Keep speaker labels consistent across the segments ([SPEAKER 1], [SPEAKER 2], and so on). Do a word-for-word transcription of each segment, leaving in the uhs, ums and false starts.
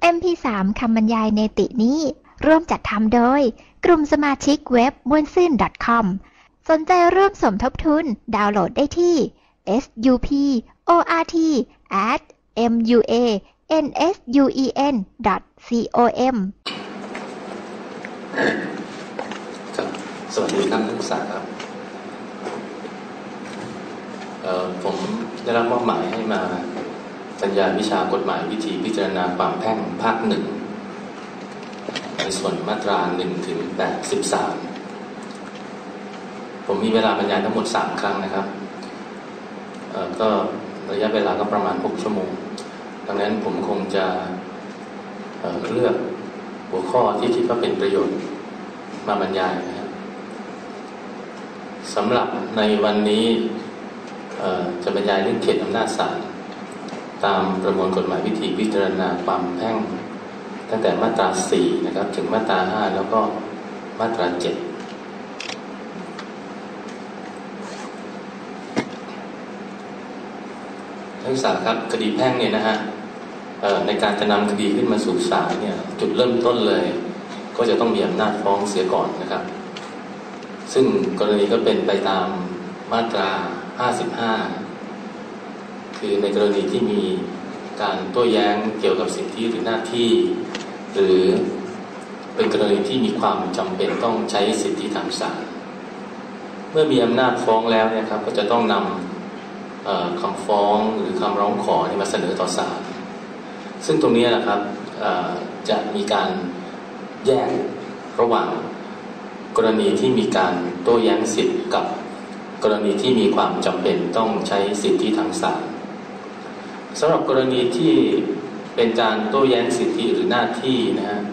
[SPEAKER 1] เอ็ม พี สาม คำบรรยายเนตินี้ร่วมจัดทำโดยกลุ่มสมาชิกเว็บม่วนซื่น .com สนใจร่วมสมทบทุนดาวน์โหลดได้ที่ เอส ยู พี โอ อาร์ ที แอท เอ็ม ยู เอ เอ็น เอส ยู อี เอ็น ดอท ซี โอ เอ็ม
[SPEAKER 2] ครับสวัสดีครับนักศึกษาครับเอ่อผมได้รับมอบหมายให้มาบรรยายวิชากฎหมายวิธีพิจารณาความแพ่งภาคหนึ่งในส่วนมาตราหนึ่งถึงแปดสิบสามผมมีเวลาบรรยายทั้งหมดสามครั้งนะครับเอ่อก็ระยะเวลาก็ประมาณหกชั่วโมงดังนั้นผมคงจะเอ่อเลือกหัวข้อที่คิดว่าเป็นประโยชน์มาบรรยายนะครับสำหรับในวันนี้จะบรรยายเรื่องเขตอำนาจศาลตามประมวลกฎหมายวิธีพิจารณาความแพ่งตั้งแต่มาตราสี่นะครับถึงมาตราห้าแล้วก็มาตราเจ็ดนักศึกษาครับคดีแพ่งเนี่ยนะฮะในการจะนำคดีขึ้นมาสู่ศาลเนี่ยจุดเริ่มต้นเลยก็จะต้องมีอำนาจฟ้องเสียก่อนนะครับซึ่งกรณีก็เป็นไปตามมาตราห้าสิบห้าคือในกรณีที่มีการโต้แย้งเกี่ยวกับสิทธิหรือหน้าที่หรือเป็นกรณีที่มีความจำเป็นต้องใช้สิทธิทางศาลเมื่อมีอำนาจฟ้องแล้วเนี่ยครับก็จะต้องนำคำฟ้องหรือคำร้องขอมาเสนอต่อศาลซึ่งตรงนี้นะครับจะมีการแยกระหว่างกรณีที่มีการโต้แย้งสิทธิกับกรณีที่มีความจำเป็นต้องใช้สิทธิทางศาลสำหรับกรณีที่เป็นการโต้แย้งสิทธิหรือหน้าที่นะฮะ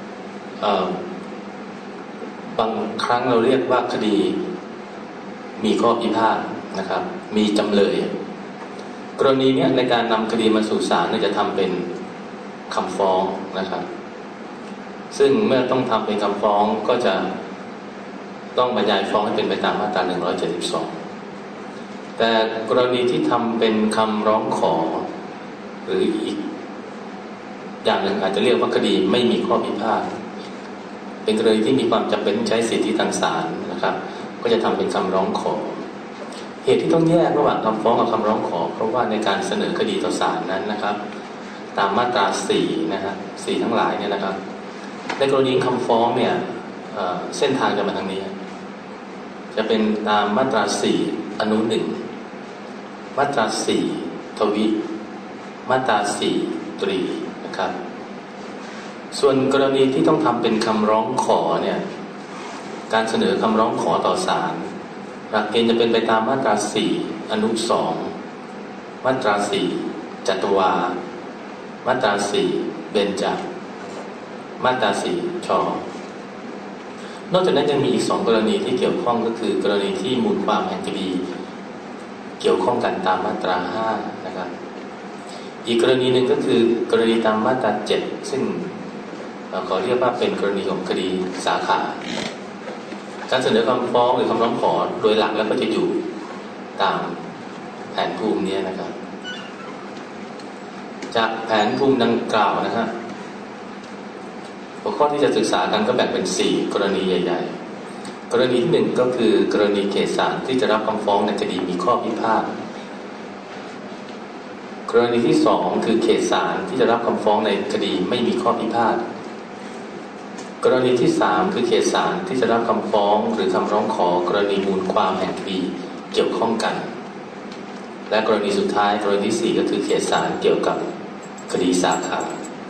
[SPEAKER 2] บางครั้งเราเรียกว่าคดีมีข้อพิพาทนะครับมีจำเลยกรณีนี้ในการนำคดีมาสู่ศาลจะทำเป็นคำฟ้องนะครับซึ่งเมื่อต้องทำเป็นคำฟ้องก็จะต้องบรรยายฟ้องให้เป็นไปตามมาตราหนึ่งร้อยเจ็ดสิบสองแต่กรณีที่ทำเป็นคำร้องขอหรืออีกอย่างหนึ่งอาจจะเรียกว่าคดีไม่มีข้อพิพาทเป็นกรณีที่มีความจำเป็นใช้สิทธิทางศาลนะครับก็จะทำเป็นคำร้องขอเหตุที่ต้องแยกระหว่างคำฟ้องกับคำร้องขอเพราะว่าในการเสนอคดีต่อศาลนั้นนะครับตามมาตราสี่นะฮะสี่ทั้งหลายเนี่ยนะครับในกรณีคำฟ้องเนี่ยเส้นทางจะมาทางนี้จะเป็นตามมาตราสี่อนุหนึ่งมาตราสี่ทวิมาตราสี่ตรีนะครับส่วนกรณีที่ต้องทำเป็นคำร้องขอเนี่ยการเสนอคำร้องขอต่อศาลหลักเกณฑ์จะเป็นไปตามมาตราสี่อนุสองมาตราสี่จัตวามาตราสี่เบญจมาตราสี่ชนอกจากนั้นยังมีอีกสองกรณีที่เกี่ยวข้องก็คือกรณีที่มูลความแห่งคดีเกี่ยวข้องกันตามมาตราห้านะครับอีกกรณีหนึ่งก็คือกรณีตามมาตราเจ็ดซึ่งเราขอเรียกว่าเป็นกรณีของคดีสาขาการเสนอคำฟ้องหรือคำร้องขอโดยหลักแล้วก็จะอยู่ตามแผนภูมินี้นะครับจากแผนภูมิดังกล่าวนะฮะหัวข้อที่จะศึกษากันก็แบ่งเป็นสี่กรณีใหญ่ๆกรณีที่หนึ่งก็คือกรณีเขตศาลที่จะรับคำฟ้องในคดีมีข้อพิพาทกรณีที่สองคือเขตศาลที่จะรับคำฟ้องในคดีไม่มีข้อพิพาทกรณีที่สามคือเขตศาลที่จะรับคำฟ้องหรือคำร้องขอกรณีมูลความแห่งคดีเกี่ยวข้องกันและกรณีสุดท้ายกรณีที่สี่ก็คือเขตศาลเกี่ยวกับคดีสาขา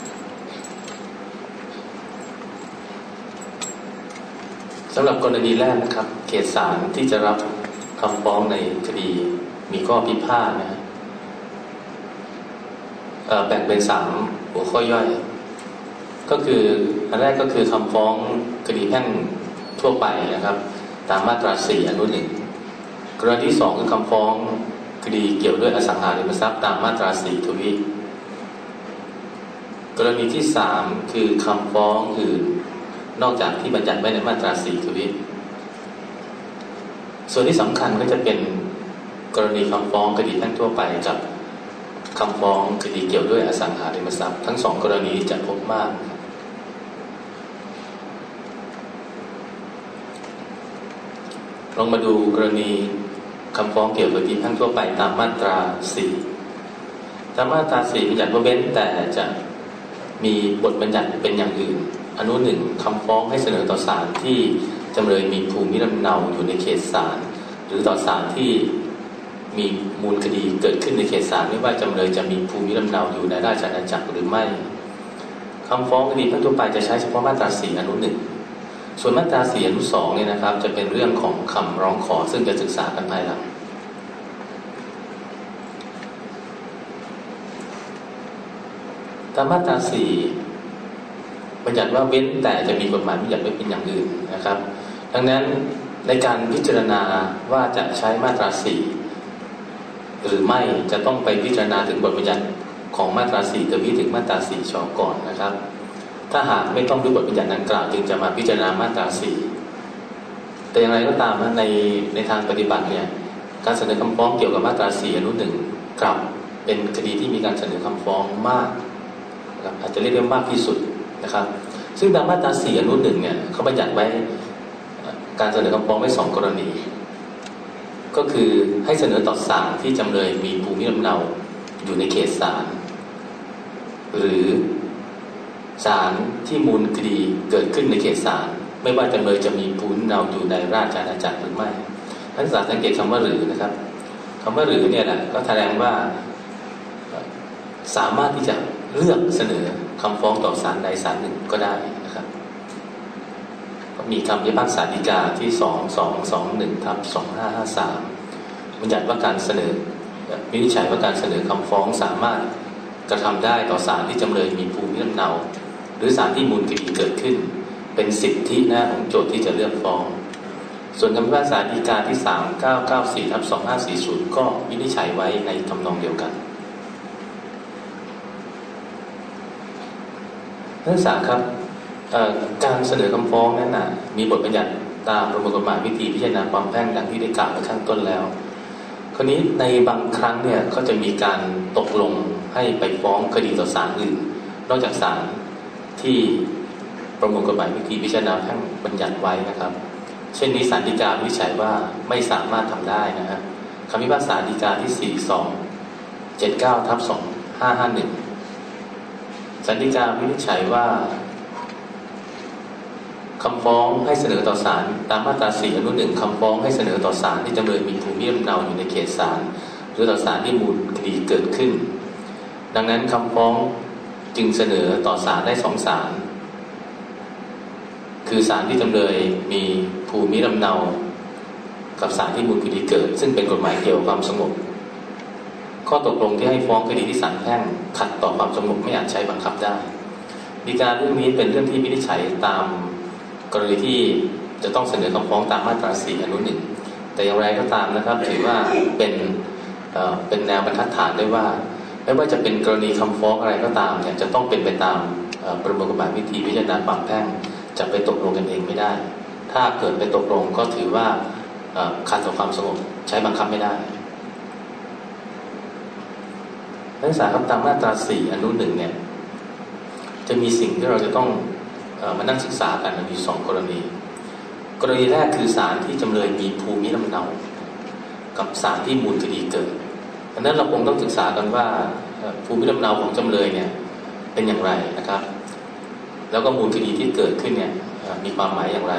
[SPEAKER 2] สำหรับกรณีแรกนะครับเขตศาลที่จะรับคำฟ้องในคดีมีข้อพิพาทนะแบ่งเป็นสามหัวข้อย่อยก็คืออันแรกก็คือคำฟ้องคดีแพ่งทั่วไปนะครับตามมาตราสี่อนุหนึ่งกรณีที่สองคือคำฟ้องคดีเกี่ยวด้วยอสังหาริมทรัพย์ตามมาตราสี่ทวีกรณีที่สามคือคำฟ้องอื่นนอกจากที่บัญญัติไว้ในมาตราสี่ทวีส่วนที่สำคัญก็จะเป็นกรณีคำฟ้องคดีแพ่งทั่วไปกับคำฟ้องคดีเกี่ยวด้วยอสังหาริมทรัพย์ทั้งสองกรณีจะพบมากลองมาดูกรณีคำฟ้องเกี่ยวกับคดีแพ่งทั่วไปตามมาตราสี่ตามมาตราสี่บัญญัติว่าเว้นแต่จะมีบทบัญญัติเป็นอย่างอื่นอนุหนึ่งคำฟ้องให้เสนอต่อศาลที่จำเลยมีภูมิลำเนาอยู่ในเขตศาลหรือต่อศาลที่มีมูลคดีเกิดขึ้นในเขตศาลไม่ว่าจำเลยจะมีภูมิลำเนาอยู่ในราชอาณาจักรหรือไม่คำฟ้องคดีแพ่งทั่วไปจะใช้เฉพาะมาตราสี่อนุหนึ่งส่วนมาตราสี่อนุสองเนี่ยนะครับจะเป็นเรื่องของคำร้องขอซึ่งจะศึกษากันภายหลังตามมาตราสี่บัญญัติว่าเว้นแต่จะมีกฎหมายบัญญัติไว้เป็นอย่างอื่นนะครับดังนั้นในการพิจารณาว่าจะใช้มาตราสี่หรือไม่จะต้องไปพิจารณาถึงบทบัญญัติของมาตราสี่จะพิถึงมาตราสี่ชก่อนนะครับถ้าหากไม่ต้องดูบทบัญญัติดังกล่าวจึงจะมาพิจารณามาตราสี่แต่อย่างไรก็ตามในในทางปฏิบัติเนี่ยการเสนอคำฟ้องเกี่ยวกับมาตราสี่อนุหนึ่งกลับเป็นคดีที่มีการเสนอคำฟ้องมากนะครับอาจจะเรียกได้มากที่สุดนะครับซึ่งตามมาตราสี่อนุหนึ่งเนี่ยเขาบัญญัติไว้การเสนอคำฟ้องไว้สองกรณีก็คือให้เสนอต่อศาลที่จำเลยมีภูมิลำเนาอยู่ในเขตศาลหรือศาลที่มูลคดีเกิดขึ้นในเขตศาลไม่ว่าจำเลยจะมีภูมิลำเนาอยู่ในราชอาณาจักรหรือไม่นักศึกษาสังเกตคำว่าหรือนะครับคำว่าหรือเนี่ยแหละก็แสดงว่าสามารถที่จะเลือกเสนอคำฟ้องต่อศาลใดศาลหนึ่งก็ได้นะครับมีคำพิพากษาฎีกาที่สองสองสองหนึ่งทับสองห้าห้าสามบัญญัติว่าการเสนอวินิจฉัยว่าการเสนอคำฟ้องสามารถกระทำได้ต่อศาลที่จำเลยมีภูมิลำเนาหรือศาลที่มูลคดีเกิดขึ้นเป็นสิทธิหน้าของโจทก์ที่จะเลือกฟ้องส่วนคำพิพากษาฎีกาที่สามเก้าเก้าสี่ทับสองห้าสี่ศูนย์ก็วินิจฉัยไว้ในทำนองเดียวกันนักศึกษาครับการเสนอคำฟ้องนั้นนะมีบทบัญญัติตามประมวลกฎหมายวิธีพิจารณาความแพ่งดังที่ได้กล่าวไปข้างต้นแล้วคราวนี้ในบางครั้งเนี่ยเขาจะมีการตกลงให้ไปฟ้องคดีต่อศาลอื่นนอกจากศาลที่ประมวลกฎหมายวิธีพิจารณาแพ่งบัญญัติไว้นะครับเช่นนี้ศาลฎีกาวินิจฉัยว่าไม่สามารถทำได้นะฮะคำพิพากษาฎีกาที่สี่สองเจ็ดเก้าทับสองห้าห้าหนึ่งศาลฎีกาวินิจฉัยว่าคำฟ้องให้เสนอต่อศาลตามมาตราสี่อนุหนึ่งคำฟ้องให้เสนอต่อศาลที่จำเลยมีภูมิลำเนาอยู่ในเขตศาลหรือต่อศาลที่มูลคดีเกิดขึ้นดังนั้นคำฟ้องจึงเสนอต่อศาลได้สองศาลคือศาลที่จำเลยมีภูมิลำเนากับศาลที่มูลคดีเกิดซึ่งเป็นกฎหมายเกี่ยวกับความสงบข้อตกลงที่ให้ฟ้องคดีที่ศาลแพ่งขัดต่อความสงบไม่อาจใช้บังคับได้ฎีกาเรื่องนี้เป็นเรื่องที่วินิจฉัยตามกรณีที่จะต้องเสนอคำฟ้องตามมาตราสี่อนุหนึ่งแต่อย่างไรก็ตามนะครับถือว่าเป็นเอ่อเป็นแนวบรรทัดฐานได้ว่าไม่ว่าจะเป็นกรณีคำฟ้องอะไรก็ตามเนี่ยจะต้องเป็นไปตามประมวลกฎหมายวิธีพิจารณาความแพ่งจะไปตกลงกันเองไม่ได้ถ้าเกิดไปตกลงก็ถือว่าขัดต่อความสงบใช้บังคับไม่ได้นักศึกษาครับตามมาตราสี่อนุหนึ่งเนี่ยจะมีสิ่งที่เราจะต้องเอ่อมานั่งศึกษากันมีสองกรณีกรณีแรกคือศาลที่จำเลยมีภูมิลำเนากับศาลที่มูลคดีเกิดดังนั้นเราคงต้องศึกษากันว่าภูมิลำเนาของจำเลยเนี่ยเป็นอย่างไรนะครับแล้วก็มูลคดีที่เกิดขึ้นเนี่ยมีความหมายอย่างไร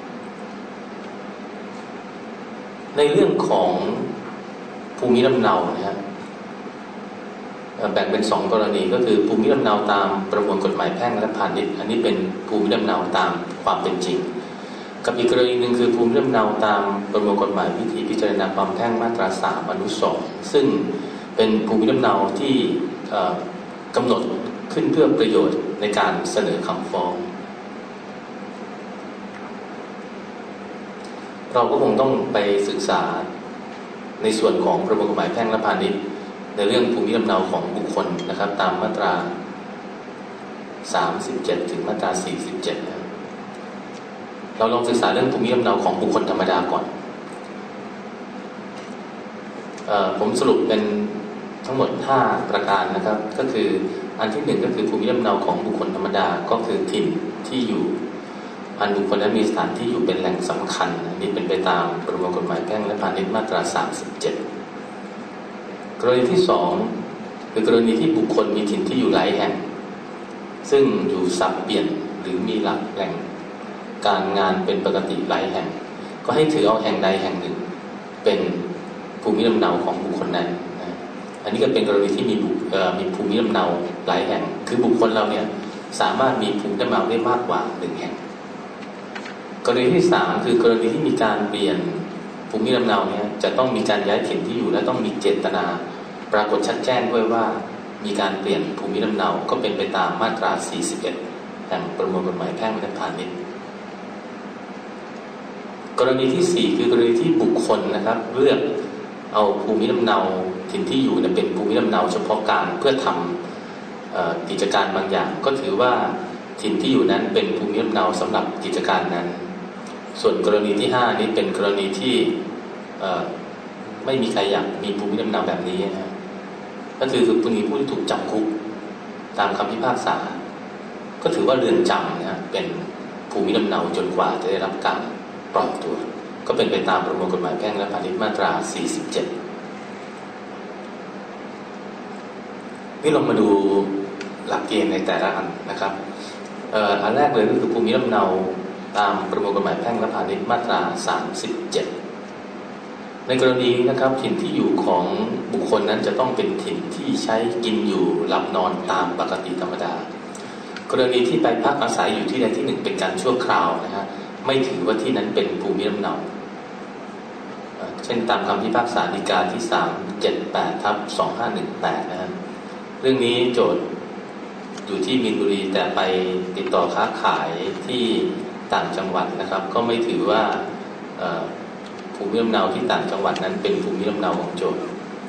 [SPEAKER 2] ในเรื่องของภูมิลำเนานะครับแบ่งเป็นสองกรณีก็คือภูมิลำเนาตามประมวลกฎหมายแพ่งและพาณิชย์อันนี้เป็นภูมิลำเนาตามความเป็นจริงกับอีกกรณีหนึ่งคือภูมิลำเนาตามประมวลกฎหมายวิธีพิจารณาความแพ่งมาตราสามอนุสองซึ่งเป็นภูมิลำเนาที่กำหนดขึ้นเพื่อประโยชน์ในการเสนอคำฟ้องเราก็คงต้องไปศึกษาในส่วนของประมวลกฎหมายแพ่งและพาณิชย์ในเรื่องภูมิลำเนาของบุคคลนะครับตามมาตราสามสิบเจ็ดถึงมาตราสี่สิบเจ็ดนะเราลองศึกษาเรื่องภูมิลำเนาของบุคคลธรรมดาก่อนเอ่อผมสรุปเป็นทั้งหมดห้าประการนะครับก็คืออันที่หนึ่งก็คือภูมิลำเนาของบุคคลธรรมดาก็คือถิ่นที่อยู่อันบุคคลนั้นมีสถานที่อยู่เป็นแหล่งสำคัญอันนี้เป็นไปตามประมวลกฎหมายแพ่งและพาณิชย์มาตราสามสิบเจ็ดกรณีที่สองคือกรณีที่บุคคลมีถิ่นที่อยู่หลายแห่งซึ่งอยู่สับเปลี่ยนหรือมีหลักแหล่งการงานเป็นปกติหลายแห่งก็ให้ถือเอาแห่งใดแห่งหนึ่งเป็นภูมิลำเนาของบุคคลนั้นนะอันนี้ก็เป็นกรณีที่มีบุมีภูมิลำเนาหลายแห่งคือบุคคลเราเนี่ยสามารถมีภูมิลำเนาได้มากกว่าหนึ่งแห่งกรณีที่สามคือกรณีที่มีการเปลี่ยนภูมิลำเนาเนี่ยจะต้องมีการย้ายถิ่นที่อยู่และต้องมีเจตนาปรากฏชัดแจ้งด้วยว่ามีการเปลี่ยนภูมิลำเนาก็เป็นไปตามมาตราสี่สิบเอ็ดแห่งประมวลกฎหมายแพ่งและพาณิชย์กรณีที่สี่คือกรณีที่บุคคลนะครับเลือกเอาภูมิลำเนาถิ่นที่อยู่เป็นภูมิลำเนาเฉพาะการเพื่อทำกิจการบางอย่างก็ถือว่าถิ่นที่อยู่นั้นเป็นภูมิลำเนาสำหรับกิจการนั้นส่วนกรณีที่ห้านี้เป็นกรณีที่ไม่มีใครอยากมีภูมิลำเนาแบบนี้นะก็คือคือกรณีผู้ที่ถูกจำคุกตามคำพิพากษาก็ถือว่าเรือนจำนะเป็นภูมิลำเนาจนกว่าจะได้รับการปล่อยตัวก็เป็นไปตามประมวลกฎหมายแพ่งและพาณิชย์มาตราสี่สิบเจ็ดนี่ลองมาดูหลักเกณฑ์ในแต่ละอันนะครับเอ่ออันแรกเลยก็คือภูมิลำเนาตามประมวลกฎหมายแพ่งและพาณิชย์มาตราสามสิบเจ็ดในกรณีนะครับถิ่นที่อยู่ของบุคคลนั้นจะต้องเป็นถิ่นที่ใช้กินอยู่หลับนอนตามปกติธรรมดากรณีที่ไปพักอาศัยอยู่ที่ใดที่หนึ่งเป็นการชั่วคราวนะฮะไม่ถือว่าที่นั้นเป็นภูมิลำเนาเช่นตามคำพิพากษาฎีกาที่สามเจ็ดแปดทับสองห้าหนึ่งแปดนะฮะเรื่องนี้โจทย์อยู่ที่มีนบุรีแต่ไปติดต่อค้าขายที่ต่างจังหวัดนะครับก็ไม่ถือว่าภูมิลำเนาที่ต่างจังหวัดนั้นเป็นภูมิลำเนาของโจทย์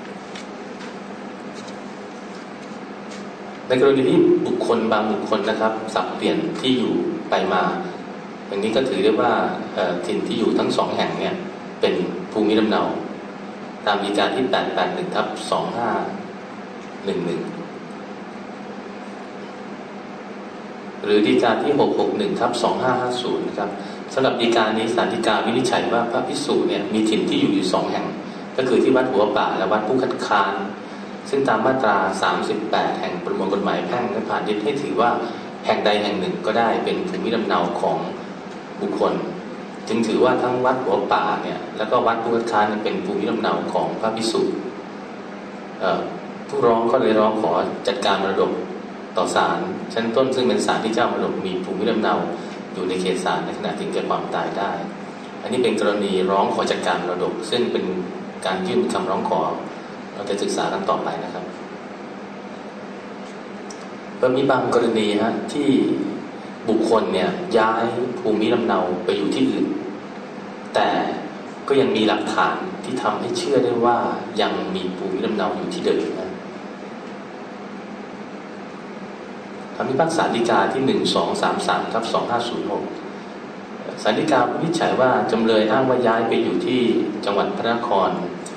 [SPEAKER 2] ในกรณีที่บุคคลบางบุคคลนะครับสับเปลี่ยนที่อยู่ไปมาอย่างนี้ก็ถือได้ว่าถิ่นที่อยู่ทั้งสองแห่งเนี่ยเป็นภูมิลำเนาตามฎีกาที่แปดแปดหนึ่งทับสองห้าหนึ่งหนึ่งหรือฎีกาที่หกหกหนึ่งทับสองห้าห้าศูนย์นะครับสำหรับฎีกานี้ศาลฎีกาวินิจฉัยว่าพระภิกษุเนี่ยมีถิ่นที่อยู่อยู่สองแห่งก็คือที่วัดหัวป่าและวัดผู้คัดค้านซึ่งตามมาตราสามสิบแปดแห่งประมวลกฎหมายแพ่งและพาณิชย์ให้ถือว่าแห่งใดแห่งหนึ่งก็ได้เป็นภูมิลำเนาของบุคคลจึงถือว่าทั้งวัดหัวป่าเนี่ยแล้วก็วัดผู้คัดค้านเป็นภูมิลำเนาของพระภิกษุผู้ร้องก็เลยร้องขอจัดการมรดกต่อศาลชั้นต้นซึ่งเป็นศาลที่เจ้ามรดกมีภูมิลำเนาอยู่ในเขตศาลในขณะถึงแก่ความตายได้อันนี้เป็นกรณีร้องขอจัดการมรดกซึ่งเป็นการยื่นคำร้องขอเราจะศึกษากันต่อไปนะครับก็มีบางกรณีฮะที่บุคคลเนี่ยย้ายภูมิลำเนาไปอยู่ที่อื่นแต่ก็ยังมีหลักฐานที่ทำให้เชื่อได้ว่ายังมีภูมิลำเนาอยู่ที่เดิมนะคำพิพากษาฎีกาที่หนึ่งสองสามสามทับสองห้าศูนย์หกศาลฎีกาวินิจฉัยว่าจำเลยอ้างว่าย้ายไปอยู่ที่จังหวัดพระนคร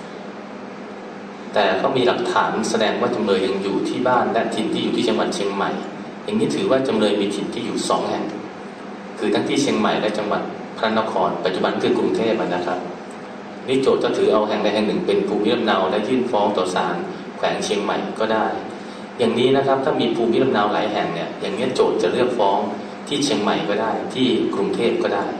[SPEAKER 2] แต่ก็มีหลักฐานแสดงว่าจำเลยยังอยู่ที่บ้านและถิ่นที่อยู่ที่จังหวัดเชียงใหม่อย่างนี้ถือว่าจำเลยมีถิ่นที่อยู่สองแห่งคือทั้งที่เชียงใหม่และจังหวัดพระนครปัจจุบันคือกรุงเทพนะครับนี่โจทย์จะถือเอาแห่งใดแห่งหนึ่งเป็นภูมิลำเนาและยื่นฟ้องต่อศาลแขวงเชียงใหม่ก็ได้อย่างนี้นะครับถ้ามีภูมิลำเนาหลายแห่งเนี่ยอย่างนี้โจทย์จะเลือกฟ้องที่เชียงใหม่ก็ได้ที่กรุงเทพก็ได้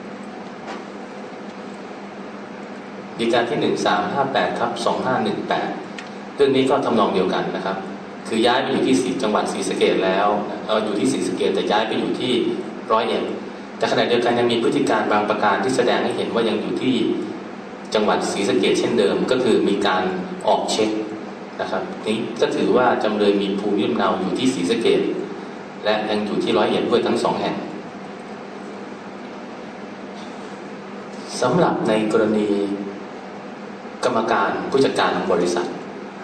[SPEAKER 2] ฎีกาที่หนึ่งสามห้าแปดทับสองห้าหนึ่งแปดเรื่องนี้ก็ทำนองเดียวกันนะครับคือย้ายไปอยู่ที่จังหวัดศรีสะเกษแล้วเอออยู่ที่ศรีสะเกษแต่ย้ายไปอยู่ที่ร้อยเอ็ดแต่ขณะเดียวกันยังมีพฤติการบางประการที่แสดงให้เห็นว่ายังอยู่ที่จังหวัดศรีสะเกษเช่นเดิมก็คือมีการออกเช็คนะครับนี้ก็ถือว่าจำเลยมีภูมิลำเนาอยู่ที่ศรีสะเกษและยังอยู่ที่ร้อยเอ็ดด้วยทั้งสองแห่งสำหรับในกรณีกรรมการผู้จัดการของบริษัท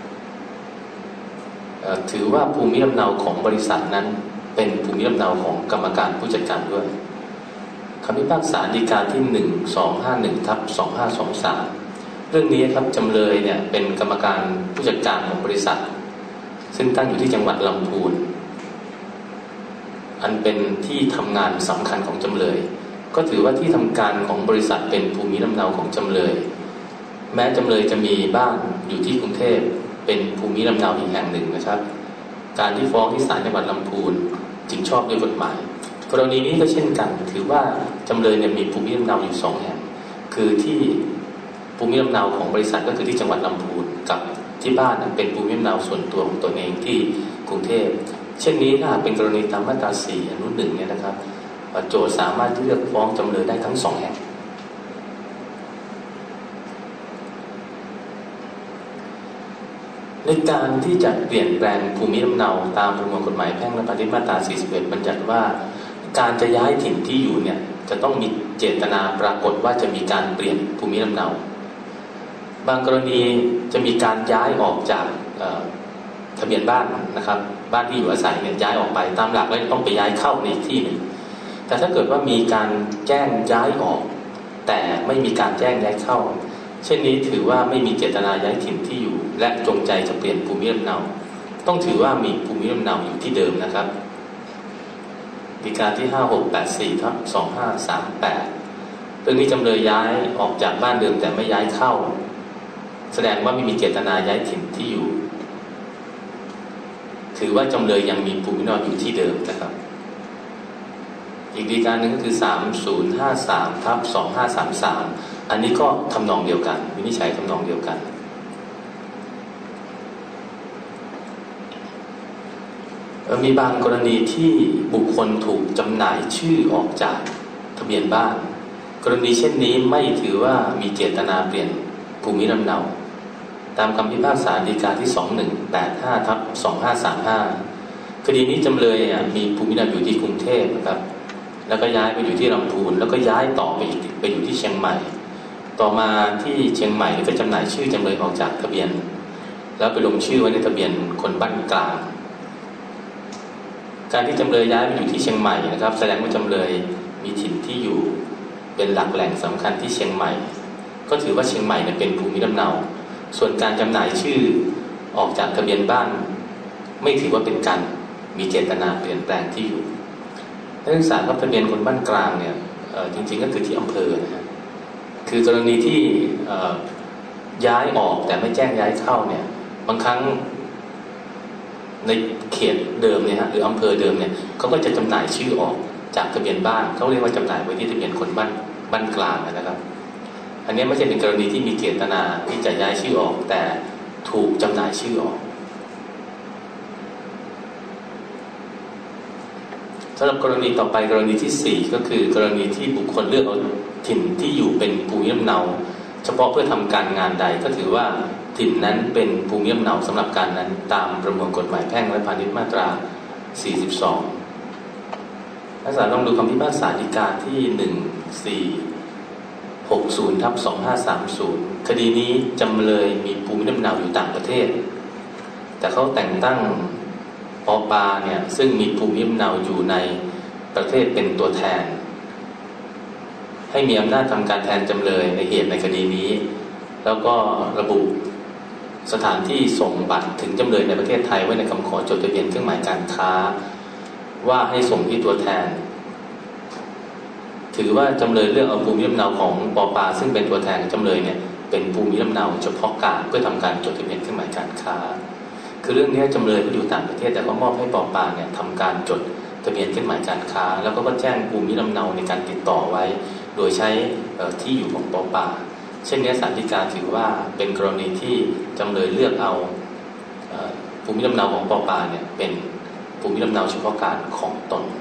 [SPEAKER 2] ถือว่าภูมิลำเนาของบริษัทนั้นเป็นภูมิลำเนาของกรรมการผู้จัดการด้วยคำพิพากษาฎีกาที่หนึ่งสองห้าหนึ่งทับสองห้าสองสามเรื่องนี้ครับจำเลยเนี่ยเป็นกรรมการผู้จัดการของบริษัทซึ่งตั้งอยู่ที่จังหวัดลำพูนอันเป็นที่ทำงานสำคัญของจำเลยก็ถือว่าที่ทำการของบริษัทเป็นภูมิลำเนาของจำเลยแม้จำเลยจะมีบ้านอยู่ที่กรุงเทพเป็นภูมิลำเนาอีกแห่งหนึ่งนะครับการที่ฟ้องที่ศาลจังหวัดลำพูนจึงชอบด้วยกฎหมายกรณีนี้ก็เช่นกันถือว่าจำเลยเนี่ยมีภูมิลำเนาอยู่สองแห่งคือที่ภูมิลำเนาของบริษัทก็คือที่จังหวัดลำพูนกับที่บ้านเป็นภูมิลำเนาส่วนตัวของตัวเองที่กรุงเทพเช่นนี้ถ้าเป็นกรณีตามมาตราสี่อนุหนึ่งเนี่ยนะครับโจทก์สามารถเลือกฟ้องจำเลยได้ทั้งสองแห่งในการที่จะเปลี่ยนแปลงภูมิลำเนาตามประมวลกฎหมายแพ่งและพาณิชย์มาตราสี่สิบเอ็ดบัญญัติว่าการจะย้ายถิ่นที่อยู่เนี่ยจะต้องมีเจตนาปรากฏว่าจะมีการเปลี่ยนภูมิลำเนาบางกรณีจะมีการย้ายออกจากทะเบียนบ้านนะครับบ้านที่อยู่อาศัยเนี่ยย้ายออกไปตามหลักแล้วต้องไปย้ายเข้าในอีกที่หนึ่งแต่ถ้าเกิดว่ามีการแจ้งย้ายออกแต่ไม่มีการแจ้งย้ายเข้าเช่นนี้ถือว่าไม่มีเจตนาย้ายถิ่นที่อยู่และจงใจจะเปลี่ยนภูมิลำเนาต้องถือว่ามีภูมิลำเนาอยู่ที่เดิมนะครับฎีกาที่ห้าหกแปดสี่ทับสองห้าสามแปดเรื่องนี้จำเลยย้ายออกจากบ้านเดิมแต่ไม่ย้ายเข้าแสดงว่าไม่มีเจตนาย้ายถิ่นที่อยู่ถือว่าจำเลยยังมีภูมิลำเนาอยู่ที่เดิมนะครับอีกฎีกาหนึ่งก็คือสามศูนย์ห้าสามทับสองห้าสามสามอันนี้ก็ทำนองเดียวกันวินิจฉัยทำนองเดียวกันมีบางกรณีที่บุคคลถูกจำหน่ายชื่อออกจากทะเบียนบ้านกรณีเช่นนี้ไม่ถือว่ามีเจตนาเปลี่ยนภูมิลำเนาตามคำพิพากษาฎีกาที่สองหนึ่งแปดห้าทับสองห้าสามห้าคดีนี้จำเลยมีภูมิลำเนาอยู่ที่กรุงเทพนะครับแล้วก็ย้ายไปอยู่ที่ลำพูนแล้วก็ย้ายต่อไปอีกไปอยู่ที่เชียงใหม่ต่อมาที่เชียงใหม่ก็จำหน่ายชื่อจำเลยออกจากทะเบียนแล้วไปลงชื่อไว้ในทะเบียนคนบ้านกลางการที่จำเลยย้ายไปอยู่ที่เชียงใหม่นะครับแสดงว่าจำเลยมีถิ่นที่อยู่เป็นหลักแหล่งสำคัญที่เชียงใหม่ก็ถือว่าเชียงใหม่เนี่ยเป็นภูมิลำเนาส่วนการจำหน่ายชื่อออกจากทะเบียนบ้านไม่ถือว่าเป็นการมีเจตนาเปลี่ยนแปลงที่อยู่นักศึกษาครับทะเบียนคนบ้านกลางเนี่ยจริงๆก็คือที่อำเภอนะฮะคือกรณีที่ย้ายออกแต่ไม่แจ้งย้ายเข้าเนี่ยบางครั้งในเขตเดิมเนี่ยฮะหรืออำเภอเดิมเนี่ยเขาก็จะจำหน่ายชื่อออกจากทะเบียนบ้านเขาเรียกว่าจำหน่ายไว้ที่ทะเบียนคนบ้านบ้านกลางนะครับอันนี้ไม่ใช่เป็นกรณีที่มีเจตนาที่จะย้ายชื่อออกแต่ถูกจำหน่ายชื่อออกสำหรับกรณีต่อไปกรณีที่สี่ก็คือกรณีที่บุคคลเลือกเอาถิ่นที่อยู่เป็นภูมิลำเนาเฉพาะเพื่อทำการงานใดก็ถือว่าถิ่นนั้นเป็นภูมิลำเนาสำหรับการนั้นตามประมวลกฎหมายแพ่งและพาณิชย์มาตราสี่สิบสองนักศึกษาลองดูคำพิพากษาฎีกาที่หนึ่งสี่หกศูนย์ทับสองห้าสามศูนย์คดีนี้จำเลยมีภูมิลำเนาอยู่ต่างประเทศแต่เขาแต่งตั้งปปาเนี่ยซึ่งมีภูมิลำเนาอยู่ในประเทศเป็นตัวแทนให้มีอำนาจทำการแทนจำเลยในเหตุในคดีนี้แล้วก็ระบุสถานที่ส่งบัตรถึงจำเลยในประเทศไทยไว้ในคำขอจดทะเบียนเครื่องหมายการค้าว่าให้ส่งที่ตัวแทนถือว่าจำเลยเลือกเอาภูมิลำเนาของปปาซึ่งเป็นตัวแทนจำเลยเนี่ยเป็นภูมิลำเนาเฉพาะการเพื่อทำการจดทะเบียนเครื่องหมายการค้าคือเรื่องนี้จำเลยก็อยู่ต่างประเทศแต่ก็มอบให้ปปาเนี่ยทำการจดทะเบียนเครื่องหมายการค้าแล้วก็แจ้งภูมิลำเนาในการติดต่อไว้โดยใช้ที่อยู่ของปปาเช่นนี้ศาลฎีกาถือว่าเป็นกรณีที่จำเลยเลือกเอาภูมิลำเนาของปปาเนี่ยเป็นภูมิลำเนาเฉพาะการของตน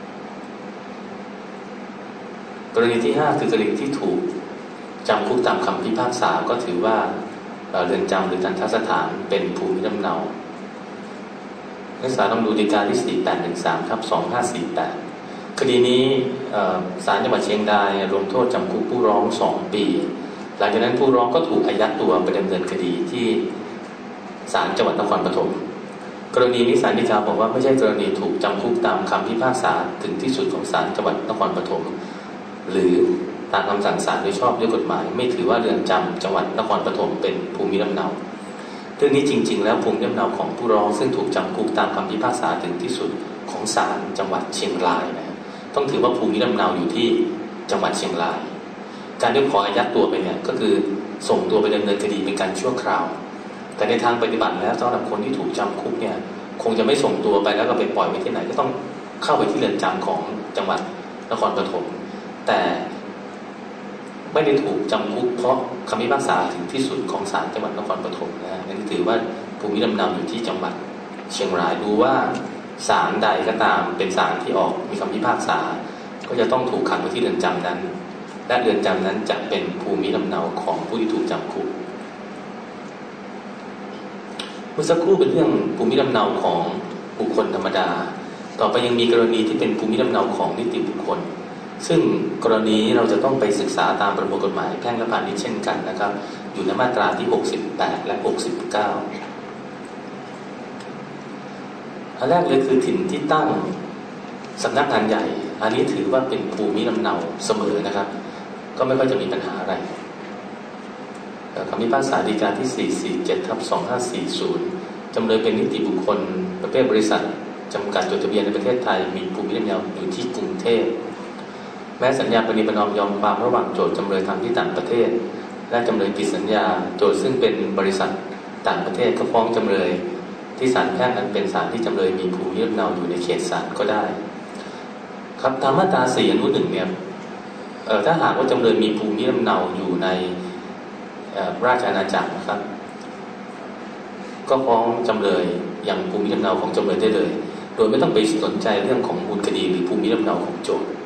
[SPEAKER 2] กรณีที่ห้าคือกรณีที่ถูกจำคุกตามคำพิพากษาก็ถือว่าเรือนจำหรือทันตสถานเป็นภูมิลำเนานักศึกษาต้องดูฎีกาที่สี่แปดหนึ่งสามทับสองห้าสี่แปดคดีนี้ศาลจังหวัดเชียงรายลงโทษจำคุกผู้ร้องสองปีหลังจากนั้นผู้ร้องก็ถูกอายัดตัวไปดำเนินคดีที่ศาลจังหวัดนครปฐมกรณีนี้ศาลฎีกาบอกว่าไม่ใช่กรณีถูกจำคุกตามคำพิพากษาถึงที่สุดของศาลจังหวัดนครปฐมหรือตามคำสั่งศาลโดยชอบด้วยกฎหมายไม่ถือว่าเรือนจำจังหวัดนครปฐมเป็นภูมิลำเนาเรื่องนี้จริงๆแล้วภูมิลำเนาของผู้ร้องซึ่งถูกจำคุกตามคำพิพากษาถึงที่สุดของศาลจังหวัดเชียงรายนะต้องถือว่าภูมิลำเนาอยู่ที่จังหวัดเชียงรายการที่ขออายัดตัวไปเนี่ยก็คือส่งตัวไปดำเนินคดีเป็นการชั่วคราวแต่ในทางปฏิบัติแล้วสำหรับคนที่ถูกจำคุกเนี่ยคงจะไม่ส่งตัวไปแล้วก็ไปปล่อยไว้ที่ไหนก็ต้องเข้าไปที่เรือนจำของจังหวัดนครปฐมแต่ไม่ได้ถูกจำคุกเพราะคำพิพากษาถึงที่สุดของศาลจังหวัดนครปฐมนะนั่นถือว่าภูมิลำเนาอยู่ที่จังหวัดเชียงรายดูว่าศาลใดก็ตามเป็นศาลที่ออกมีคำพิพากษาก็จะต้องถูกขังไว้ที่เรือนจำนั้นและเรือนจำนั้นจะเป็นภูมิลำเนาของผู้ที่ถูกจำคุกเมื่อสักครู่เป็นเรื่องภูมิลำเนาของบุคคลธรรมดาต่อไปยังมีกรณีที่เป็นภูมิลำเนาของนิติบุคคลซึ่งกรณีเราจะต้องไปศึกษาตามประมวลกฎหมายแพ่งและพาณิชย์เช่นกันนะครับอยู่ในมาตราที่หกสิบแปดและหกสิบเก้าอันแรกเลยคือถิ่นที่ตั้งสำนักงานใหญ่อันนี้ถือว่าเป็นภูมิลำเนาเสมอนะครับก็ไม่ค่อยจะมีปัญหาอะไรคำพิพากษาฎีกาที่สี่ร้อยสี่สิบเจ็ดทับสองพันห้าร้อยสี่สิบจำเลยเป็นนิติบุคคลประเภทบริษัทจำกัดจดทะเบียนในประเทศไทยมีภูมิลำเนาอยู่ที่กรุงเทพแม้สัญญาปณีประนอมยอมความระหว่างโจทก์จำเลยทำที่ต่างประเทศและจำเลยผิดสัญญาโจทก์ซึ่งเป็นบริษัทต่างประเทศก็ฟ้องจำเลยที่ศาลแพ่งอันเป็นศาลที่จำเลยมีภูมิลำเนาอยู่ในเขตศาลก็ได้ครับตามมาตราสี่อนุหนึ่งเนี่ยถ้าหากว่าจำเลยมีภูมิลำเนาอยู่ในราชอาณาจักรนะครับก็ฟ้องจำเลยอย่างภูมิลำเนาของจำเลยได้เลยโดยไม่ต้องไปสนใจเรื่องของมูลคดีหรือภูมิลำเนาของโจทก์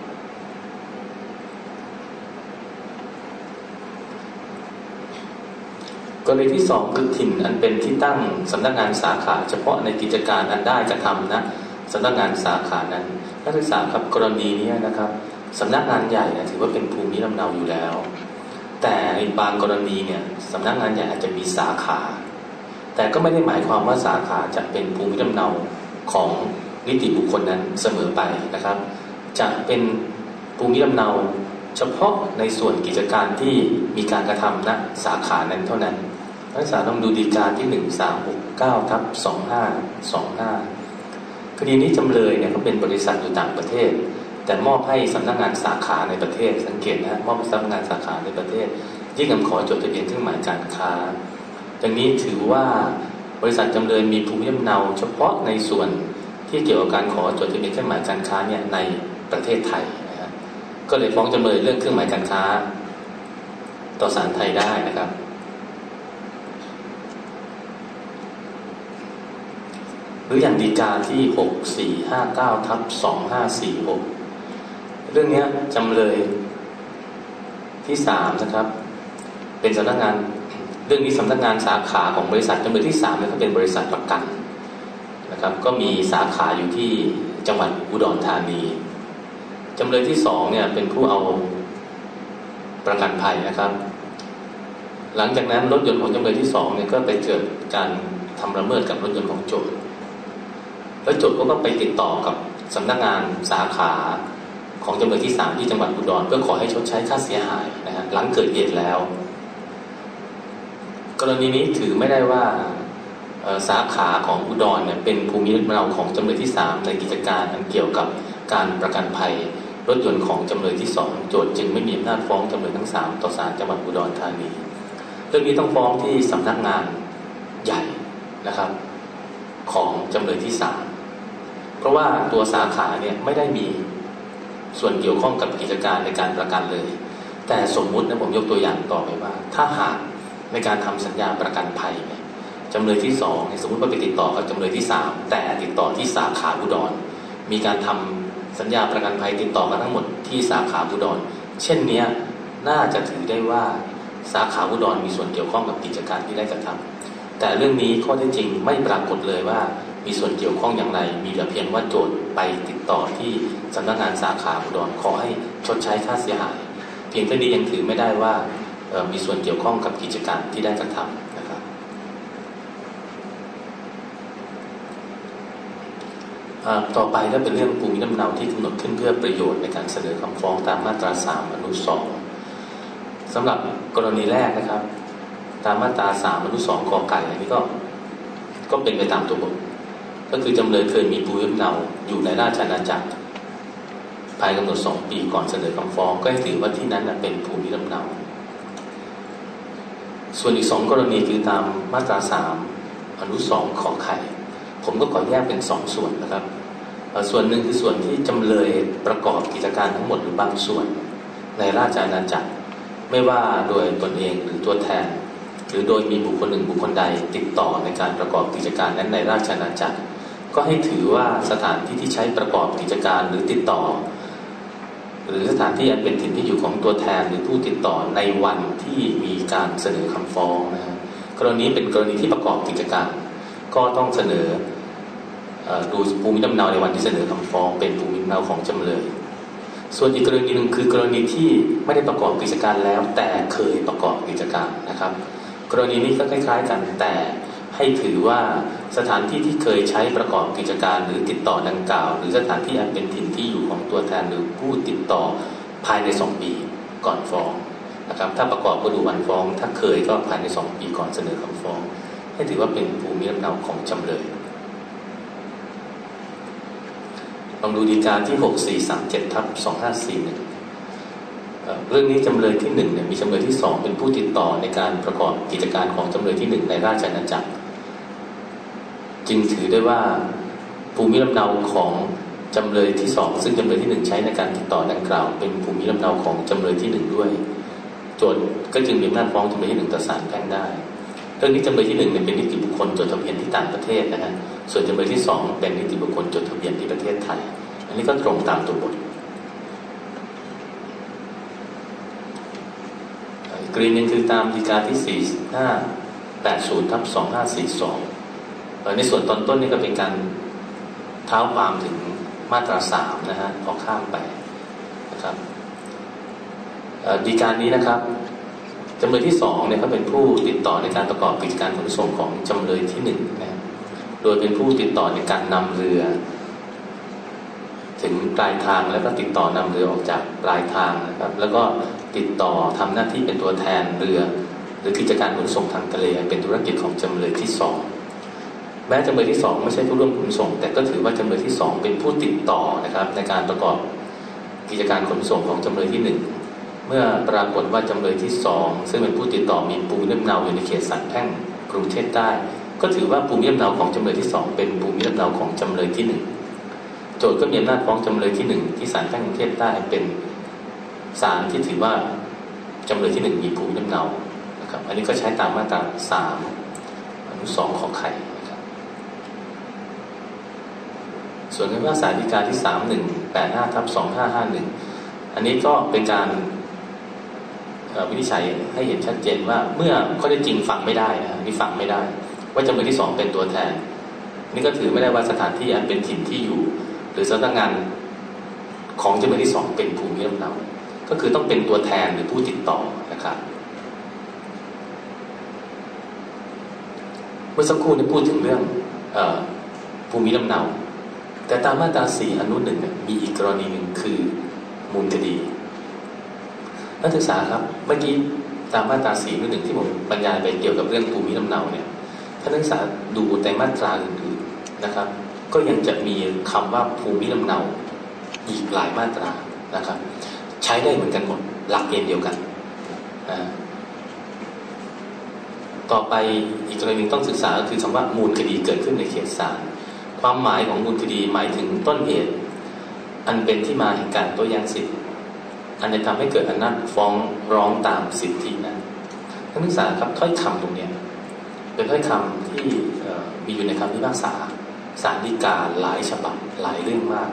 [SPEAKER 2] กรณีที่สองคือถิ่นอันเป็นที่ตั้งสำนักงานสาขาเฉพาะในกิจการอันได้กระทำนะสำนักงานสาขานั้นนักศึกษาครับกรณีนี้นะครับสำนักงานใหญ่นะถือว่าเป็นภูมิลำเนาอยู่แล้วแต่ในบางกรณีเนี่ยสำนักงานใหญ่อาจจะมีสาขาแต่ก็ไม่ได้หมายความว่าสาขาจะเป็นภูมิลำเนาของนิติบุคคลนั้นเสมอไปนะครับจะเป็นภูมิลำเนาเฉพาะในส่วนกิจการที่มีการกระทำณสาขานั้นเท่านั้นนักศึกษาต้องดูฎีกาที่หนึ่งสามหกเก้าทับสองห้าสองห้าคดีนี้จำเลยเนี่ยเขาเป็นบริษัทอยู่ต่างประเทศแต่มอบให้สำนักงานสาขาในประเทศสังเกตนะมอบให้สำนักงานสาขาในประเทศยื่นคำขอจดทะเบียนเครื่องหมายการค้าอย่างนี้ถือว่าบริษัทจำเลยมีภูมิลำเนาเฉพาะในส่วนที่เกี่ยวกับการขอจดทะเบียนเครื่องหมายการค้าเนี่ยในประเทศไทยนะครับก็เลยฟ้องจำเลยเรื่องเครื่องหมายการค้าต่อศาลไทยได้นะครับหรืออย่างฎีกาที่หกสี่ห้าเก้าทับสองห้าสี่หกเรื่องนี้จำเลยที่สามนะครับเป็นสำนักงานเรื่องนี้สำนักงานสาขาของบริษัทจำเลยที่สามเนี่ยก็เป็นบริษัทประกันนะครับก็มีสาขาอยู่ที่จังหวัดอุดรธานีจำเลยที่สองเนี่ยเป็นผู้เอาประกันภัยนะครับหลังจากนั้นรถยนต์ของจำเลยที่สองเนี่ยก็ไปเกิดการทำละเมิดกับรถยนต์ของโจทก์แล้วโจทก์ก็ไปติดต่อกับสำนักงานสาขาของจำเลยที่สามที่จังหวัดอุดรเพื่อขอให้ชดใช้ค่าเสียหายนะฮะหลังเกิดเหตุแล้วกรณีนี้ถือไม่ได้ว่าสาขาของอุดรเนี่ยเป็นภูมิลำเนาของจำเลยที่สามในกิจการอันเกี่ยวกับการประกันภัยรถยนต์ของจำเลยที่สองโจทก์จึงไม่มีอำนาจฟ้องจำเลยทั้งสามต่อศาลจังหวัดอุดรธานีเรื่องนี้ต้องฟ้องที่สำนักงานใหญ่นะครับของจำเลยที่สามเพราะว่าตัวสาขาเนี่ยไม่ได้มีส่วนเกี่ยวข้องกับกิจการในการประกันเลยแต่สมมุตินะผมยกตัวอย่างต่อไปว่าถ้าหากในการทำสัญญาประกันภัยเนี่ยจำเลยที่สองสมมติว่าไปติดต่อกับจำเลยที่สามแต่ติดต่อที่สาขาอุดรมีการทำสัญญาประกันภัยติดต่อกันทั้งหมดที่สาขาอุดรเช่นนี้น่าจะถือได้ว่าสาขาอุดรมีส่วนเกี่ยวข้องกับกิจการที่ได้กระทำแต่เรื่องนี้ข้อเท็จจริงไม่ปรากฏเลยว่ามีส่วนเกี่ยวข้องอย่างไรมีแต่เพียงว่าโจทก์ไปติดต่อที่สำนักงานสาขาอุดรขอให้ชดใช้ค่าเสียหายเพียงเท่านี้ยังถือไม่ได้ว่ามีส่วนเกี่ยวข้องกับกิจการที่ได้กระทำนะครับต่อไปก็เป็นเรื่องภูมิลำเนาที่กำหนดขึ้นเพื่อประโยชน์ในการเสนอคำฟ้องตามมาตราสามอนุสองสำหรับกรณีแรกนะครับตามมาตราสามอนุสองกอไก่อันนี้ก็ก็เป็นไปตามตัวบทก็คือจำเลยเคยมีภูมิลำเนาอยู่ในราชอาณาจักรภายกำหนดสองปีก่อนเสนอคำฟ้องก็ให้ถือว่าที่นั้นเป็นภูมิลำเนาส่วนอีกสองกรณีคือตามมาตราสามอนุสองขอไข่ผมก็ขอแยกเป็นสองส่วนนะครับส่วนหนึ่งคือส่วนที่จำเลยประกอบกิจการทั้งหมดหรือบางส่วนในราชอาณาจักรไม่ว่าโดยตนเองหรือตัวแทนหรือโดยมีบุคคลหนึ่งบุคคลใดติดต่อในการประกอบกิจการนั้นในราชอาณาจักรก็ให้ถือว่าสถานที่ที่ใช้ประกอบกิจการหรือติดต่อหรือสถานที่อันเป็นถิ่นที่อยู่ของตัวแทนหรือผู้ติดต่อในวันที่มีการเสนอคำฟ้องนะฮะกรณีเป็นกรณีที่ประกอบกิจการก็ต้องเสนอดูภูมิลำเนาในวันที่เสนอคำฟ้องเป็นภูมิลำเนาของจำเลยส่วนอีกกรณีหนึ่งคือกรณีที่ไม่ได้ประกอบกิจการแล้วแต่เคยประกอบกิจการนะครับกรณีนี้ก็คล้ายๆกันแต่ให้ถือว่าสถานที่ที่เคยใช้ประกอบกิจการหรือติดต่อดังกล่าวหรือสถานที่อันเป็นถิ่นที่อยู่ของตัวแทนหรือผู้ติดต่อภายในสองปีก่อนฟ้องนะครับถ้าประกอบก็ดูวันฟ้องถ้าเคยก็ภายในสองปีก่อนเสนอคำฟ้องให้ถือว่าเป็นภูมิลำเนาของจำเลยลองดูฎีกาที่หกสี่สามเจ็ดทับสองห้าสี่หนึ่งเรื่องนี้จำเลยที่หนึ่งเนี่ยมีจำเลยที่สองเป็นผู้ติดต่อในการประกอบกิจการของจำเลยที่หนึ่งในราชอาณาจักรจึงถือได้ว่าภูมิลำเนาของจำเลยที่สองซึ่งจำเลยที่หนึ่งใช้ในการติดต่อดังกล่าวเป็นภูมิลำเนาของจำเลยที่หนึ่งด้วยโจทก์ก็จึงมีอำนาจฟ้องจำเลยที่หนึ่งต่อศาลแพ่งได้เรื่องนี้จำเลยที่หนึ่งเนี่ยเป็นนิติบุคคลจดทะเบียนที่ต่างประเทศนะฮะส่วนจำเลยที่สองเป็นนิติบุคคลจดทะเบียนที่ประเทศไทยอันนี้ก็ตรงตามตัวบทกรณีนึงคือตามฎีกาที่สี่ห้าแปดศูนย์ทับสองห้าสี่สองในส่วนตอนต้นนี่ก็เป็นการเท้าความถึงมาตราสามนะฮะพอข้ามไปนะครับฎีกานี้นะครับจำเลยที่สองเนี่ยเขาเป็นผู้ติดต่อในการประกอบกิจการขนส่งของจำเลยที่หนึ่งนะโดยเป็นผู้ติดต่อในการนำเรือถึงปลายทางแล้วก็ติดต่อนำเรือออกจากปลายทางนะครับแล้วก็ติดต่อทำหน้าที่เป็นตัวแทนเรือหรือกิจการขนส่งทางทะเลเป็นธุรกิจของจำเลยที่สองแม้จำเลยที่สองไม่ใช่ผู้ร่วมขนส่งแต่ก็ถือว่าจำเลยที่สองเป็นผู้ติดต่อนะครับในการประกอบกิจการขนส่งของจำเลยที่หนึ่งเมื่อปรากฏว่าจำเลยที่สองซึ่งเป็นผู้ติดต่อมีภูมิลำเนาอยู่ในเขตศาลแพ่งกรุงเทพใต้ก็ถือว่าภูมิลำเนาของจำเลยที่สองเป็นภูมิลำเนาของจำเลยที่หนึ่งโจทก์ก็มีอำนาจฟ้องจำเลยที่หนึ่งที่ศาลแพ่งกรุงเทพใต้เป็นศาลที่ถือว่าจำเลยที่หนึ่งมีภูมิลำเนานะครับอันนี้ก็ใช้ตามมาตราสามอนุสองขอไข่นะครับส่วนคำพิพากษาฎีกาที่สามหนึ่งแปดห้าทับสองห้าห้าหนึ่งอันนี้ก็เป็นการวินิจฉัยให้เห็นชัดเจนว่าเมื่อข้อเท็จจริงฟังไม่ได้นะนี่ฟังไม่ได้ว่าจำเลยที่สองเป็นตัวแทนนี่ก็ถือไม่ได้ว่าสถานที่อันเป็นถิ่นที่อยู่หรือสำนักงานของจำเลยที่สองเป็นภูมิลำเนาก็คือต้องเป็นตัวแทนหรือผู้ติดต่อนะครับเมื่อสักครู่นี้พูดถึงเรื่องเอ่อภูมิลำเนาแต่ตามมาตราสี่อนุหนึ่งมีอีกกรณีหนึ่งคือมูลคดีนักศึกษาครับเมื่อกี้ตามมาตราสี่อนุหนึ่งที่ผมบรรยายไปเกี่ยวกับเรื่องภูมิลำเนาเนี่ยถ้านักศึกษาดูแต่มาตราอื่นๆนะครับก็ยังจะมีคำว่าภูมิลำเนาอีกหลายมาตรานะครับใช้ได้เหมือนกันหมดหลักเกณฑ์เดียวกันนะต่อไปอีกกรณีนึงต้องศึกษาก็คือคำว่ามูลคดีเกิดขึ้นในเขตศาลความหมายของมูลคดีหมายถึงต้นเหตุอันเป็นที่มาแห่งการโต้แย้งสิทธิอันจะทำให้เกิดอำนาจฟ้องร้องตามสิทธินั้นนักศึกษาครับถ้อยคำตรงนี้เป็นถ้อยคำที่มีอยู่ในคำพิพากษาศาลฎีกาหลายฉบับหลายเรื่องมาก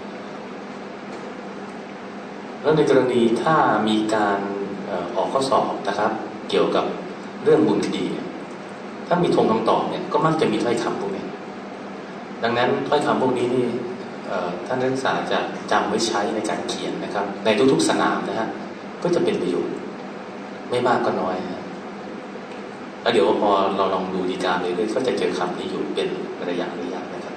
[SPEAKER 2] แล้วในกรณีถ้ามีการออกข้อสอบนะครับเกี่ยวกับเรื่องมูลคดีถ้ามีธงคำตอบเนี่ยก็มักจะมีถ้อยคำพวกนี้ดังนั้นถ้อยคำพวกนี้นี่ท่านนักศึกษาจะจำไว้ใช้ในการเขียนนะครับในทุกๆสนามนะฮะก็จะเป็นประโยชน์ไม่มากก็น้อยนะแล้วเดี๋ยวพอเราลองดูฎีกาเลยๆก็จะเจอคำนี้อยู่เป็นระยะระยะนะครับ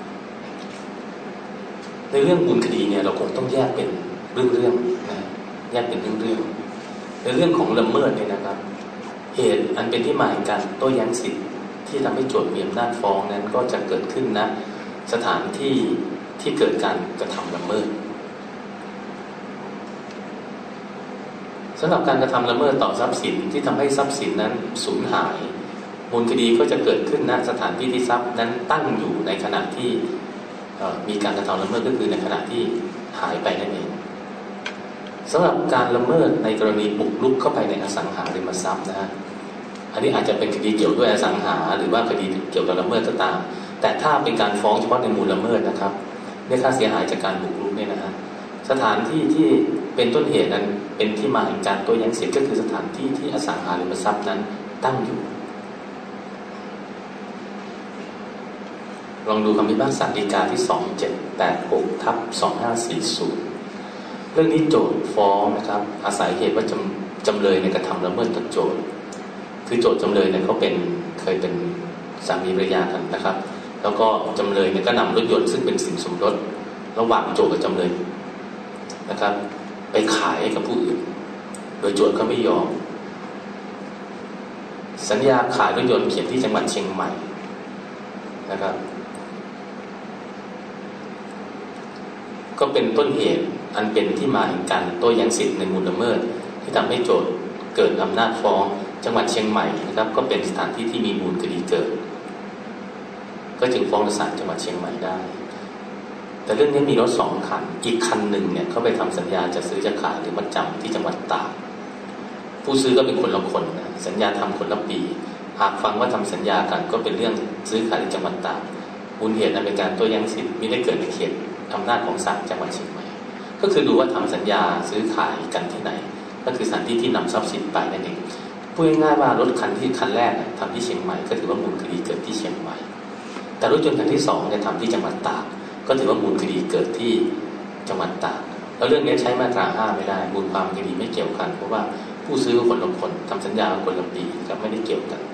[SPEAKER 2] ในเรื่องมูลคดีเนี่ยเราคงต้องแยกเป็นเรื่องๆนะแยกเป็นเรื่องๆในเรื่องของละเมิดเนี่ยนะครับเหตุอันเป็นที่มาแห่งการโต้แย้งสิทธิที่ทำให้โจทก์มีอำนาจฟ้องนั้นก็จะเกิดขึ้นณสถานที่ที่เกิดการกระทำละเมิดสำหรับการกระทำละเมิดต่อทรัพย์สินที่ทำให้ทรัพย์สินนั้นสูญหายมูลคดีก็จะเกิดขึ้นณสถานที่ที่ทรัพย์นั้นตั้งอยู่ในขณะที่มีการกระทำละเมิดก็คือในขณะที่หายไปนั่นเองสำหรับการละเมิดในกรณีบุกรุกเข้าไปในอสังหาริมทรัพย์นะฮะอันนี้อาจจะเป็นคดีเกี่ยวด้วยอสังหาหรือว่าคดีเกี่ยวกับละเมิดก็ตามแต่ถ้าเป็นการฟ้องเฉพาะในมูลละเมิดนะครับเรียกค่าเสียหายจากการบุกรุกเนี่ยนะฮะสถานที่ที่เป็นต้นเหตุนั้นเป็นที่มาแห่งการโต้แย้งสิทธิ์ก็คือสถานที่ที่อสังหาริมทรัพย์นั้นตั้งอยู่ลองดูคำพิพากษาฎีกาที่สองเจ็ดแปดหกทับสองห้าสี่ศูนย์เรื่องนี้โจทก์ฟ้องนะครับอาศัยเหตุว่าจำจำเลยในกระทำละเมิดต่อโจทก์คือโจทก์จำเลยเนี่ยเขาเป็นเคยเป็นสามีภรรยากันนะครับแล้วก็จำเลยเนี่ยก็นำรถยนต์ซึ่งเป็นสินสมรสระหว่างโจทก์กับจำเลยนะครับไปขายให้กับผู้อื่นโดยโจทก์ก็ไม่ยอมสัญญาขายรถยนต์เขียนที่จังหวัดเชียงใหม่นะครับก็เป็นต้นเหตุอันเป็นที่มาแห่งการโต้แย้งสิทธิ์ในมูลละเมิดที่ทำให้โจทก์เกิดอำนาจฟ้องจังหวัดเชียงใหม่นะครับก็เป็นสถานที่ที่มีมูลคดีเกิดก็จึงฟ้องศาลจังหวัดเชียงใหม่ได้แต่เรื่องนี้มีรถสองคันอีกคันหนึ่งเนี่ยเขาไปทำสัญญาจะซื้อจะขายหรือมัดจำที่จังหวัดตากผู้ซื้อก็เป็นคนละคนนะสัญญาทำคนละปีหากฟังว่าทำสัญญากันก็เป็นเรื่องซื้อขายที่จังหวัดตากมูลเหตุอันเป็นการโต้แย้งสิทธิ์ไม่ได้เกิดในเขตอำนาจของศาลจังหวัดเชียงใหม่ก็คือดูว่าทำสัญญาซื้อขายกันที่ไหนก็คือสถานที่ที่นำทรัพย์สินไปนั่นเองพูดง่ายๆว่ารถคันที่คันแรกทำที่เชียงใหม่ก็ถือว่ามูลคดีเกิดที่เชียงใหม่แต่รถยนต์คันที่สองเนี่ยทำที่จังหวัดตากก็ถือว่ามูลคดีเกิดที่จังหวัดตากแล้วเรื่องนี้ใช้มาตราห้าไม่ได้มูลความคดีไม่เกี่ยวกันเพราะว่าผู้ซื้อคนละคนทำสัญญาคนละปีก็ไม่ได้เกี่ยวกัน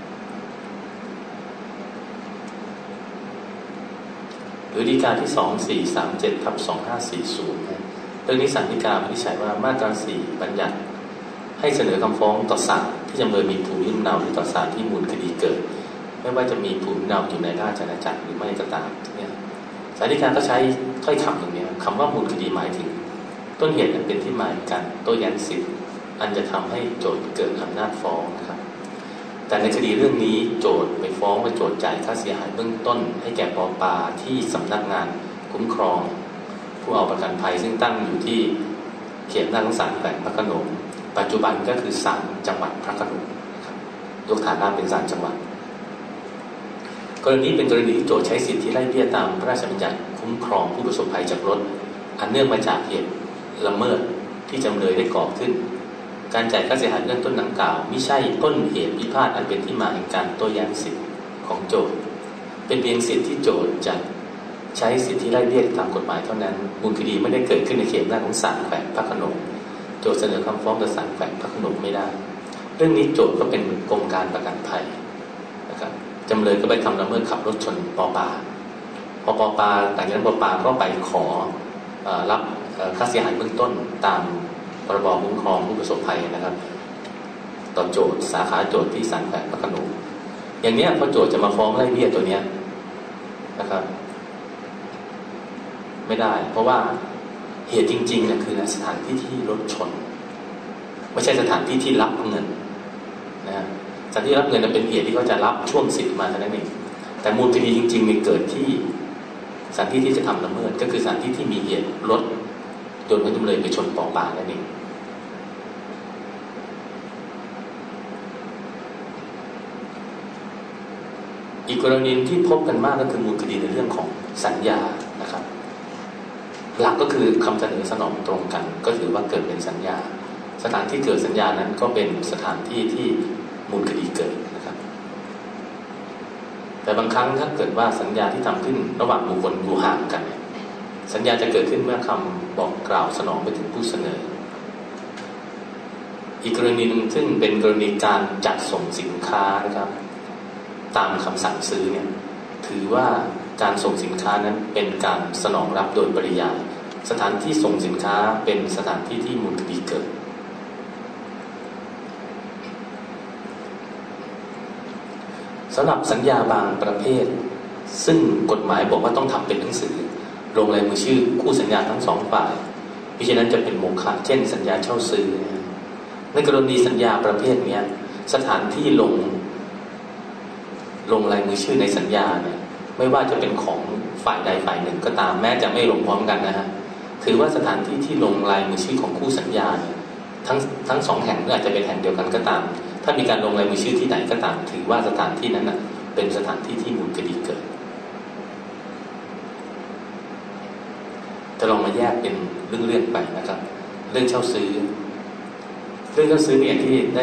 [SPEAKER 2] หรือฎีกาที่สองสี่สามเจ็ดทับสองห้าสี่ศูนย์เรื่องนี้ศาลฎีกาวินิจฉัยว่ามาตราสี่บัญญัติให้เสนอคำฟ้องต่อศาลที่จำเลยมีภูมิลำเนาหรือต่อศาลที่มูลคดีเกิดไม่ว่าจะมีภูมิลำเนาอยู่ในราชอาณาจักรหรือไม่ก็ตามเนี่ยศาลฎีกาก็ใช้ถ้อยคำตรงนี้คำว่ามูลคดีหมายถึงต้นเหตุอันเป็นที่มาของการโต้แย้งสิทธิ์อันจะทำให้โจทก์เกิดอำนาจฟ้องนะครับแต่ในคดีเรื่องนี้โจทก์ไปฟ้องว่าโจทก์จ่ายค่าเสียหายเบื้องต้นให้แก่ปป.ที่สำนักงานคุ้มครองผู้เอาประกันภัยซึ่งตั้งอยู่ที่เขตอำนาจของศาลแขวงพระโขนงปัจจุบันก็คือศาลจังหวัดพระโขนงนะครับยกฐานะเป็นศาลจังหวัดกรณีเป็นกรณีที่โจทก์ใช้สิทธิไล่เบี้ยตามพระราชบัญญัติคุ้มครองผู้ประสบภัยจากรถอันเนื่องมาจากเหตุละเมิดที่จำเลยได้ก่อขึ้นการจ่ายค่าเสียหายเบื้องต้นดังกล่าวไม่ใช่ต้นเหตุพิพาทอันเป็นที่มาแห่งการโต้แย้งสิทธิของโจทก์เป็นเพียงสิทธิที่โจทก์จะใช้สิทธิไล่เบี้ยตามกฎหมายเท่านั้นมูลคดีไม่ได้เกิดขึ้นในเขตอำนาจของศาลแขวงพระโขนงโจทก์เสนอคำฟ้องต่อศาลแขวงพระโขนงไม่ได้เรื่องนี้โจทก์ก็เป็นกรมการประกันภัยนะครับจำเลยก็ไปทำละเมิดขับรถชนปปาพอปปาหลังจากนั้นปปาก็ไปขอรับค่าเสียหายเบื้องต้นตามพรบคุ้มครองผู้ประสบภัยนะครับต่อโจทก์สาขาโจทก์ที่ศาลแขวงพระโขนงอย่างนี้พอโจทก์จะมาฟ้องไล่เบี้ยตัวเนี้ยนะครับไม่ได้เพราะว่าเหตุจริงๆเนี่ยคือสถานที่ที่รถชนไม่ใช่สถานที่ที่รับเงินนะสถานที่รับเงินเป็นเหตุที่เขาจะรับช่วงสิทธิ์มาเท่านั้นเองแต่มูลคดีจริงๆมันเกิดที่สถานที่ที่จะทำละเมิดก็คือสถานที่ที่มีเหตุรถโดนผู้จำเลยไปชนปอปานั่นเองอีกกรณีที่พบกันมากก็คือมูลคดีในเรื่องของสัญญานะครับหลักก็คือคำเสนอสนองตรงกันก็ถือว่าเกิดเป็นสัญญาสถานที่เกิดสัญญานั้นก็เป็นสถานที่ที่มูลคดีเกิดนะครับแต่บางครั้งถ้าเกิดว่าสัญญาที่ทำขึ้นระหว่างบุคคลอยู่ห่างกันสัญญาจะเกิดขึ้นเมื่อคำบอกกล่าวสนองไปถึงผู้เสนออีกกรณีนึงซึ่งเป็นกรณีการจัดส่งสินค้านะครับตามคำสั่งซื้อเนี่ยถือว่าการส่งสินค้านั้นเป็นการสนองรับโดยปริยายสถานที่ส่งสินค้าเป็นสถานที่ที่มูลคดีเกิดสำหรับสัญญาบางประเภทซึ่งกฎหมายบอกว่าต้องทำเป็นหนังสือลงลายมือชื่อคู่สัญญาทั้งสองฝ่ายเพราะฉะนั้นจะเป็นโมฆะเช่นสัญญาเช่าซื้อในกรณีสัญญาประเภทนี้สถานที่ลงลงลายมือชื่อในสัญญาเนี่ยไม่ว่าจะเป็นของฝ่ายใดฝ่ายหนึ่งก็ตามแม้จะไม่ลงพร้อมกันนะฮะถือว่าสถานที่ที่ลงลายมือชื่อของคู่สัญญาเนี่ยทั้งทั้งสองแห่งหรืออาจจะเป็นแห่งเดียวกันก็ตามถ้ามีการลงลายมือชื่อที่ไหนก็ตามถือว่าสถานที่นั้นนะเป็นสถานที่ที่มูลคดีเกิดจะลองมาแยกเป็นเรื่องๆไปนะครับเรื่องเช่าซื้อเรื่องเช่าซื้อเนี่ยที่ได้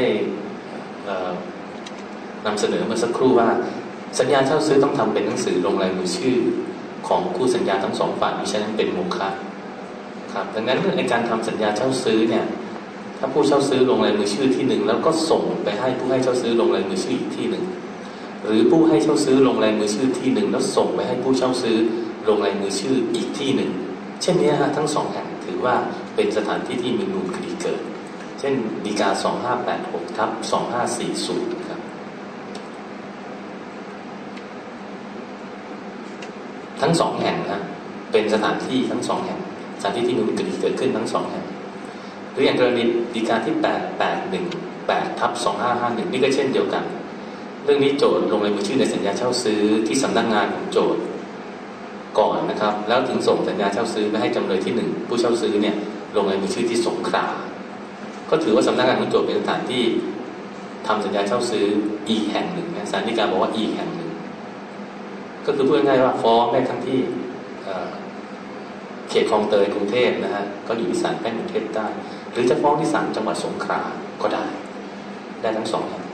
[SPEAKER 2] นำเสนอเมื่อสักครู่ว่าสัญญาเช่าซื้อต้องทำเป็นหนังสือลงลายมือชื่อของคู่สัญญาทั้งสองฝ่ายมิฉะนั้นเป็นโมฆะครับดังนั้นในการทำสัญญาเช่าซื้อเนี่ยถ้าผู้เช่าซื้อลงลายมือชื่อที่หนึ่งแล้วก็ส่งไปให้ผู้ให้เช่าซื้อลงลายมือชื่ออีกที่หนึ่งหรือผู้ให้เช่าซื้อลงลายมือชื่อที่หนึ่งแล้วส่งไปให้ผู้เช่าซื้อลงลายมือชื่ออีกที่หนึ่งเช่นนี้ฮะทั้งสองแห่งถือว่าเป็นสถานที่ที่มีมูลคดีเกิดเช่นฎีกาสองห้าแปดหกทับสองห้าสี่ศูนย์ครับทั้งสองแห่งนะเป็นสถานที่ทั้งสองแห่งสถานที่ที่มีมูลคดีเกิดขึ้นทั้งสองแห่งหรืออย่างกรณีฎีกาที่แปดแปดหนึ่งแปดทับสองห้าห้าหนึ่งนี่ก็เช่นเดียวกันเรื่องนี้โจทย์ลงลายมือชื่อในสัญญาเช่าซื้อที่สำนักงานของโจทย์ก่อนนะครับแล้วถึงส่งสัญญาเช่าซื้อไปให้จำเลยที่หนึ่งผู้เช่าซื้อเนี่ยลงลายมือชื่อที่สงขลาก็ถือว่าสำนักงานของโจทย์เป็นสถานที่ทำสัญญาเช่าซื้ออีกแห่งหนึ่งนะศาลฎีกาบอกว่าอีกแห่งหนึ่งก็คือพูดง่ายๆว่าฟ้องได้ทั้งที่เขตคลองเตยกรุงเทพนะฮะก็อยู่ที่ศาลแพ่งกรุงเทพได้หรือจะฟ้องที่ศาลจังหวัดสงขลาก็ได้ได้ทั้งสองแห่ง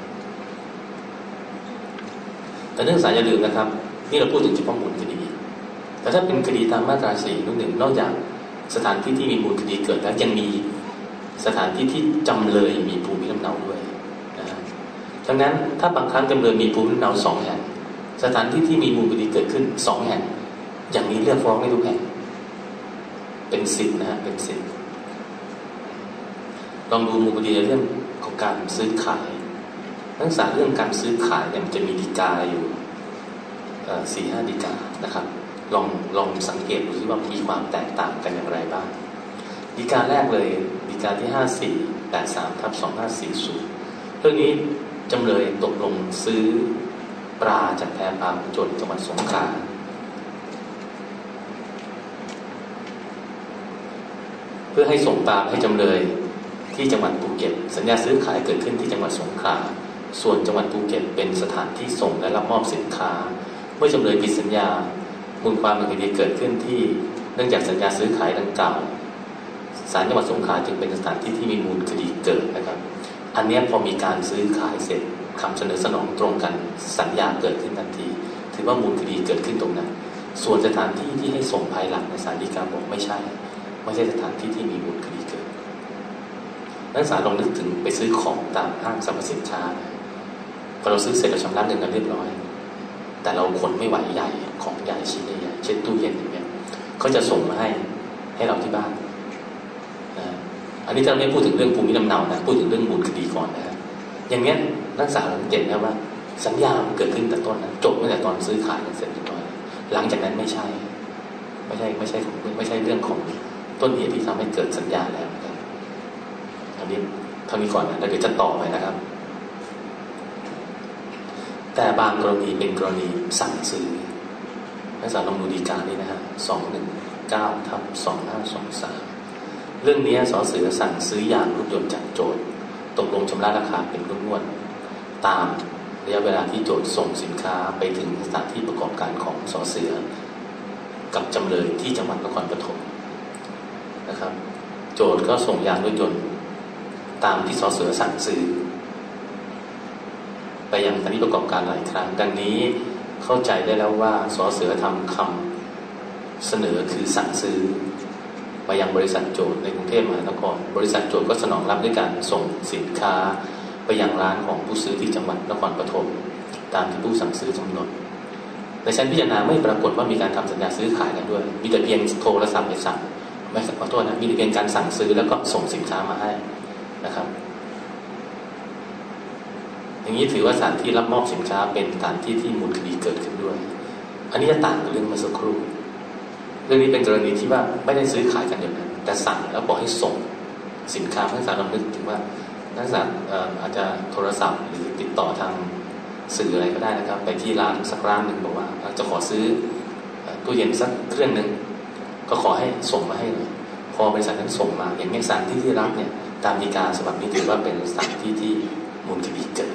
[SPEAKER 2] แต่เรื่องศาลอย่าลืมนะครับนี่เราพูดถึงเฉพาะมูลคดีแต่ถ้าเป็นคดีตามมาตราสี่นุ่นหนึ่งนอกจากสถานที่ที่มีมูลคดีเกิดแล้วยังมีสถานที่ที่จำเลยมีภูมิลำเนาด้วยนะฮะดังนั้นถ้าบางครั้งจำเลยมีภูมิลำเนาสองแห่งสถานที่ที่มีมูลคดีเกิดขึ้นสองแห่งอย่างนี้เลือกฟ้องได้ทุกแห่งเป็นสิทธิ์นะฮะเป็นสิทธิ์ลองดูมูลคดีในเรื่องของการซื้อขายนักศึกษาเรื่องการซื้อขายเนี่ยมันจะมีฎีกาอยู่สี่ห้าฎีกานะครับลองลองสังเกตดูซิว่ามีความแตกต่างกันอย่างไรบ้างฎีกาแรกเลยฎีกาที่ห้าสี่แปดสามทับสองห้าสี่ศูนย์เรื่องนี้จำเลยตกลงซื้อปลาจากแพปลาโจทย์จังหวัดสงขลาเพื่อให้ส่งปลาให้จำเลยที่จังหวัดภูเก็ตสัญญาซื้อขายเกิดขึ้นที่จังหวัดสงขลาส่วนจังหวัดภูเก็ตเป็นสถานที่ส่งและรับมอบสินค้าเมื่อจำเลยผิดสัญญามูลความเป็นคดีเกิดขึ้นที่เนื่องจากสัญญาซื้อขายดังกล่าวศาลจังหวัดสงขลาจึงเป็นสถานที่ที่มีมูลคดีเกิดนะครับอันนี้พอมีการซื้อขายเสร็จคำเสนอสนองตรงกันสัญญาเกิดขึ้นทันทีถือว่ามูลคดีเกิดขึ้นตรงนั้นส่วนสถานที่ที่ให้ส่งภายหลังในศาลฎีกาบอกไม่ใช่ไม่ใช่สถานที่ที่มีมูลคดีเกิดนักศึกษาลองนึกถึงไปซื้อของตามห้างสรรพสินค้าพอเราซื้อเสร็จเราชำระเงินกันเรียบร้อยแต่เราขนไม่ไหวใหญ่ของใหญ่ชิ้นใหญ่เช่นตู้เย็นอย่างเงี้ยเขาจะส่งมาให้ให้เราที่บ้านนะอันนี้จะไม่พูดถึงเรื่องภูมิลำเนานะพูดถึงเรื่องมูลคดีก่อนนะอย่างเงี้ยนักศึกษาสังเกตนะว่าสัญญามันเกิดขึ้นแต่ต้นนะจบตั้งแต่ตอนซื้อขายกันเสร็จเรียบร้อยหลังจากนั้นไม่ใช่ไม่ใช่ไม่ใช่ไม่ใช่เรื่องของต้นเหตุที่ทำให้เกิดสัญญาแล้วนะครับอันนี้เท่านี้ก่อนนะแล้วเดี๋ยวจะต่อไปนะครับแต่บางกรณีเป็นกรณีสั่งซื้อนักศึกษาลองดูฎีกานี้นะฮะสองหนึ่งเก้าทับสองห้าสองสามเรื่องนี้สอเสือสั่งซื้อยางรถยนต์จากโจทย์ตกลงชำระราคาเป็นงวดตามระยะเวลาที่โจทย์ส่งสินค้าไปถึงสถานที่ประกอบการของสอเสือกับจำเลยที่จังหวัดนครปฐมนะครับโจทย์ก็ส่งยางรถยนต์ตามที่สอเสือสั่งซื้อไปยังสถานที่ประกอบการหลายครั้งดังนี้เข้าใจได้แล้วว่าสอเสือทำคำเสนอคือสั่งซื้อไปยังบริษัทโจทย์ในกรุงเทพมหานครบริษัทโจทย์ก็สนองรับด้วยการส่งสินค้าไปยังร้านของผู้ซื้อที่จังหวัดนครปฐมตามที่ผู้สั่งซื้อกำหนดในชั้นพิจารณาไม่ปรากฏว่ามีการทำสัญญาซื้อขายกันด้วยมีแต่เพียงโทรศัพท์ไปสั่งไม่ขอโทษนะมีแต่เพียงการสั่งซื้อแล้วก็ส่งสินค้ามาให้นะครับอย่างนี้ถือว่าสถานที่รับมอบสินค้าเป็นสถานที่ที่มูลคดีเกิดขึ้นด้วยอันนี้จะต่างกับเรื่องเมื่อสักครู่เรื่องนี้เป็นกรณีที่ว่าไม่ได้ซื้อขายกันเดียวกันแต่สั่งแล้วบอกให้ส่งสินค้านักศึกษาลำนึกถึงว่านักศึกษาอาจจะโทรศัพท์หรือติดต่อทางสื่ออะไรก็ได้นะครับไปที่ร้านสักร้านหนึ่งบอกว่าจะขอซื้อตู้เย็นสักเครื่องหนึ่งก็ขอให้ส่งมาให้เลยพอบริษัทนั้นส่งมาอย่างนี้สถานที่ที่รับเนี่ยตามฎีกาฉบับนี้ถือว่าเป็นสถานที่ที่มูลคดีเกิด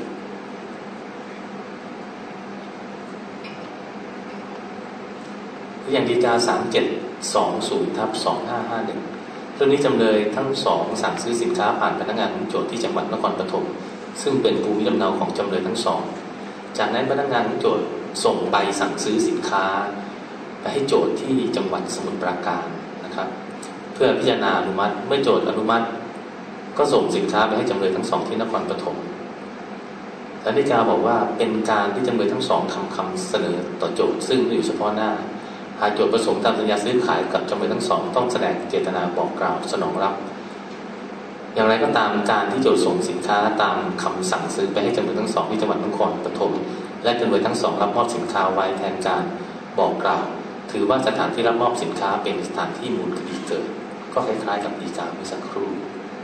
[SPEAKER 2] อย่างฎีกาสามเจ็ดสองศูนย์ทับสองห้าห้าหนึ่งเรื่องนี้จำเลยทั้งสองสั่งซื้อสินค้าผ่านพนักงานของโจทก์ที่จังหวัดนครปฐมซึ่งเป็นภูมิลำเนาของจำเลยทั้งสองจากนั้นพนักงานของโจทก์ส่งใบสั่งซื้อสินค้าไปให้โจทก์ที่จังหวัดสมุทรปราการนะครับเพื่อพิจารณาอนุมัติเมื่อโจทก์อนุมัติก็ส่งสินค้าไปให้จำเลยทั้งสองที่นครปฐมศาลฎีกาบอกว่าเป็นการที่จำเลยทั้งสองทำคำเสนอต่อโจทก์ซึ่งอยู่เฉพาะหน้าหากโจทก์ประสงค์ตามสัญญาซื้อขายกับจำเลยทั้งสองต้องแสดงเจตนาบอกกล่าวสนองรับอย่างไรก็ตามการที่โจทก์ส่งสินค้าตามคำสั่งซื้อไปให้จำเลยทั้งสองที่จังหวัดนครปฐมและจำเลยทั้งสองรับมอบสินค้าไว้แทนการบอกกล่าวถือว่าสถานที่รับมอบสินค้าเป็นสถานที่มูลคดีเกิดก็คล้ายๆกับฎีกาเมื่อสักครู่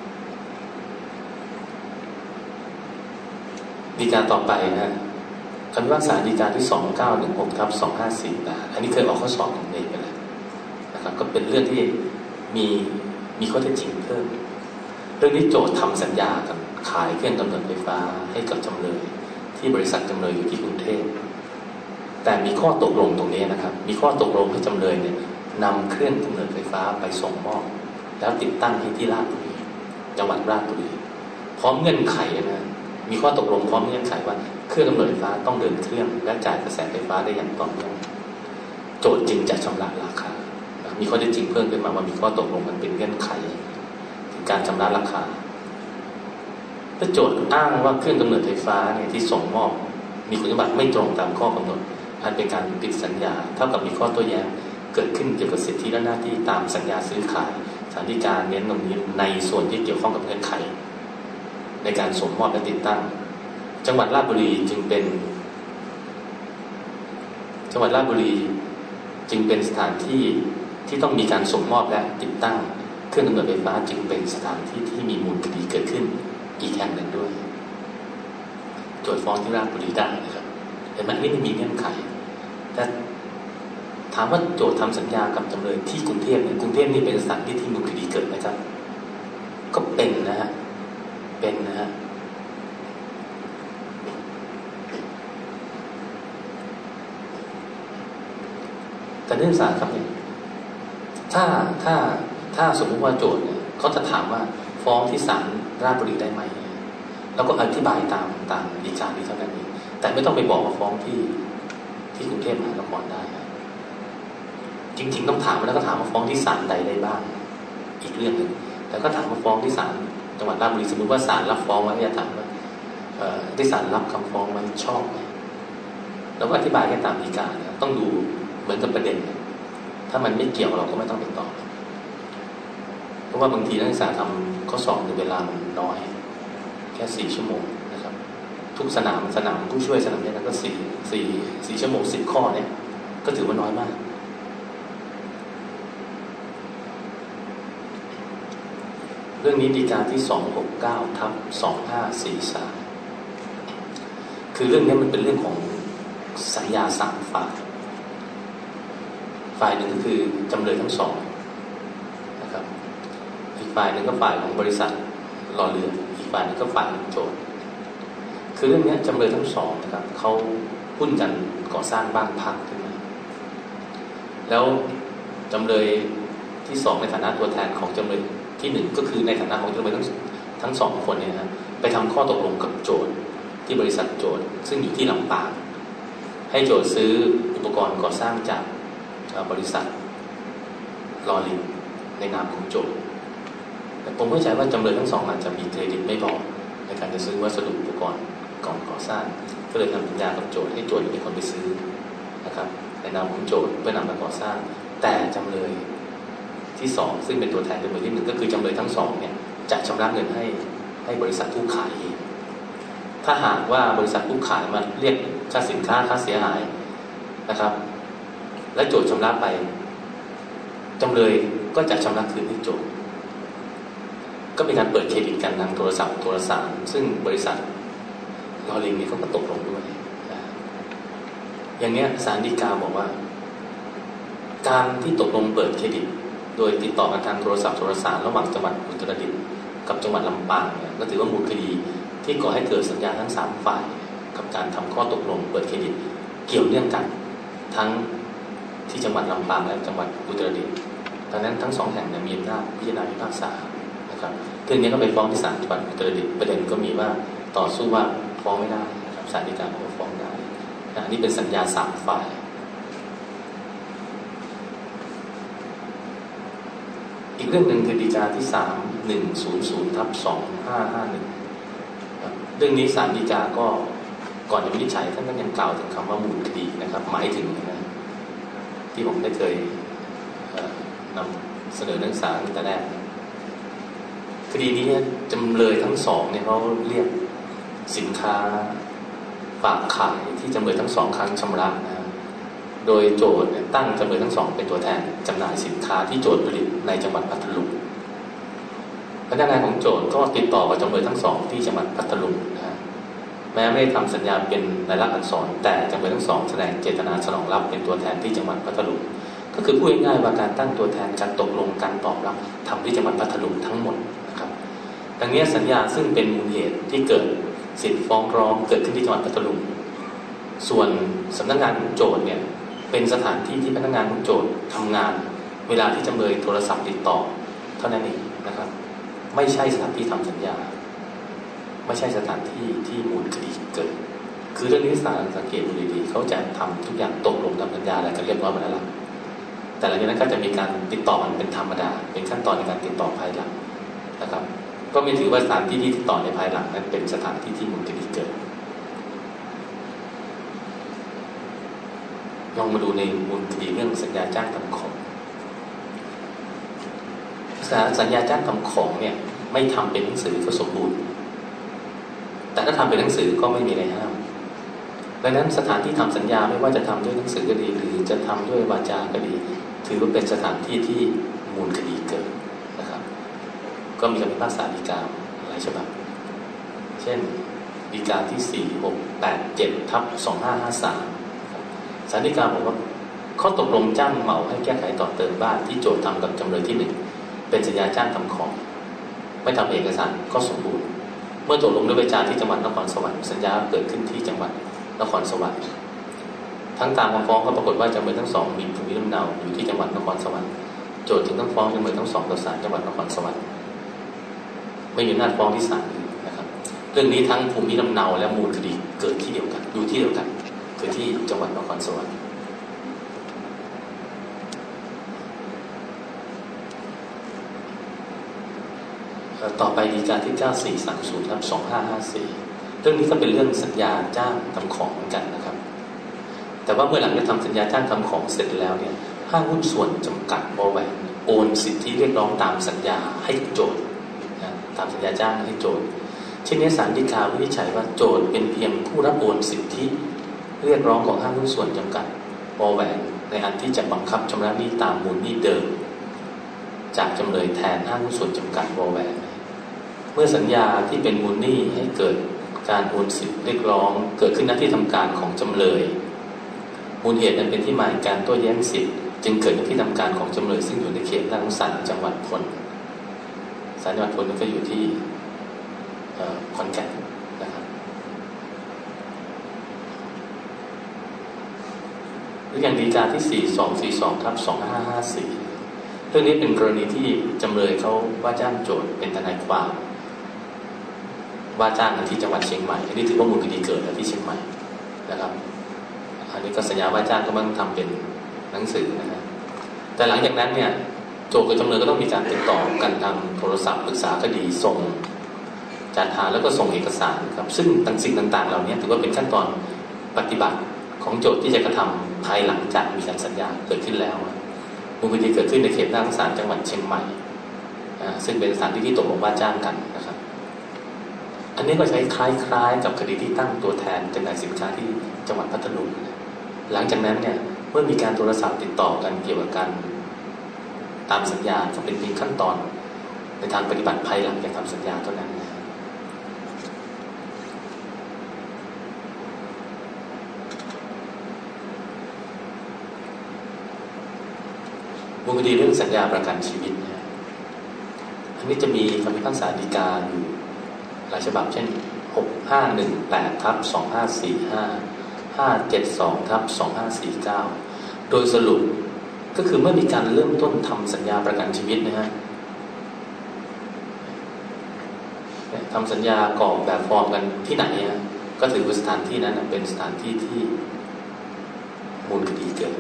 [SPEAKER 2] ฎีกาต่อไปนะคำพิพากษาฎีกาที่สองเก้าหนึ่งหกทับสองห้าสี่นะอันนี้เคยออกข้อสอบของเองไปแล้วนะครับก็เป็นเรื่องที่มีมีข้อเท็จจริงเพิ่มเรื่องนี้โจทก์ทำสัญญากับขายเครื่องกำเนิดไฟฟ้าให้กับจำเลยที่บริษัทจำเลยอยู่ที่กรุงเทพแต่มีข้อตกลงตรงนี้นะครับมีข้อตกลงให้จำเลยเนี่ยนำเครื่องกำเนิดไฟฟ้าไปส่งมอบแล้วติดตั้งที่ที่ราชบุรีจังหวัดราชบุรีพร้อมเงื่อนไขนะมีข้อตกลงพร้อมเงื่อนไขว่าเครื่องกำเนิดไฟฟ้าต้องเดินเครื่องและจ่ายกระแสไฟฟ้าได้อย่างต่อเนื่องโจทก์จึงจะชำระราคามีข้อเท็จจริงเพิ่มขึ้นมาว่ามีข้อตกลงมันเป็นเงื่อนไขในการชำระราคาถ้าโจทก์อ้างว่าเครื่องกำเนิดไฟฟ้าเนี่ยที่ส่งมอบมีคุณสมบัติไม่ตรงตามข้อกำหนดอันเป็นการผิดสัญญาเท่ากับมีข้อโต้แย้งเกิดขึ้นเกี่ยวกับสิทธิและหน้าที่ตามสัญญาซื้อขายศาลฎีกาเน้นตรงนี้ในส่วนที่เกี่ยวข้องกับเงื่อนไขในการส่งมอบและติดตั้งจังหวัดราชบุรีจึงเป็นจังหวัดราชบุรีจึงเป็นสถานที่ที่ต้องมีการส่งมอบและติดตั้งเครื่องกำเนิดไฟฟ้าจึงเป็นสถานที่ที่มีมูลคดีเกิดขึ้นอีกแห่งหนึ่งด้วยโจทก์ฟ้องที่ราชบุรีได้นะครับแต่มันไม่ได้มีเงื่อนไขแต่ถามว่าโจทก์ทำสัญญากับจำเลยที่กรุงเทพเนี่ยกรุงเทพนี่เป็นสถานที่ที่มูลคดีเกิดนะครับก็เป็นนะฮะเป็นนะฮะแต่เนื่องจากครับเนี่ยถ้าถ้าถ้าสมมติว่าโจทก์เนี่ยเขาจะถามว่าฟ้องที่ศาลราชบุรีได้ไหมแล้วก็อธิบายตามตามฎีกานี้เท่านั้นเองแต่ไม่ต้องไปบอกว่าฟ้องที่ที่กรุงเทพมหานครได้นะจริงๆต้องถามแล้วก็ถามว่าฟ้องที่ศาลใดได้บ้างอีกเรื่องหนึ่งแต่ก็ถามว่าฟ้องที่ศาลจังหวัดราชบุรีสมมติว่าศาลรับฟ้องไว้จะถามว่าที่ศาลรับคำฟ้องไว้ชอบไหมแล้วก็อธิบายแค่ตามฎีกาเนี่ยต้องดูเหมือนกับประเด็นถ้ามันไม่เกี่ยวเราก็ไม่ต้องไปตอบเพราะว่าบางทีนักศึกษาทำข้อสอบในเวลามันน้อยแค่สี่ชั่วโมงนะครับทุกสนามสนามผู้ช่วยสนามเนี่ยก็สี่สี่สี่ชั่วโมงสิบข้อเนี่ยก็ถือว่าน้อยมากเรื่องนี้ฎีกาที่สองหกเก้าทับสองห้าสี่สามคือเรื่องนี้มันเป็นเรื่องของสัญญาสามฝ่ายฝ่ายหนึ่งก็คือจำเลยทั้งสองนะครับอีกฝ่ายหนึ่งก็ฝ่ายของบริษัทรอเรืออีกฝ่ายหนึ่งก็ฝ่ายของโจทก์คือเรื่องนี้จำเลยทั้งสองนะครับเขาหุ้นกันก่อสร้างบ้านพักขึ้นมาแล้วจำเลยที่สองในฐานะตัวแทนของจำเลยที่หนึ่งก็คือในฐานะของจำเลยทั้งทั้งสองคนเนี่ยนะไปทำข้อตกลงกับโจทก์ที่บริษัทโจทก์ซึ่งอยู่ที่ลำปางให้โจทก์ซื้ออุปกรณ์ก่อสร้างจากบริษัทรอลินในนามของโจทก์แต่ผมเข้าใจว่าจำเลยทั้งสองอาจจะมีเครดิตไม่พอในการจะซื้อวัสดุอุปกรณ์ก่อนก่อสร้างก็เลยทำสัญญากับโจทก์ให้โจทก์เป็นคนไปซื้อนะครับในนามของโจทก์เพื่อนำมาก่อสร้างแต่จำเลยที่สองซึ่งเป็นตัวแทนจำเลยที่หนึ่งก็คือจำเลยทั้งสองเนี่ยจะชำระเงินให้ให้บริษัทผู้ขายเองถ้าหากว่าบริษัทผู้ขายมาเรียกค่าสินค้าค่าเสียหายนะครับและโจทย์ชำระไปจำเลยก็จะชำระคืนให้โจทย์ก็เป็นการเปิดเครดิตกันทางโทรศัพท์โทรศัพท์ซึ่งบริษัทลอลิงนี่เขาก็ตกลงด้วยอย่างนี้ศาลฎีกาบอกว่าการที่ตกลงเปิดเครดิตโดยติดต่อกันทางโทรศัพท์โทรศัพท์ระหว่างจังหวัดอุตรดิตถ์กับจังหวัดลำปางเนี่ยก็ถือว่ามูลคดีที่ก่อให้เกิดสัญญาทั้งสามฝ่ายกับการทำข้อตกลงเปิดเครดิตเกี่ยวเนื่องกันทั้งที่จังหวัดลำปางและจังหวัดอุตรดิตถ์ดังนั้นทั้งสองแห่งมีอำนาจพิจารณาพิพากษานะครับเรื่องนี้ก็ไปฟ้องที่ศาลจังหวัดอุตรดิตถ์ประเด็นก็มีว่าต่อสู้ว่าฟ้องไม่ได้นะครับศาลฎีกาบอกว่าฟ้องได้นะนี่เป็นสัญญาสามฝ่ายอีกเรื่องหนึ่งคือฎีกาที่สามหนึ่งศูนย์ศูนย์ทับสองห้าห้าหนึ่งเรื่องนี้ศาลฎีกาก็ก่อนจะวินิจฉัยท่านก็ยังกล่าวถึงคำว่ามูลคดีนะครับหมายถึงนะที่ผมได้เคยนำเสนอนักศึกษาตั้งแต่แรกคดีนี้จำเลยทั้งสองเนี่ยเขาเรียกสินค้าฝากขายที่จำเลยทั้งสองครั้งชำระนะโดยโจทย์ตั้งจำเลยทั้งสองเป็นตัวแทนจำหน่ายสินค้าที่โจทย์ผลิตในจังหวัดพัทลุงพนักงานของโจทย์ก็ติดต่อกับจำเลยทั้งสองที่จังหวัดพัทลุงนะแม้ไม่ได้ทำสัญญาเป็นลายลักษณ์อักษรแต่จำเลยทั้งสองแสดงเจตนาสนองรับเป็นตัวแทนที่จังหวัดพัทลุงก็คือพูดง่ายๆว่าการตั้งตัวแทนการตกลงการตอบรับทำที่จังหวัดพัทลุงทั้งหมดนะครับดังนี้สัญญาซึ่งเป็นมูลเหตุที่เกิดสิทธิฟ้องร้องเกิดขึ้นที่จังหวัดพัทลุงส่วนสำนักงานของโจทย์เนี่ยเป็นสถานที่ที่พนักงานของโจทย์ทำงานเวลาที่จำเลยโทรศัพท์ติดต่อเท่านั้นเองนะครับไม่ใช่สถานที่ทำสัญญาไม่ใช่สถานที่ที่มูลคดีเกิดคือเรื่องนี้ศาลสังเกตดูดีๆเขาจะทำทุกอย่างตกลงตามสัญญาอะไรกันเรียบร้อยหมดแล้วแต่หลังจากนั้นก็จะมีการติดต่อมันเป็นธรรมดาเป็นขั้นตอนในการติดต่อภายหลังนะครับก็ไม่ถือว่าสถานที่ที่ติดต่อในภายหลังนั้นเป็นสถานที่ที่มูลคดีเกิดลองมาดูในมูลคดีเรื่องสัญญาจ้างทำของสัญญาจ้างทำของเนี่ยไม่ทำเป็นหนังสือก็สมบูรณ์แต่ถ้าทำเป็นหนังสือก็ไม่มีอะไรห้ามดังนั้นสถานที่ทำสัญญาไม่ว่าจะทำด้วยหนังสือก็ดีหรือจะทำด้วยวาจาก็ดีถือว่าเป็นสถานที่ที่มูลคดีเกิดนะครับก็มีคำพิพากษาฎีกาหลายฉบับเช่นฎีกาที่สี่หกแปดเจ็ดทับสองห้าห้าสามศาลฎีกาบอกว่าข้อตกลงจ้างเหมาให้แก้ไขต่อเติมบ้านที่โจทย์ทำกับจำเลยที่หนึ่งเป็นสัญญาจ้างทำของไม่ทำเอกสารก็สมบูรณ์เมื่อตกลงด้วยวาจาที่จังหวัดนครสวรรค์สัญญาเกิดขึ้นที่จังหวัดนครสวรรค์ทั้งตามคำฟ้องก็ปรากฏว่าจำเลยทั้งสองมีภูมิลำเนาอยู่ที่จังหวัดนครสวรรค์โจทย์จึงต้องฟ้องจำเลยทั้งสองต่อศาลจังหวัดนครสวรรค์ไม่มีอำนาจฟ้องที่ศาลนะครับเรื่องนี้ทั้งภูมิลำเนาและมูลคดีเกิดที่เดียวกันอยู่ที่เดียวกันคือที่จังหวัดนครสวรรค์ต่อไปฎีกาที่เก้าสี่สามศูนย์ทับสองห้าห้าสี่เรื่องนี้ก็เป็นเรื่องสัญญาจ้างทำของเหมือนกันนะครับแต่ว่าเมื่อหลังจากทำสัญญาจ้างทำของเสร็จแล้วเนี่ยห้างหุ้นส่วนจำกัดวอแหวนโอนสิทธิเรียกร้องตามสัญญาให้โจทย์นะตามสัญญาจ้างให้โจทย์เช่นนี้ศาลฎีกาวินิจฉัยว่าโจทย์เป็นเพียงผู้รับโอนสิทธิเรียกร้องของห้างหุ้นส่วนจำกัดวอแหวนในอันที่จะบังคับชำระหนี้ตามมูลหนี้เดิมจากจำเลยแทนห้างหุ้นส่วนจำกัดวอแหวนเมื่อสัญญาที่เป็นมูลหนี้ให้เกิดการโอนสิทธิเรียกร้องเกิดขึ้นณที่ทำการของจำเลยมูลเหตุนั้นเป็นที่มาของการโต้แย้งสิทธิ์จึงเกิดณที่ทำการของจำเลยซึ่งอยู่ในเขตทางศาลจังหวัดพลศาลจังหวัดพลนั้นก็อยู่ที่ขอนแก่นนะครับหรืออย่างฎีกาที่สี่สองสี่สองทับสองห้าห้าสี่เรื่องนี้เป็นกรณีที่จำเลยเขาว่าจ้างโจทย์เป็นทนายความว่าจ้างกันที่จังหวัดเชียงใหม่อันนี้ถือว่ามูลคดีเกิดที่เชียงใหม่นะครับอันนี้ก็สัญญาว่าจ้างก็ต้องทำเป็นหนังสือนะฮะแต่หลังจากนั้นเนี่ยโจทย์กับจำเลยก็ต้องมีการติดต่อกันทางโทรศัพท์ปรึกษาคดีส่งจัดหาแล้วก็ส่งเอกสารครับซึ่งต่างสิ่งต่างๆเหล่านี้ถือว่าเป็นขั้นตอนปฏิบัติของโจทย์ที่จะกระทำภายหลังจากมีการสัญญาเกิดขึ้นแล้วมูลคดีเกิดขึ้นในเขตหน้าศาลจังหวัดเชียงใหม่ซึ่งเป็นสถานที่ที่ตกลงว่าจ้างกันนะครับอันนี้ก็ใช้คล้ายๆกับคดีที่ตั้งตัวแทนจำหน่ายสินค้าที่จังหวัดพัทลุงหลังจากนั้นเนี่ยเมื่อมีการโทรศัพท์ติดต่อกันเกี่ยวกับการตามสัญญาก็เป็นเพียงขั้นตอนในทางปฏิบัติภายหลังจากทำสัญญาเท่านั้นมูลคดีเรื่องสัญญาประกันชีวิตเนี่ยอันนี้จะมีคำพิพากษาฎีกาอยู่หลายฉบับเช่นหกห้าหนึ่งแปดทับสองห้าสี่ห้า ห้าเจ็ดสองทับสองห้าสี่เก้าโดยสรุปก็คือเมื่อมีการเริ่มต้นทำสัญญาประกันชีวิตนะฮะทำสัญญากรอกแบบฟอร์มกันที่ไหนฮะก็ถือว่าสถานที่นั้นเป็นสถานที่ที่มูลคดีเกิด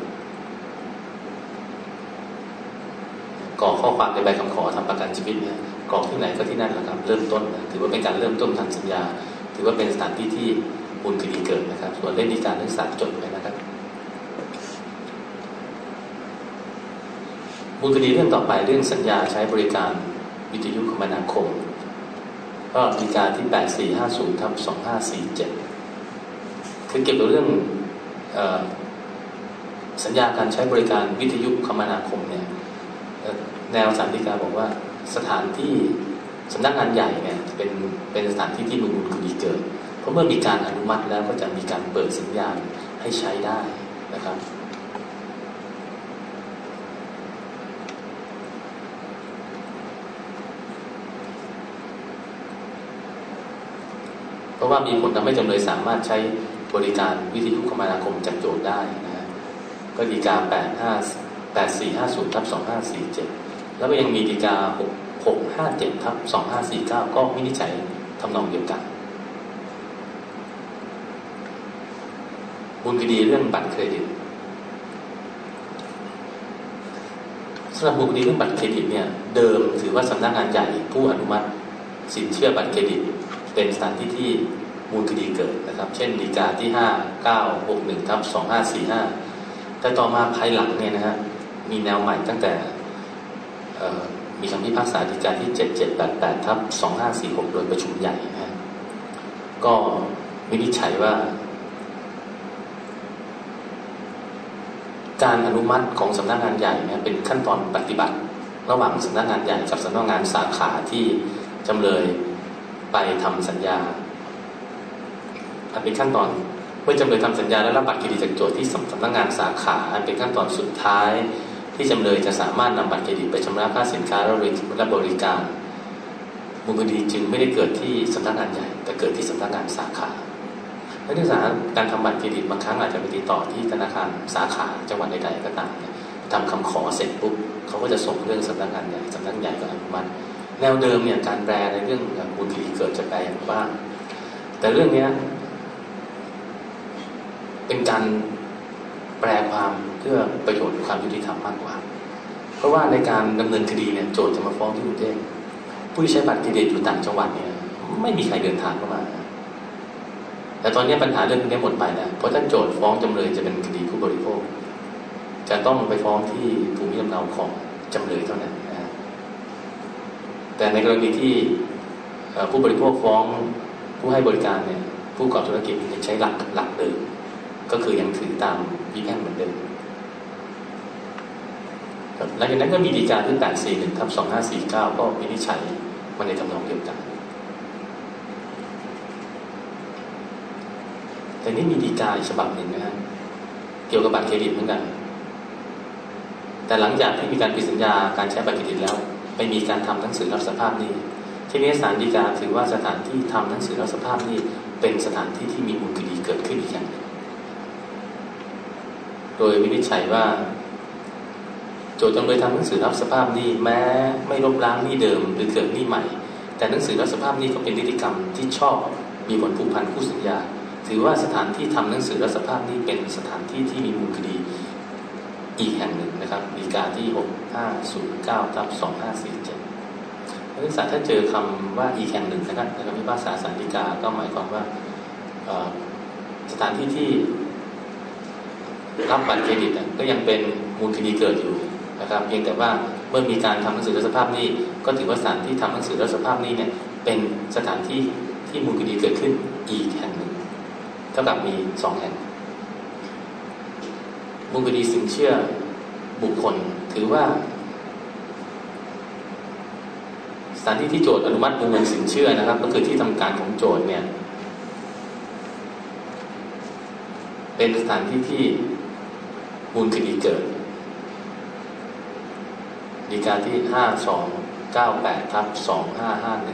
[SPEAKER 2] กรอกข้อความในใบคำขอทำประกันชีวิตเนี่ยกรอกที่ไหนก็ที่นั่นแหละครับเริ่มต้นถือว่าเป็นการเริ่มต้นทำสัญญาถือว่าเป็นสถานที่ที่มูลคดีเกิดนะครับส่วนเล่นดีการนักศึกษาจดไว้นะครับมูลคดีเรื่องต่อไปเรื่องสัญญาใช้บริการวิทยุคมนาคมก็ฎีกาที่แปดสี่ห้าศูนย์ทับสองห้าสี่เจ็ดคือเกี่ยวกับเรื่องเอ่อสัญญาการใช้บริการวิทยุคมนาคมเนี่ยแนวศาลฎีกาบอกว่าสถานที่สำนักงานใหญ่เนี่ยเป็นเป็นสถานที่ที่มูลคดีเกิดเพราะเมื่อมีการอนุมัติแล้วก็จะมีการเปิดสัญญาณให้ใช้ได้นะครับเพราะว่ามีผลทำให้จำเลยสามารถใช้บริการวิทยุคมนาคมจากโจทย์ได้นะฮะก็ฎีกาแปดห้า แปดสี่ห้าศูนย์ทับสองห้าสี่เจ็ดแล้วก็ยังมีฎีกาหก หกห้าเจ็ดทับสองห้าสี่เก้าก็วินิจฉัยทำนองเดียวกันมูลคดีเรื่องบัตรเครดิตสำหรับมูลคดีเรื่องบัตรเครดิตเนี่ยเดิมถือว่าสำนักงานใหญ่ผู้อนุมัติสินเชื่อบัตรเครดิตเป็นสถานที่ที่มูลคดีเกิดนะครับเช่นฎีกาที่ห้า เก้า หก หนึ่งทับสองห้าสี่ห้าแต่ต่อมาภายหลังเนี่ยนะฮะมีแนวใหม่ตั้งแต่มีคำพิพากษาฎีกาที่เจ็ดเจ็ดแปดแปดทับสองห้าสี่หกโดยประชุมใหญ่นะฮะก็วินิจฉัยว่าการอนุมัติของสำนักงานใหญ่เนี่ยเป็นขั้นตอนปฏิบัติระหว่างสำนักงานใหญ่กับสำนักงานสาขาที่จำเลยไปทำสัญญาอันเป็นขั้นตอนเมื่อจำเลยทำสัญญาและรับบัตรเครดิตจากโจทย์ที่สำนักงานสาขาอันเป็นขั้นตอนสุดท้ายที่จำเลยจะสามารถนำบัตรเครดิตไปชำระค่าสินค้าและบริการมูลคดีจึงไม่ได้เกิดที่สำนักงานใหญ่แต่เกิดที่สำนักงานสาขานักศึกษาการทำบัตรเครดิตบางครั้งอาจจะไปติดต่อที่ธนาคารสาขาจังหวัดใดๆก็ตามทำคำขอเสร็จปุ๊บเขาก็จะส่งเรื่องสำนักงานใหญ่สำนักใหญ่ก็อนุมัติแนวเดิมเนี่ยการแปลในเรื่องมูลคดีเกิดจะแปลอย่างบ้างแต่เรื่องนี้เป็นการแปลความเพื่อประโยชน์ความยุติธรรมมากกว่าเพราะว่าในการดำเนินคดีเนี่ยโจทย์จะมาฟ้องที่กรุงเทพผู้ใช้บัตรเครดิตอยู่ต่างจังหวัดเนี่ยไม่มีใครเดินทางเข้ามาแต่ตอนนี้ปัญหาเรื่องนี้หมดไปแล้วเพราะถ้าโจทย์ฟ้องจำเลยจะเป็นคดีผู้บริโภคจะต้องไปฟ้องที่ภูมิลำเนาของจำเลยเท่านั้นนะแต่ในกรณีที่ผู้บริโภคฟ้องผู้ให้บริการเนี่ยผู้ประกอบธุรกิจยังใช้หลักหลักเดิมก็คือยังถือตามวิแพ่งเหมือนเดิมหลังจากนั้นก็มีฎีกาที่แปดสี่หนึ่งทับสองห้าสี่เก้าก็วินิจฉัยมาในทำนองเดียวกันแต่นี่มีฎีกาฉบับหนึ่งนะฮะเกี่ยวกับบัตรเครดิตเหมือนกันแต่หลังจากที่มีการปิดสัญญาการใช้บัตรเครดิตแล้วไม่มีการทำหนังสือรับสภาพหนี้ที่นี้ศาลฎีกาถือว่าสถานที่ทำหนังสือรับสภาพหนี้เป็นสถานที่ที่มีมูลคดีเกิดขึ้นอีกอย่างโดยวินิจฉัยว่าโจทย์จำเลยทำหนังสือรับสภาพหนี้แม้ไม่ลบล้างหนี้เดิมหรือเกิดหนี้ใหม่แต่หนังสือรับสภาพหนี้ก็เป็นนิติกรรมที่ชอบมีผลผูกพันคู่สัญญาถือว่าสถานที่ทำหนังสือรับสภาพหนี้เป็นสถานที่ที่มีมูลคดีอีกแห่งหนึ่งนะครับฎีกาที่หกห้าศูนย์เก้าทับสองห้าสี่เจ็ดนักศึกษาถ้าเจอคำว่าอีกแห่งหนึ่งนะครับในคำพิพากษาศาลฎีกาก็หมายความว่าสถานที่ที่รับบัตรเครดิตก็ยังเป็นมูลคดีเกิดอยู่นะครับเพียงแต่ว่าเมื่อมีการทำหนังสือรับสภาพหนี้ก็ถือว่าสถานที่ทำหนังสือรับสภาพหนี้เนี่ยเป็นสถานที่ทที่มูลคดีเกิดขึ้นอีกแห่งหนึ่งเท่ากับมีสองแห่งมูลคดีสินเชื่อบุคคลถือว่าสถานที่ที่โจทย์อนุมัติวงเงินสินเชื่อนะครับก็คือที่ทำการของโจทย์เนี่ยเป็นสถานที่ที่มูลคดีเกิดฎีกาที่ห้าสองเก้าแปดทับสองห้าห้าหนึ่ง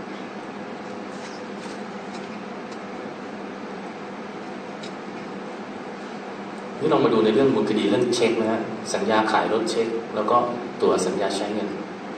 [SPEAKER 2] นี่ลองมาดูในเรื่องมูลคดีเรื่องเช็คนะฮะสัญญาขายรถเช็คแล้วก็ตัวสัญญาใช้เงิน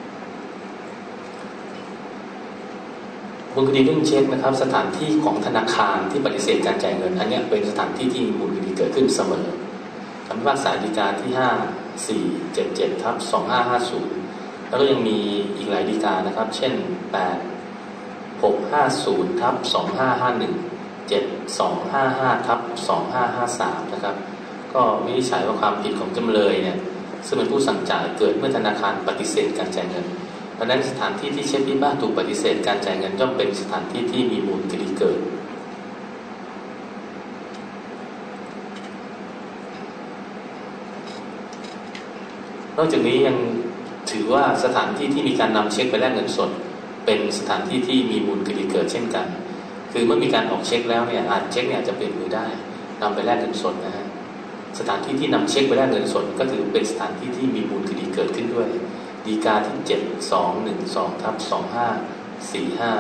[SPEAKER 2] มูลคดีเรื่องเช็คนะครับสถานที่ของธนาคารที่ปฏิเสธการจ่ายเงินอันนี้เป็นสถานที่ที่มีมูลคดีเกิดขึ้นเสมอคำพิพากษาฎีกาที่ห้าสี่เจ็ดเจ็ดทับสองห้าห้าศูนย์แล้วก็ยังมีอีกหลายฎีกานะครับเช่นแปดหกห้าศูนย์ทับสองห้าห้าหนึ่งเจ็ดสองห้าห้าทับสองห้าห้าสามนะครับก็วินิจฉัยว่าความผิดของจำเลยเนี่ยซึ่งเป็นผู้สั่งจ่ายเกิดเมื่อธนาคารปฏิเสธการจ่ายเงินเพราะฉะนั้นสถานที่ที่เช็คพิพาทถูกปฏิเสธการจ่ายเงินย่อมเป็นสถานที่ที่มีมูลคดีเกิดนอกจากนี้ยังถือว่าสถานที่ที่มีการนำเช็คไปแลกเงินสดเป็นสถานที่ที่มีมูลคดีเกิดเช่นกันคือเมื่อมีการออกเช็คแล้วเนี่ยอาจเช็คเนี่ยจะเปลี่ยนมือได้นำไปแลกเงินสดนะฮะสถานที่ที่นำเช็คไปแลกเงินสดก็ถือเป็นสถานที่ที่มีมูลคดีเกิดขึ้นด้วยฎีกาที่เจ็ดสองหนึ่งสองทับสองห้าสี่ห้า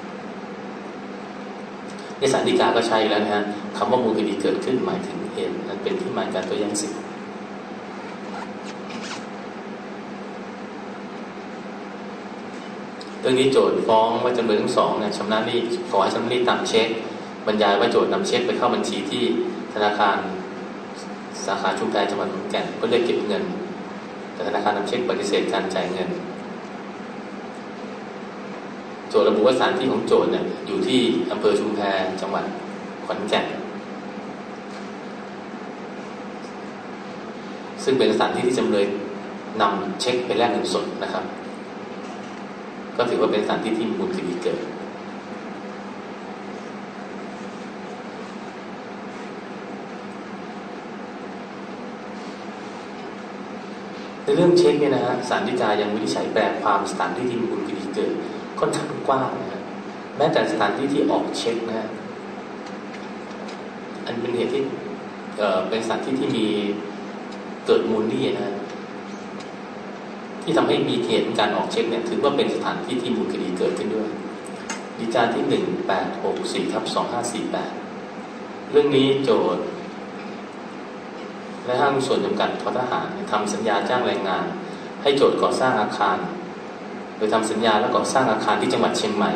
[SPEAKER 2] ในศาลฎีกาก็ใช้แล้วนะฮะคำว่ามูลคดีเกิดขึ้นหมายถึงเหตุนั้นเป็นที่มาการตัวแย่งสิทธิเรื่องนี้โจทย์ฟ้องว่าจำเลยทั้งสองเนี่ยชำระหนี้ขอให้ชำระหนี้ตามเช็คบรรยายว่าโจทย์นำเช็คไปเข้าบัญชีที่ธนาคารสาขาชุมแพจังหวัดขอนแก่นเพื่อเรียกเก็บเงินแต่ธนาคารนำเช็คปฏิเสธการจ่ายเงินโจทย์ระบุว่าสถานที่ของโจทย์เนี่ยอยู่ที่อำเภอชุมแพจังหวัดขอนแก่นซึ่งเป็นสถานที่ที่จำเลยนำเช็คไปแลกเงินสดนะครับก็ถือว่าเป็นสถานที่ที่มูลคดีเกิดในเรื่องเช็คเนี่ยนะฮะศาลฎีกายังวินิจฉัยแปลความสถานที่ที่มูลคดีเกิดค่อนข้างกว้างนะฮะแม้แต่สถานที่ที่ออกเช็คนะฮะอันเป็นเหตุที่เอ่อเป็นสถานที่ที่มีเกิดมูลหนี้นะฮะที่ทำให้มีเหตุการออกเช็คเนี่ยถือว่าเป็นสถานที่ที่มูลคดีเกิดขึ้นด้วยฎีกาที่หนึ่งแปดหกสี่ทับสองห้าสี่แปดเรื่องนี้โจทย์และห้างส่วนจำกัดททหารทำสัญญาจ้างแรงงานให้โจทย์ก่อสร้างอาคารโดยทำสัญญาและก่อสร้างอาคารที่จังหวัดเชียงใหม่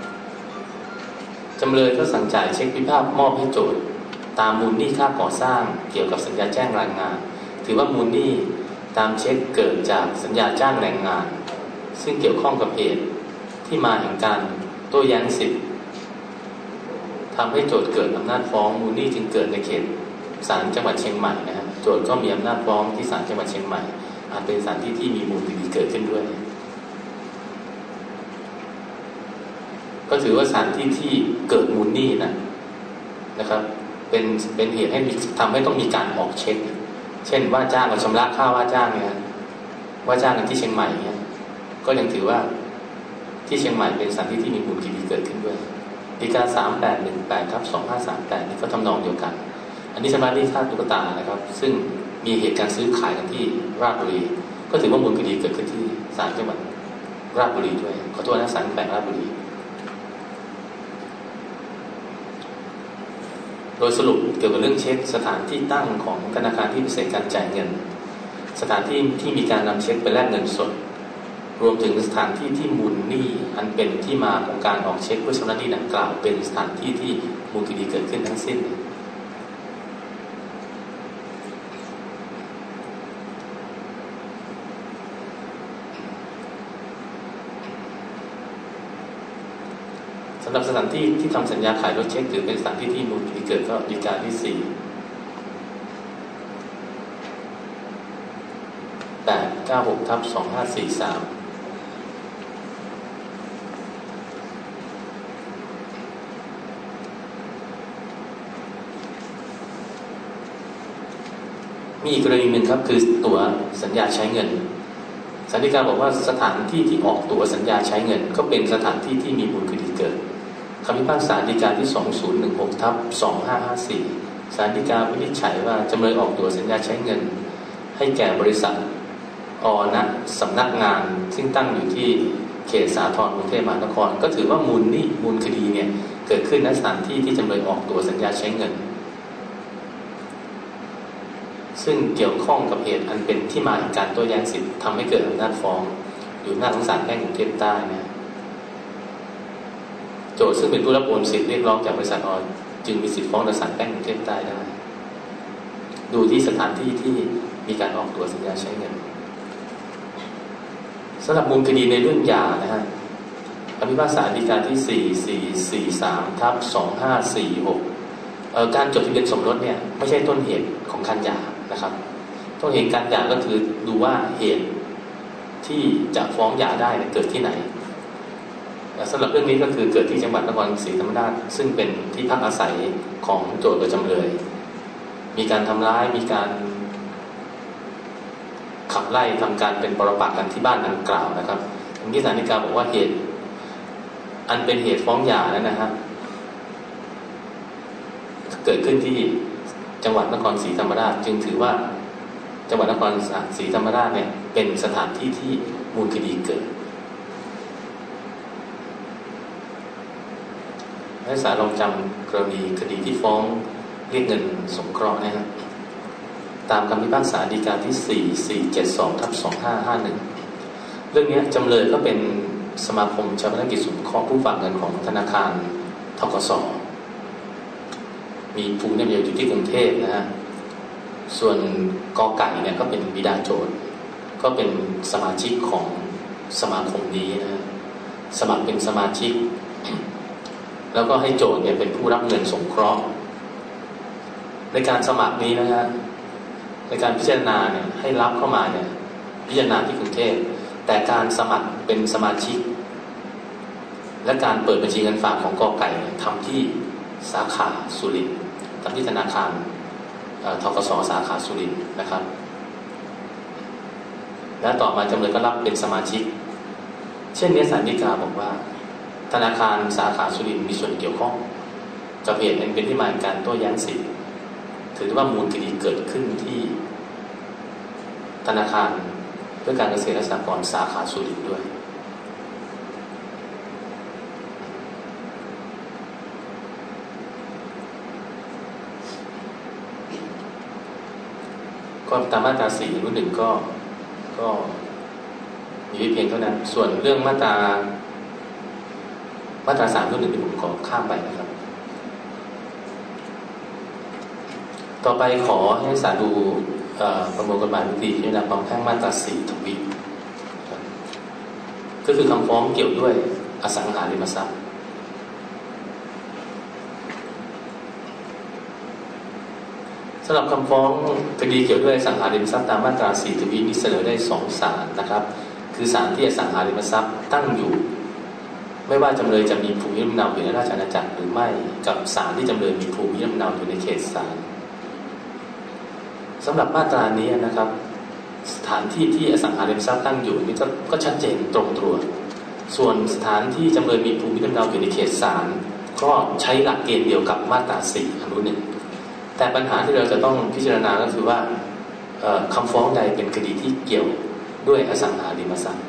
[SPEAKER 2] จำเลยก็สั่งจ่ายเช็คพิพาทมอบให้โจทย์ตามมูลหนี้ค่าก่อสร้างเกี่ยวกับสัญญาแจ้งแรงงานถือว่ามูลหนี้ตามเช็คเกิดจากสัญญาจ้างแรงงานซึ่งเกี่ยวข้องกับเหตุที่มาแห่งการโต้แย้งสิทธิ์ทำให้โจทย์เกิดอำนาจฟ้องมูลหนี้จึงเกิดในเขตศาลจังหวัดเชียงใหม่นะฮะโจทย์ก็มีอำนาจฟ้องที่ศาลจังหวัดเชียงใหม่อาจเป็นศาลที่ที่มีมูลคดีเกิดขึ้นด้วยก็ถือว่าศาลที่ที่เกิดมูลหนี้นะนะครับเป็นเป็นเหตุให้ทำให้ต้องมีการออกเช็คเช่นว่าจ้างกับชำระค่าว่าจ้างเนี่ยว่าจ้างกันที่เชียงใหม่เนี่ยก็ยังถือว่าที่เชียงใหม่เป็นสถานที่ที่มีมูลคดีเกิดขึ้นด้วยฎีกาสามแปดหนึ่งแปดทับสองห้าสามแปดนี่ก็ทำนองเดียวกันอันนี้ชำระหนี้ค่าตุ๊กตานะครับซึ่งมีเหตุการณ์ซื้อขายกันที่ราชบุรีก็ถือว่ามูลคดีเกิดขึ้นที่ศาลจังหวัดราชบุรีด้วยขอโทษนะศาลแขวงราชบุรีโดยสรุปเกี่ยวกับเรื่องเช็คสถานที่ตั้งของธนาคารที่ปฏิเสธการจ่ายเงินสถานที่ที่มีการนำเช็คไปแลกเงินสดรวมถึงสถานที่ที่มูลหนี้อันเป็นที่มาของการออกเช็คเพื่อชำระหนี้ดังกล่าวเป็นสถานที่ที่มูลคดีเกิดขึ้นทั้งสิ้นสำหรับสถานที่ที่ทำสัญญาขายรถเช็คถือเป็นสถานที่ที่มูลคดีเกิดก็ฎีกาที่สี่แปดเก้าหกทับสองห้าสี่สามมีอีกกรณีหนึ่งครับคือตั๋วสัญญาใช้เงินศาลฎีกาบอกว่าสถานที่ที่ออกตั๋วสัญญาใช้เงินก็เป็นสถานที่ที่มีมูลคดีเกิดคำพิพากษาฎีกาที่ สองพันสิบหก ทับ สองพันห้าร้อยห้าสิบสี่ ศาลฎีกาวินิจฉัยว่าจำเลยออกตั๋วสัญญาใช้เงินให้แก่บริษัทอนะสำนักงานซึ่งตั้งอยู่ที่เขตสาทรกรุงเทพมหานครก็ถือว่ามูลนี่มูลคดีเนี่ยเกิดขึ้นณสถานที่ที่จำเลยออกตั๋วสัญญาใช้เงินซึ่งเกี่ยวข้องกับเหตุอันเป็นที่มาแห่งการโต้แย้งสิทธิ์ทำให้เกิดอำนาจฟ้องอยู่หน้าศาลแพ่งกรุงเทพใต้นะโจทก์ซึ่งเป็นผู้รับโอนสิทธิ์เรียกร้องจากบริษัทอจึงมีสิทธิ์ฟ้องต่อศาลแพ่งกรุงเทพใต้ได้ดูที่สถานที่ที่มีการออกตั๋วสัญญาใช้เงินสำหรับมูลคดีในเรื่องหย่านะฮะคำพิพากษาฎีกาที่ สี่พันสี่ร้อยสี่สิบสาม ทับ สองพันห้าร้อยสี่สิบหก เอ่อการจดทะเบียนสมรสเนี่ยไม่ใช่ต้นเหตุของการหย่านะครับต้นเหตุการหย่าก็คือดูว่าเหตุที่จะฟ้องหย่าได้เกิดที่ไหนสำหรับเรื่องนี้ก็คือเกิดที่จังหวัดนครศรีธรรมราชซึ่งเป็นที่พักอาศัยของโจทก์กับจำเลยมีการทำร้ายมีการขับไล่ทำการเป็นปรปักษ์กันที่บ้านดังกล่าวนะครับทางที่ศาลฎีกาบอกว่าเหตุอันเป็นเหตุฟ้องหย่านั้นนะฮะเกิดขึ้นที่จังหวัดนครศรีธรรมราชจึงถือว่าจังหวัดนครศรีธรรมราชเนี่ยเป็นสถานที่ที่มูลคดีเกิดนักศึกษาลองจำกรณีคดีที่ฟ้องเรียกเงินสงเคราะห์นะครับตามคำพิพากษาฎีกาที่ สี่พันสี่ร้อยเจ็ดสิบสอง ทับ สองพันห้าร้อยห้าสิบเอ็ด เรื่องนี้จำเลยก็เป็นสมาคมชาปนกิจสงเคราะห์ผู้ฝากเงินของธนาคารธกส.มีภูมิลำเนาอยู่ที่กรุงเทพนะฮะส่วนกอไก่เนี่ยก็เป็นบิดาโจทก์ก็เป็นสมาชิกของสมาคมนี้นะสมัครเป็นสมาชิกแล้วก็ให้โจทก์เนี่ยเป็นผู้รับเงินสงเคราะห์ในการสมัครนี้นะฮะในการพิจารณาเนี่ยให้รับเข้ามาเนี่ยพิจารณาที่กรุงเทพแต่การสมัครเป็นสมาชิกและการเปิดบัญชีเงินฝากของกอไก่ทำที่สาขาสุรินทร์ทำที่ธนาคารธกส.สาขาสุรินทร์นะครับและต่อมาจำเลยก็รับเป็นสมาชิกเช่นนี้ศาลฎีกาบอกว่าธนาคารสาขาสุรินทร์มีส่วนเกี่ยวข้องกับเหตุนั้นเป็นที่มาของการโต้แย้งสิทธิ์ถือว่ามูลคดีเกิดขึ้นที่ธนาคารเพื่อการเกษตรและสหกรณ์สาขาสุรินทร์ด้วยก็ตามมาตราสี่รุ่นหนึ่งก็ก็มีเพียงเท่านั้นส่วนเรื่องมาตรามาตราสามรุ่นหนึ่งที่ผมขอข้ามไปนะครับต่อไปขอให้ศาลดูประมวลกฎหมายวิธีพิจารณาความแพ่งมาตราสี่ทวีก็คือคำฟ้องเกี่ยวด้วยอสังหาริมทรัพย์สำหรับคำฟ้องคดีเกี่ยวด้วยอสังหาริมทรัพย์ตามมาตราสี่ทวีนี้เสนอได้สองศาลนะครับคือศาลที่อสังหาริมทรัพย์ตั้งอยู่ไม่ว่าจำเลยจะมีภูมิลำเนาอยู่ในราชอาณาจักรหรือไม่กับศาลที่จำเลยมีภูมิลำเนาอยู่ในเขตศาลสำหรับมาตรานี้นะครับสถานที่ที่อสังหาริมทรัพย์ตั้งอยู่นี่ก็ก็ชัดเจนตรงตัวส่วนสถานที่จำเลยมีภูมิลำเนาอยู่ในเขตศาลก็ใช้หลักเกณฑ์เดียวกับมาตราสี่อนุหนึ่งแต่ปัญหาที่เราจะต้องพิจารณาก็คือว่าคำฟ้องใดเป็นคดีที่เกี่ยวด้วยอสังหาริมทรัพย์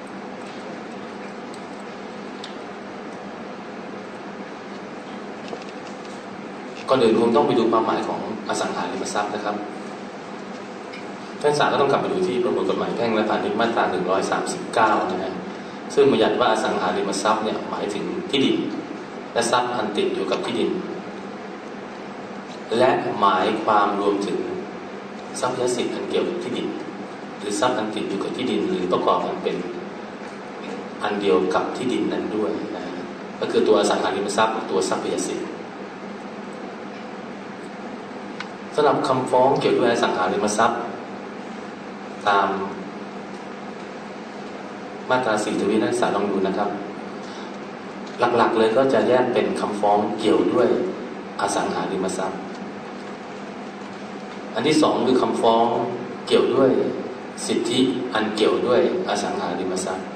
[SPEAKER 2] ก่อนอื่นคงต้องไปดูความหมายของอสังหาริมทรัพย์นะครับท่านศาลก็ต้องกลับไปดูที่ประมวลกฎหมายแพ่งและพาณิชย์มาตราหนึ่งร้อยสามสิบเก้านะฮะซึ่งบัญญัติว่าอสังหาริมทรัพย์เนี่ยหมายถึงที่ดินและทรัพย์อันติดอยู่กับที่ดินและหมายความรวมถึงทรัพยสิทธิ์อันเกี่ยวกับที่ดินหรือทรัพย์อันติดอยู่กับที่ดินหรือประกอบกันเป็นอันเดียวกับที่ดินนั้นด้วยนะก็คือตัวอสังหาริมทรัพย์กับตัวทรัพยสิทธิ์สำหรับคำฟ้องเกี่ยวกับอสังหาริมทรัพย์ตามมาตราสี่ทวีนักศึกษาลองดูนะครับหลักๆเลยก็จะแยกเป็นคำฟ้องเกี่ยวด้วยอสังหาริมทรัพย์อันที่สองคือคำฟ้องเกี่ยวด้วยสิทธิอันเกี่ยวด้วยอสังหาริมทรัพย์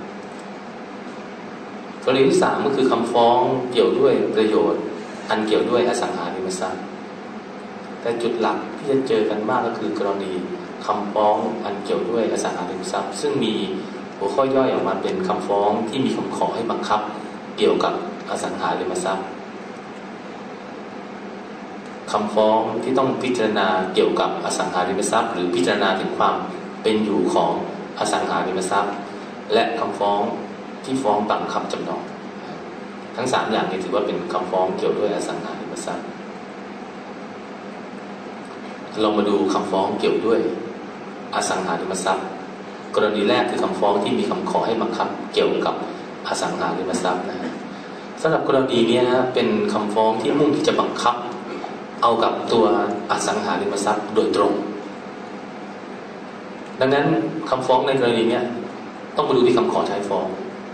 [SPEAKER 2] กรณีที่สามก็คือคำฟ้องเกี่ยวด้วยประโยชน์อันเกี่ยวด้วยอสังหาริมทรัพย์แต่จุดหลักที่จะเจอกันมากก็คือกรณีคำฟ้องอันเกี่ยวด้วยอสังหาริมทรัพย์ซึ่งมีหัวข้อย่อยออกมาเป็นคำฟ้องที่มีคำขอให้บังคับเกี่ยวกับอสังหาริมทรัพย์คำฟ้องที่ต้องพิจารณาเกี่ยวกับอสังหาริมทรัพย์หรือพิจารณาถึงความเป็นอยู่ของอสังหาริมทรัพย์และคำฟ้องที่ฟ้องบังคับจำนองทั้งสามอย่างนี้ถือว่าเป็นคำฟ้องเกี่ยวด้วยอสังหาริมทรัพย์เรามาดูคำฟ้องเกี่ยวด้วยอสังหาริมทรัพย์กรณีแรกคือคำฟ้องที่มีคำขอให้บังคับเกี่ยวกับอสังหาริมทรัพย์นะสำหรับกรณีนี้นะเป็นคำฟ้องที่มุ่งที่จะบังคับเอากับตัวอสังหาริมทรัพย์โดยตรงดังนั้นคำฟ้องในกรณีนี้ต้องมาดูที่คำขอท้ายฟ้อง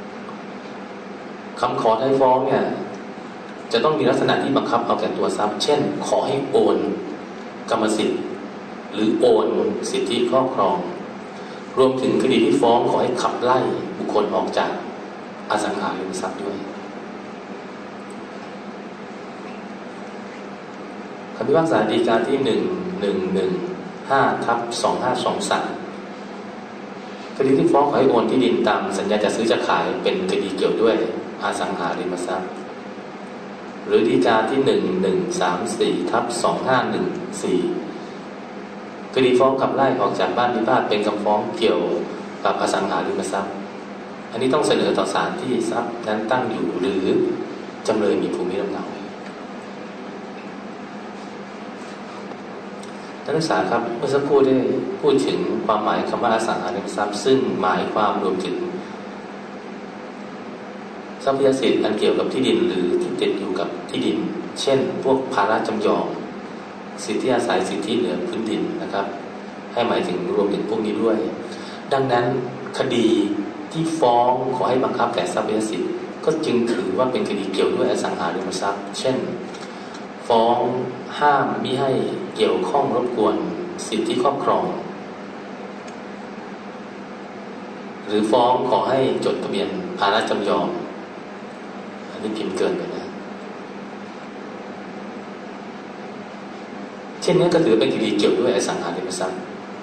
[SPEAKER 2] คำขอท้ายฟ้องเนี่ยจะต้องมีลักษณะที่บังคับเอาแก่ตัวทรัพย์เช่นขอให้โอนกรรมสิทธิ์หรือโอนสิทธิครอบครองรวมถึงคดีที่ฟ้องขอให้ขับไล่บุคคลออกจากอสังหาริมทรัพย์ด้วยคำพิพากษาฎีกาที่หนึ่งหนึ่งหนึ่งห้าทับสองห้าสองสามคดีที่ฟ้องขอให้โอนที่ดินตามสัญญาจัดซื้อจัดขายเป็นคดีเกี่ยวด้วยอสังหาริมทรัพย์หรือฎีกาที่หนึ่งหนึ่งสามสี่ทับสองห้าหนึ่งสี่คดีฟ้องขับไล่ออกจากบ้านพิพาทเป็นคำฟ้องเกี่ยวกับอสังหาริมทรัพย์อันนี้ต้องเสนอต่อศาลที่ทรัพย์นั้นตั้งอยู่หรือจำเลยมีภูมิลำเนาท่านนักศึกษาครับเมื่อสักครู่ได้พูดถึงความหมายคำว่าอสังหาริมทรัพย์ซึ่งหมายความรวมถึงทรัพยสิทธิ์อันเกี่ยวกับที่ดินหรือที่ติดอยู่กับที่ดินเช่นพวกภาระจำยอมสิทธิอาศัยสิทธิเหนือพื้นดินนะครับให้หมายถึงรวมถึงพวกนี้ด้วยดังนั้นคดีที่ฟ้องขอให้บังคับแก่ทรัพยสิทธิ์ก็จึงถือว่าเป็นคดีเกี่ยวด้วยอสังหาริมทรัพย์เช่นฟ้องห้ามมิให้เกี่ยวข้องรบกวนสิทธิครอบครองหรือฟ้องขอให้จดทะเบียนภาระจำยอมอันนี้พิมพ์เกินไปนะเช่นนี้ก็ถือเป็นคดีเกี่ยวด้วยอสังหาริมทรัพย์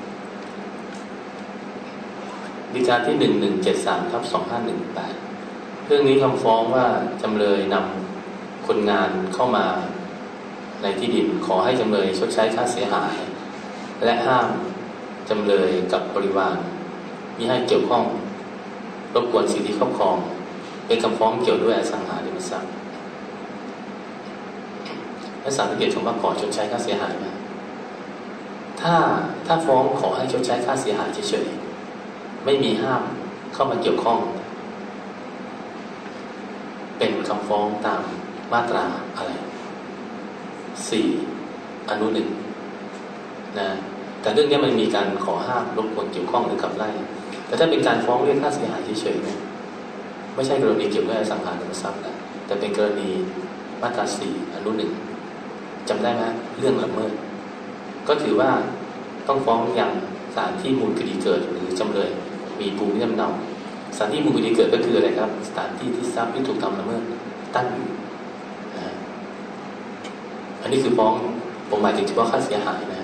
[SPEAKER 2] ฎีกาที่หนึ่งหนึ่งเจ็ดสามทับสองห้าหนึ่งแปดเรื่องนี้คำฟ้องว่าจำเลยนำคนงานเข้ามาในที่ดินขอให้จำเลยชดใช้ค่าเสียหายและห้ามจำเลยกับบริวารมิให้เกี่ยวข้องรบกวนสิทธิครอบครองเป็นคำฟ้องเกี่ยวด้วยอสังหาริมทรัพย์และศาลสังเกตคำว่าขอชดใช้ค่าเสียหายนะถ้าถ้าฟ้องขอให้ชดใช้ค่าเสียหายเฉยๆไม่มีห้ามเข้ามาเกี่ยวข้องเป็นคำฟ้องตามมาตราอะไรสี่อนุหนึ่งนะแต่เรื่องนี้มันมีการขอห้ามรบกวนเกี่ยวข้องหรือขับไล่แต่ถ้าเป็นการฟ้องเรียกค่าเสียหายเฉยๆเนี่ยไม่ใช่กรณีเกี่ยวกับอสังหาริมทรัพย์นะแต่เป็นกรณีมาตราสี่อนุหนึ่งจำได้ไหมเรื่องละเมิดก็ถือว่าต้องฟ้องอย่างศาลที่มูลคดีเกิดหรือจำเลยมีภูมิลำเนาสถานที่มูลคดีเกิดก็คืออะไรครับสถานที่ที่ทรัพย์ที่ถูกทำละเมิดตั้งอยู่อันนี้คือฟ้องผมหมายถึงเฉพาะค่าเสียหายนะ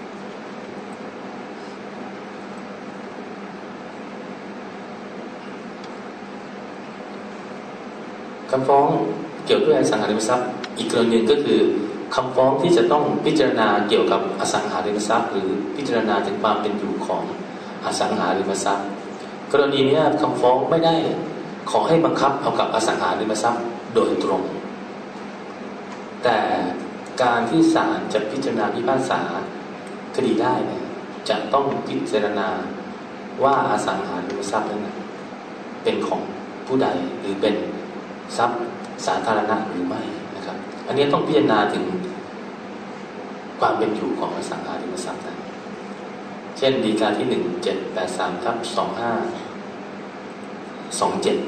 [SPEAKER 2] คำฟ้องเกี่ยวด้วยอสังหาริมทรัพย์อีกกรณีหนึ่งก็คือคำฟ้องที่จะต้องพิจารณาเกี่ยวกับอสังหาริมทรัพย์หรือพิจารณาถึงความเป็นอยู่ของอสังหาริมทรัพย์กรณีนี้คำฟ้องไม่ได้ขอให้บังคับเอากับอสังหาริมทรัพย์โดยตรงแต่การที่ศาลจะพิจารณาพิพากษาคดีได้เนี่ยจะต้องพิจารณาว่าอสังหาริมทรัพย์นั้นเป็นของผู้ใดหรือเป็นทรัพย์สาธารณะหรือไม่นะครับอันนี้ต้องพิจารณาถึงความเป็นอยู่ของอสังหาริมทรัพย์นั้นเช่นฎีกาที่หนึ่งเจ็ดแปดสามทับสองห้าสองเจ็ด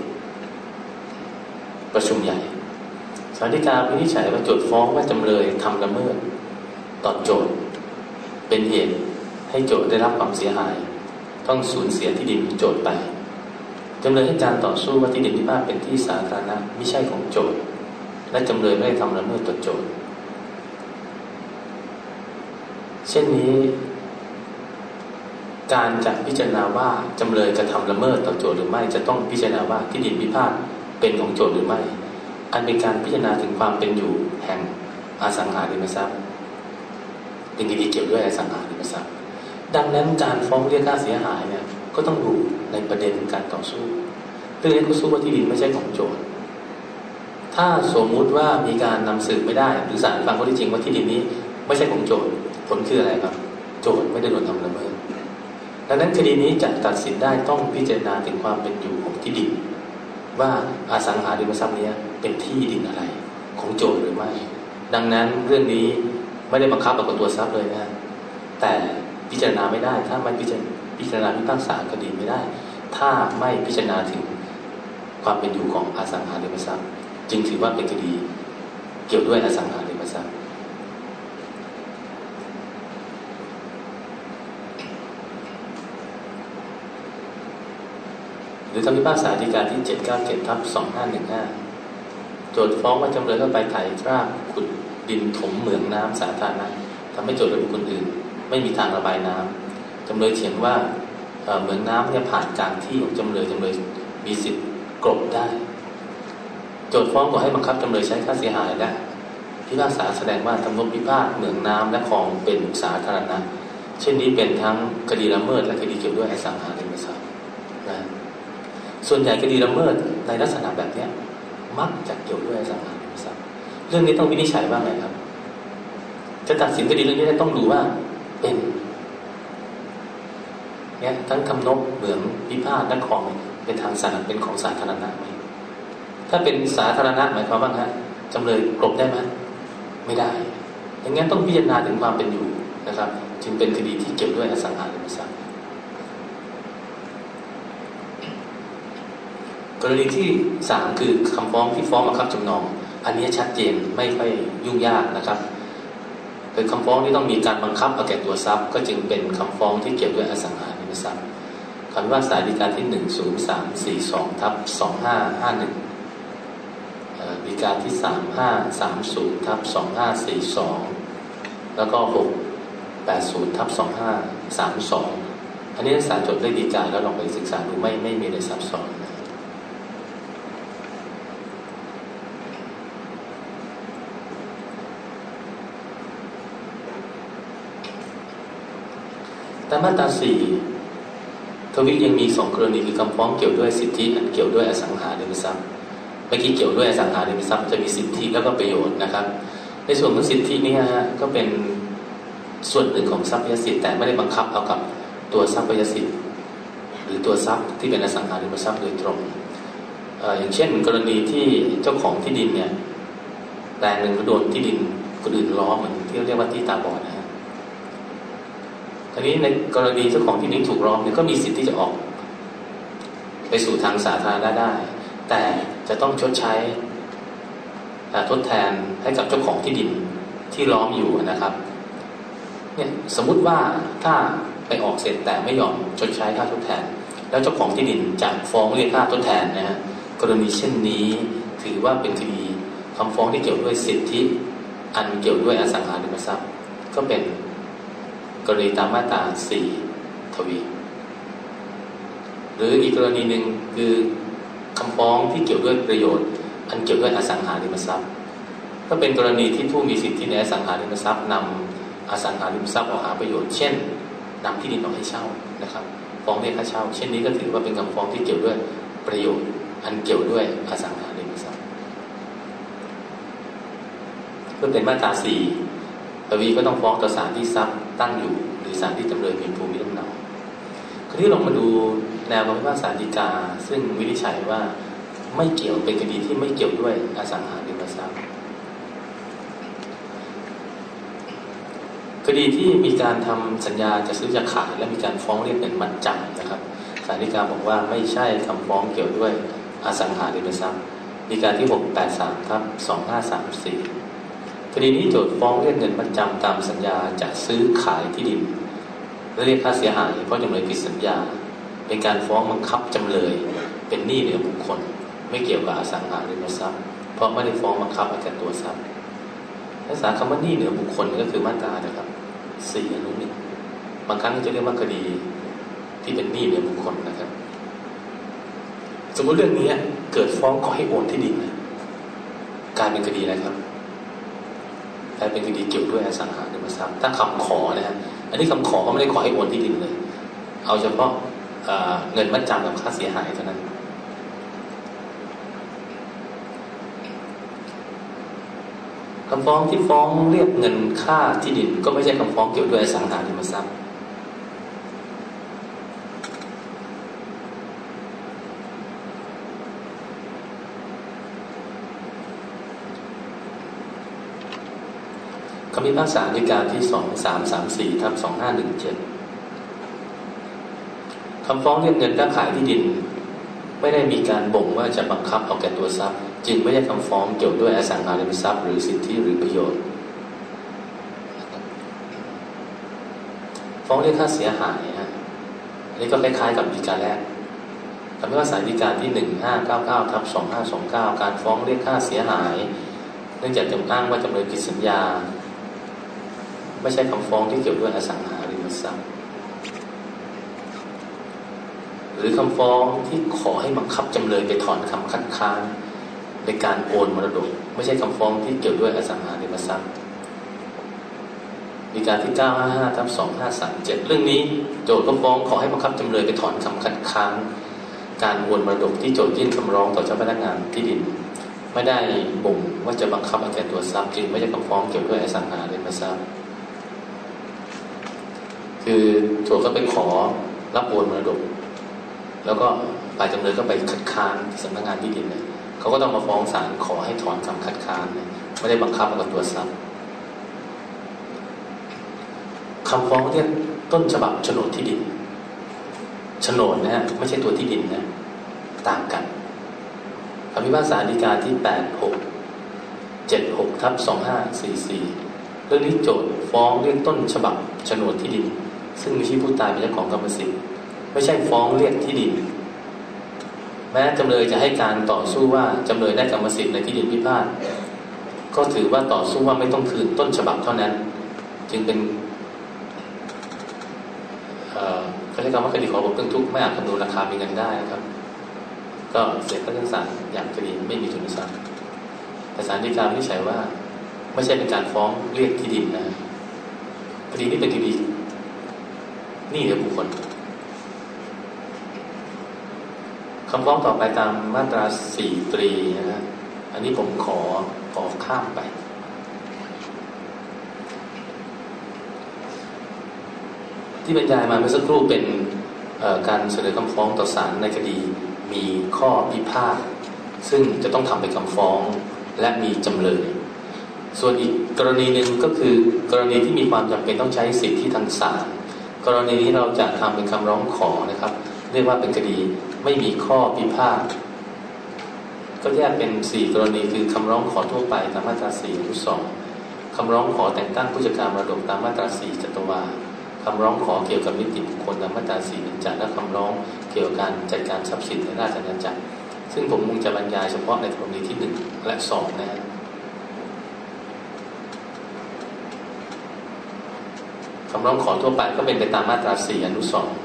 [SPEAKER 2] ประชุมใหญ่ศาลฎีกาวินิจฉัยว่าโจทก์ฟ้องว่าจำเลยทำละเมิดต่อโจทก์เป็นเป็นเหตุให้โจทก์ได้รับความเสียหายต้องสูญเสียที่ดินโจทก์ไปจำเลยให้การต่อสู้ว่าที่ดินพิพาทเป็นที่สาธารณะไม่ใช่ของโจทก์และจำเลยไม่ได้ทำละเมิดต่อโจทก์เช่นนี้การจะพิจารณาว่าจำเลยกระทำละเมิดต่อโจทก์หรือไม่จะต้องพิจารณาว่าที่ดินพิพาทเป็นของโจทก์หรือไม่อันเป็นการพิจารณาถึงความเป็นอยู่แห่งอสังหาริมทรัพย์เป็นคดีเกี่ยวด้วยอสังหาริมทรัพย์ดังนั้นการฟ้องเรียกค่าเสียหายเนี่ยก็ต้องดูในประเด็นการต่อสู้เรื่องนี้ก็สู้ว่าที่ดินไม่ใช่ของโจทก์ถ้าสมมุติว่ามีการนำสืบไม่ได้หรือศาลฟังข้อเท็จจริงว่าที่ดินนี้ไม่ใช่ของโจทก์ผลคืออะไรครับโจทก์ไม่ได้โดนทำละเมิดดังนั้นคดีนี้จะตัดสินได้ต้องพิจารณาถึงความเป็นอยู่ของที่ดินว่าอสังหาริมทรัพย์นี้เป็นที่ดินอะไรของโจทก์หรือไม่ดังนั้นเรื่องนี้ไม่ได้บังคับกับตัวทรัพย์เลยนะแต่พิจารณาไม่ได้ถ้าไม่พิจารณาพิจารณาพิพากษาคดีไม่ได้ถ้าไม่พิจารณาถึงความเป็นอยู่ของอสังหาริมทรัพย์จึงถือว่าเป็นคดีเกี่ยวด้วยอสังหาริมทรัพย์หรือคำพิพากษาฎีกาที่เจ็ดเก้าเจ็ดทับสองห้าหนึ่งห้าโจทก์ฟ้องว่าจำเลยเข้าไปไถ่ราบขุดดินถมเหมืองน้ำสาธารณะทำให้โจทก์และบุคคลอื่นไม่มีทางระบายน้ำจำเลยเถียงว่าเหมืองน้ำเนี่ยผ่านกลางที่ของจำเลยจำเลยมีสิทธิ์กลบได้โจทก์ฟ้องขอให้บังคับจำเลยใช้ค่าเสียหายและพิพากษาแสดงว่าทำนบพิพาทเหมืองน้ำและคลองเป็นสาธารณะเช่นนี้เป็นทั้งคดีละเมิดและคดีเกี่ยวด้วยอสังหาริมทรัพย์นะส่วนใหญ่คดีละเมิดในลักษณะแบบนี้มักจะเกี่ยวด้วยอสังหาริมทรัพย์เรื่องนี้ต้องวินิจฉัยว่าไงครับจะตัดสินคดีเรื่องนี้ต้องดูว่าเป็นเนี่ยทั้งทำนบเหมืองพิพาทและคลองเป็นทางสาธารณะเป็นของสาธารณะไหมถ้าเป็นสาธารณะหมายความว่าฮะจำเลยกลบได้ไหมไม่ได้อย่างงั้นต้องพิจารณาถึงความเป็นอยู่นะครับจึงเป็นคดีที่เกี่ยวด้วยอสังหาริมทรัพย์กรณีที่สามคือคำฟ้องที่ฟ้องบังคับจำนองอันนี้ชัดเจนไม่ค่อยยุ่งยากนะครับเป็นคำฟ้องที่ต้องมีการบังคับเอาแก่ตัวทรัพย์ก็จึงเป็นคำฟ้องที่เกี่ยวด้วยอสังหาริมทรัพย์คำพิพากษาฎีกาที่หนึ่งศูนย์สามสี่สองทับสองห้าห้าหนึ่งฎีกาที่สามห้าสามศูนย์ทับสองห้าสี่สองแล้วก็หกแปดศูนย์ทับสองห้าสามสองอันนี้ศาลจดได้ฎีกาแล้วลองไปศึกษาดูไม่ไม่มีอะไรซับซ้อนแต่มาตราสี่ทวียังมีสองกรณีคือคำฟ้องเกี่ยวด้วยสิทธิอันเกี่ยวด้วยอสังหาริมทรัพย์เมื่อกี้เกี่ยวด้วยอสังหาริมทรัพย์จะมีสิทธิแล้วก็ประโยชน์นะครับในส่วนของสิทธินี้ฮะก็เป็นส่วนหนึ่งของทรัพยสิทธิ์แต่ไม่ได้บังคับเอากับตัวทรัพยสิทธิ์หรือตัวทรัพย์ที่เป็นอสังหาริมทรัพย์โดยตรงเอ่ออย่างเช่นกรณีที่เจ้าของที่ดินเนี่ยแปลงหนึ่งก็โดนที่ดินคนอื่นล้อเหมือนที่เรียกว่าที่ตาบอดนะฮะทีนี้ในกรณีเจ้าของที่ดินถูกล้อมเนี่ยก็มีสิทธิ์ที่จะออกไปสู่ทางสาธารณะได้แต่จะต้องชดใช้ทดแทนให้กับเจ้าของที่ดินที่ล้อมอยู่นะครับเนี่ยสมมุติว่าถ้าไปออกเสร็จแต่ไม่ยอมชดใช้ค่าทดแทนแล้วเจ้าของที่ดินจะฟ้องเรียกค่าทดแทนนะฮะกรณีเช่นนี้ถือว่าเป็นคดีคำฟ้องที่เกี่ยวด้วยสิทธิอันเกี่ยวด้วยอสังหาริมทรัพย์ก็เป็นกรณีตามมาตราสี่ทวีหรืออีกกรณีหนึ่งคือคำฟ้องที่เกี่ยวด้วยประโยชน์อันเกี่ยวด้วยอสังหาริมทรัพย์ก็เป็นกรณีที่ผู้มีสิทธิในอสังหาริมทรัพย์นำอสังหาริมทรัพย์ออกหาประโยชน์เช่นนำที่ดินออกให้เช่านะครับฟ้องเรียกค่าเช่าเช่นนี้ก็ถือว่าเป็นคำฟ้องที่เกี่ยวด้วยประโยชน์อันเกี่ยวด้วยอสังหาริมทรัพย์เพื่อเป็นมาตราสี่ทวีก็ต้องฟ้องต่อศาลที่ทรัพย์ตั้งอยู่หรือศาลที่จำเลยมีภูมิลำเนาคราวนี้ลองมาดูแนวคำพิพากษาฎีกาซึ่งวินิจฉัยว่าไม่เกี่ยวเป็นคดีที่ไม่เกี่ยวด้วยอสังหาริมทรัพย์คดีที่มีการทำสัญญาจะซื้อจะขายและมีการฟ้องเรียกเงินมัดจำนะครับศาลฎีกาบอกว่าไม่ใช่คำฟ้องเกี่ยวด้วยอสังหาริมทรัพย์ฎีกาที่หกแปดสามทับสองห้าสามสี่คดีนี้โจทก์ฟ้องเรียกเงินมัดจำตามสัญญาจะซื้อขายที่ดินและเรียกค่าเสียหายเพราะจำเลยผิดสัญญาเป็นการฟ้องบังคับจำเลยเป็นหนี้เหนือบุคคลไม่เกี่ยวกับอสังหาริมทรัพย์เพราะไม่ได้ฟ้องบังคับให้แก่ตัวทรัพย์ลักษณะคำว่าหนี้เหนือบุคคลก็คือมาตรานะครับสี่อนุหนึ่งบางครั้งจะเรียกว่าคดีที่เป็นหนี้เหนือบุคคลนะครับสมมติเรื่องนี้เกิดฟ้องขอให้โอนที่ดินกลายเป็นคดีนะครับกลายเป็นคดีเกี่ยวด้วยอสังหาริมทรัพย์ถ้าคำขอนะฮะอันนี้คำขอก็ไม่ได้ขอให้โอนที่ดินเลยเอาเฉพาะเงินมัดจำกับค่าเสียหายเท่านั้นคำฟ้องที่ฟ้องเรียกเงินค่าที่ดินก็ไม่ใช่คำฟ้องเกี่ยวด้วยอสังหาริมทรัพย์คำพิพากษาฎีกาที่สองสามสามสี่ทับสองห้าหนึ่งเจ็ดคำฟ้องเรียกเงินค่าขายที่ดินไม่ได้มีการบ่งว่าจะบังคับเอาแก่ตัวทรัพย์จึงไม่ใช่คำฟ้องเกี่ยวด้วยอสังหาริมทรัพย์หรือสิทธิหรือประโยชน์ฟ้องเรียกค่าเสียหายนะอันนี้ก็คล้ายๆกับฎีกาแรกคำพิพากษาฎีกาที่หนึ่งห้าเก้าเก้าทับสองห้าสองเก้าการฟ้องเรียกค่าเสียหายเนื่องจากจำอ้างว่าจำเลยผิดสัญญาไม่ใช่คำฟ้องที่เกี่ยวด้วยอสังหาริมทรัพย์หรือคำฟ้องที่ขอให้บังคับจำเลยไปถอนคำคัดค้านในการโอนมรดกไม่ใช่คำฟ้องที่เกี่ยวด้วยอสังหาริมทรัพย์ฎีกาที่เก้าห้าห้าทับสองห้าสามเจ็ดเรื่องนี้โจทก์ก็ฟ้องขอให้บังคับจำเลยไปถอนคำคัดค้านการโอนมรดกที่โจทก์ยื่นคำร้องต่อเจ้าพนักงานที่ดินไม่ได้บ่งว่าจะบังคับเอาแก่ตัวทรัพย์จึงไม่ใช่คำฟ้องเกี่ยวด้วยอสังหาริมทรัพย์คือโจทก์ก็ไปขอรับโอนมรดกแล้วก็ฝ่ายจำเลยก็ไปคัดค้านที่สำนักงานที่ดินเนี่ยเขาก็ต้องมาฟ้องศาลขอให้ถอนคำคัดค้านเนี่ยไม่ได้บังคับเอากับตัวทรัพย์คำฟ้องเรียกต้นฉบับโฉนดที่ดินโฉนดนะฮะไม่ใช่ตัวที่ดินนะต่างกันคำพิพากษาฎีกาที่แปดหกเจ็ดหกทับสองห้าสี่สี่เรื่องนี้โจทก์ฟ้องเรียกต้นฉบับโฉนดที่ดินซึ่งมีชื่อผู้ตายเป็นเจ้าของกรรมสิทธิ์ไม่ใช่ฟ้องเรียกที่ดินแม้จำเลยจะให้การต่อสู้ว่าจำเลยได้กรรมสิทธิ์ในที่ดินพิพาทก็ถือว่าต่อสู้ว่าไม่ต้องคืนต้นฉบับเท่านั้นจึงเป็นเขาใช้คำว่าคดีขอบอกเรื่องทุกข์ไม่อาจคำนวณราคาเป็นเงินได้นะครับก็เสียค่าเงินศาลอย่างคดีไม่มีทุนทรัพย์แต่ศาลฎีกาวินิจฉัยว่าไม่ใช่เป็นการฟ้องเรียกที่ดินนะคดีนี้เป็นคดีหนี้เหนือบุคคลคำฟ้องต่อไปตามมาตราสี่ตรีนะฮะอันนี้ผมขอขอข้ามไปที่บรรยายมาเมื่อสักครู่เป็นการเสนอคำฟ้องต่อศาลในคดีมีข้อพิพาทซึ่งจะต้องทำเป็นคำฟ้องและมีจำเลยส่วนอีกกรณีหนึ่งก็คือกรณีที่มีความจำเป็นต้องใช้สิทธิทางศาลกรณีนี้เราจะทำเป็นคำร้องขอนะครับเรียกว่าเป็นคดีไม่มีข้อพิพาทก็แยกเป็นสี่กรณีคือคำร้องขอทั่วไปตามมาตราสี่อนุสองคำร้องขอแต่งตั้งผู้จัดการมรดกตามมาตราสี่จตุวาคำร้องขอเกี่ยวกับนิติบุคคลตามมาตราสี่เบญจและคำร้องเกี่ยวกับการจัดการทรัพย์สินในราชอาณาจักรซึ่งผมคงจะบรรยายเฉพาะในกรณีที่หนึ่งและสองนะฮะคำร้องขอทั่วไปก็เป็นไปตามมาตราสี่อนุสอง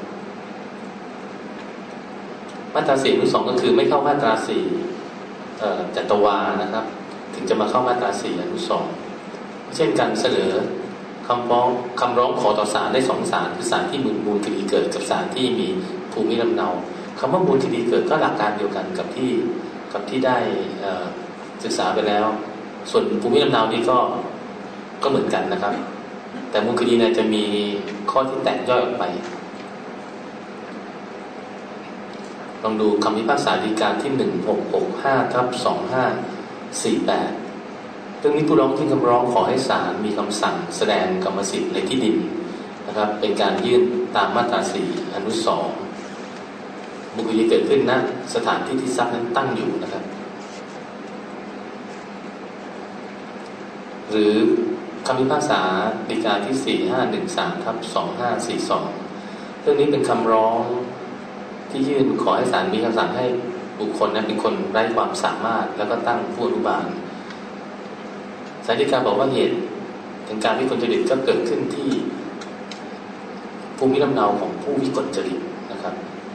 [SPEAKER 2] มาตราสี่อนุสองก็คือไม่เข้ามาตราสี่จตุวานะครับถึงจะมาเข้ามาตราสี่อนุสองเช่นการเสนอคำฟ้องคำร้องขอต่อศาลได้สองศาลคือศาลที่มูลมูลคดีเกิดกับศาลที่มีภูมิลำเนาคำว่ามูลคดีเกิดก็หลักการเดียวกันกับที่กับที่ได้ศึกษาไปแล้วส่วนภูมิลำเนานี้ก็ก็เหมือนกันนะครับแต่มูลคดีเนี่ยจะมีข้อที่แตกย่อยออกไปลองดูคำพิพากษาฎีกาที่หนึ่งหกหกห้าทับสองห้าสี่แปดเรื่องนี้ผู้ร้องที่คำร้องขอให้ศาลมีคำสั่งแสดงกรรมสิทธิ์ในที่ดินนะครับเป็นการยื่นตามมาตราสี่อนุสองบุคคลที่เกิดขึ้นณสถานที่ที่ทรัพย์นั้นตั้งอยู่นะครับหรือคำพิพากษาฎีกาที่สี่ห้าหนึ่งสามทับสองห้าสี่สองเรื่องนี้เป็นคำร้องที่ยื่นขอให้ศาลมีคำสั่งให้บุคคลนั้นเป็นคนไร้ความสามารถแล้วก็ตั้งผู้อนุบาลศาลฎีกาบอกว่าเหตุแห่งการวิกลจริตก็เกิดขึ้นที่ภูมิลำเนาของผู้วิกลจริตนะครับ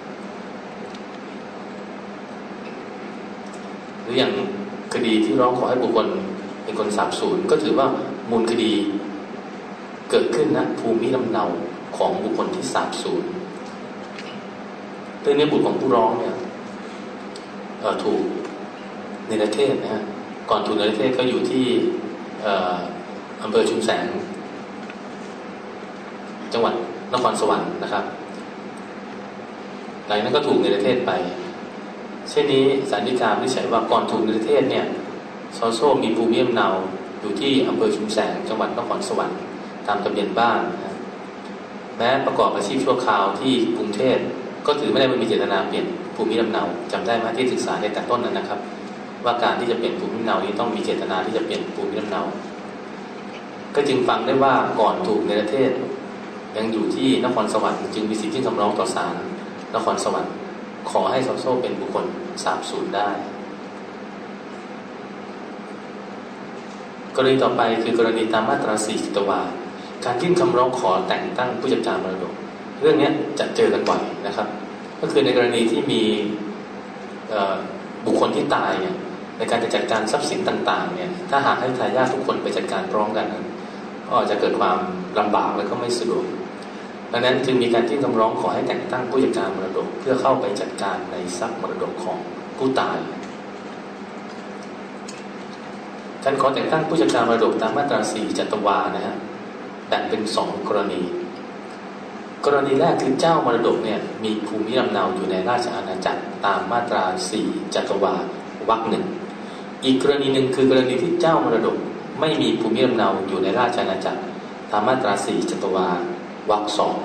[SPEAKER 2] หรืออย่างคดีที่ร้องขอให้บุคคลเป็นคนสาบสูญก็ถือว่ามูลคดีเกิดขึ้นณภูมิลำเนาของบุคคลที่สาบสูญเรื่องนี้บุตรของผู้ร้องเนี่ยถูกเนรเทศนะฮะก่อนถูกเนรเทศก็อยู่ที่อำเภอชุมแสงจังหวัดนครสวรรค์นะครับหลังนั้นก็ถูกเนรเทศไปเช่นนี้ศาลฎีกาวินิจฉัยว่าก่อนถูกเนรเทศเนี่ยซอโซ่มีภูมิลำเนาอยู่ที่อำเภอชุมแสงจังหวัดนครสวรรค์ตามทะเบียนบ้านนะแม้ประกอบอาชีพชั่วคราวที่กรุงเทพก็ถือไม่ได้มีเจตนาเปลี่ยนภูมิลำเนาจำได้ไหมที่ศึกษาในแต่ต้นนั้นนะครับว่าการที่จะเปลี่ยนภูมิลำเนานี้ต้องมีเจตนาที่จะเปลี่ยนภูมิลำเนาก็จึงฟังได้ว่าก่อนถูกเนรเทศยังอยู่ที่นครสวรรค์จึงมีสิทธิ์ยื่นคำร้องต่อศาลนครสวรรค์ขอให้ซอโซ่เป็นบุคคลสาบสูญได้กรณีต่อไปคือกรณีตามมาตราสี่จิตวาการยื่นคำร้องขอแต่งตั้งผู้จัดการมรดกเรื่องนี้จะเจอกันบ่อยนะครับก็คือในกรณีที่มีบุคคลที่ตายเนี่ยในการจัดการทรัพย์สินต่างๆเนี่ยถ้าหากให้ทายาททุกคนไปจัดการพร้อมกันก็จะเกิดความลำบากและก็ไม่สะดวกดังนั้นจึงมีการยื่นคำร้องขอให้แต่งตั้งผู้จัดการมรดกเพื่อเข้าไปจัดการในทรัพย์มรดกของผู้ตายการขอแต่งตั้งผู้จัดการมรดกตามมาตราสี่จัตวานะฮะแบ่งเป็นสองกรณีกรณีแรกคือเจ้ามรดกเนี่ยมีภูมิลำเนาอยู่ในราชอาณาจักรตามมาตราสี่จัตวาวรรคหนึ่งอีกกรณีหนึ่งคือกรณีที่เจ้ามรดกไม่มีภูมิลำเนาอยู่ในราชอาณาจักรตามมาตราสี่จัตวาวรรคสอง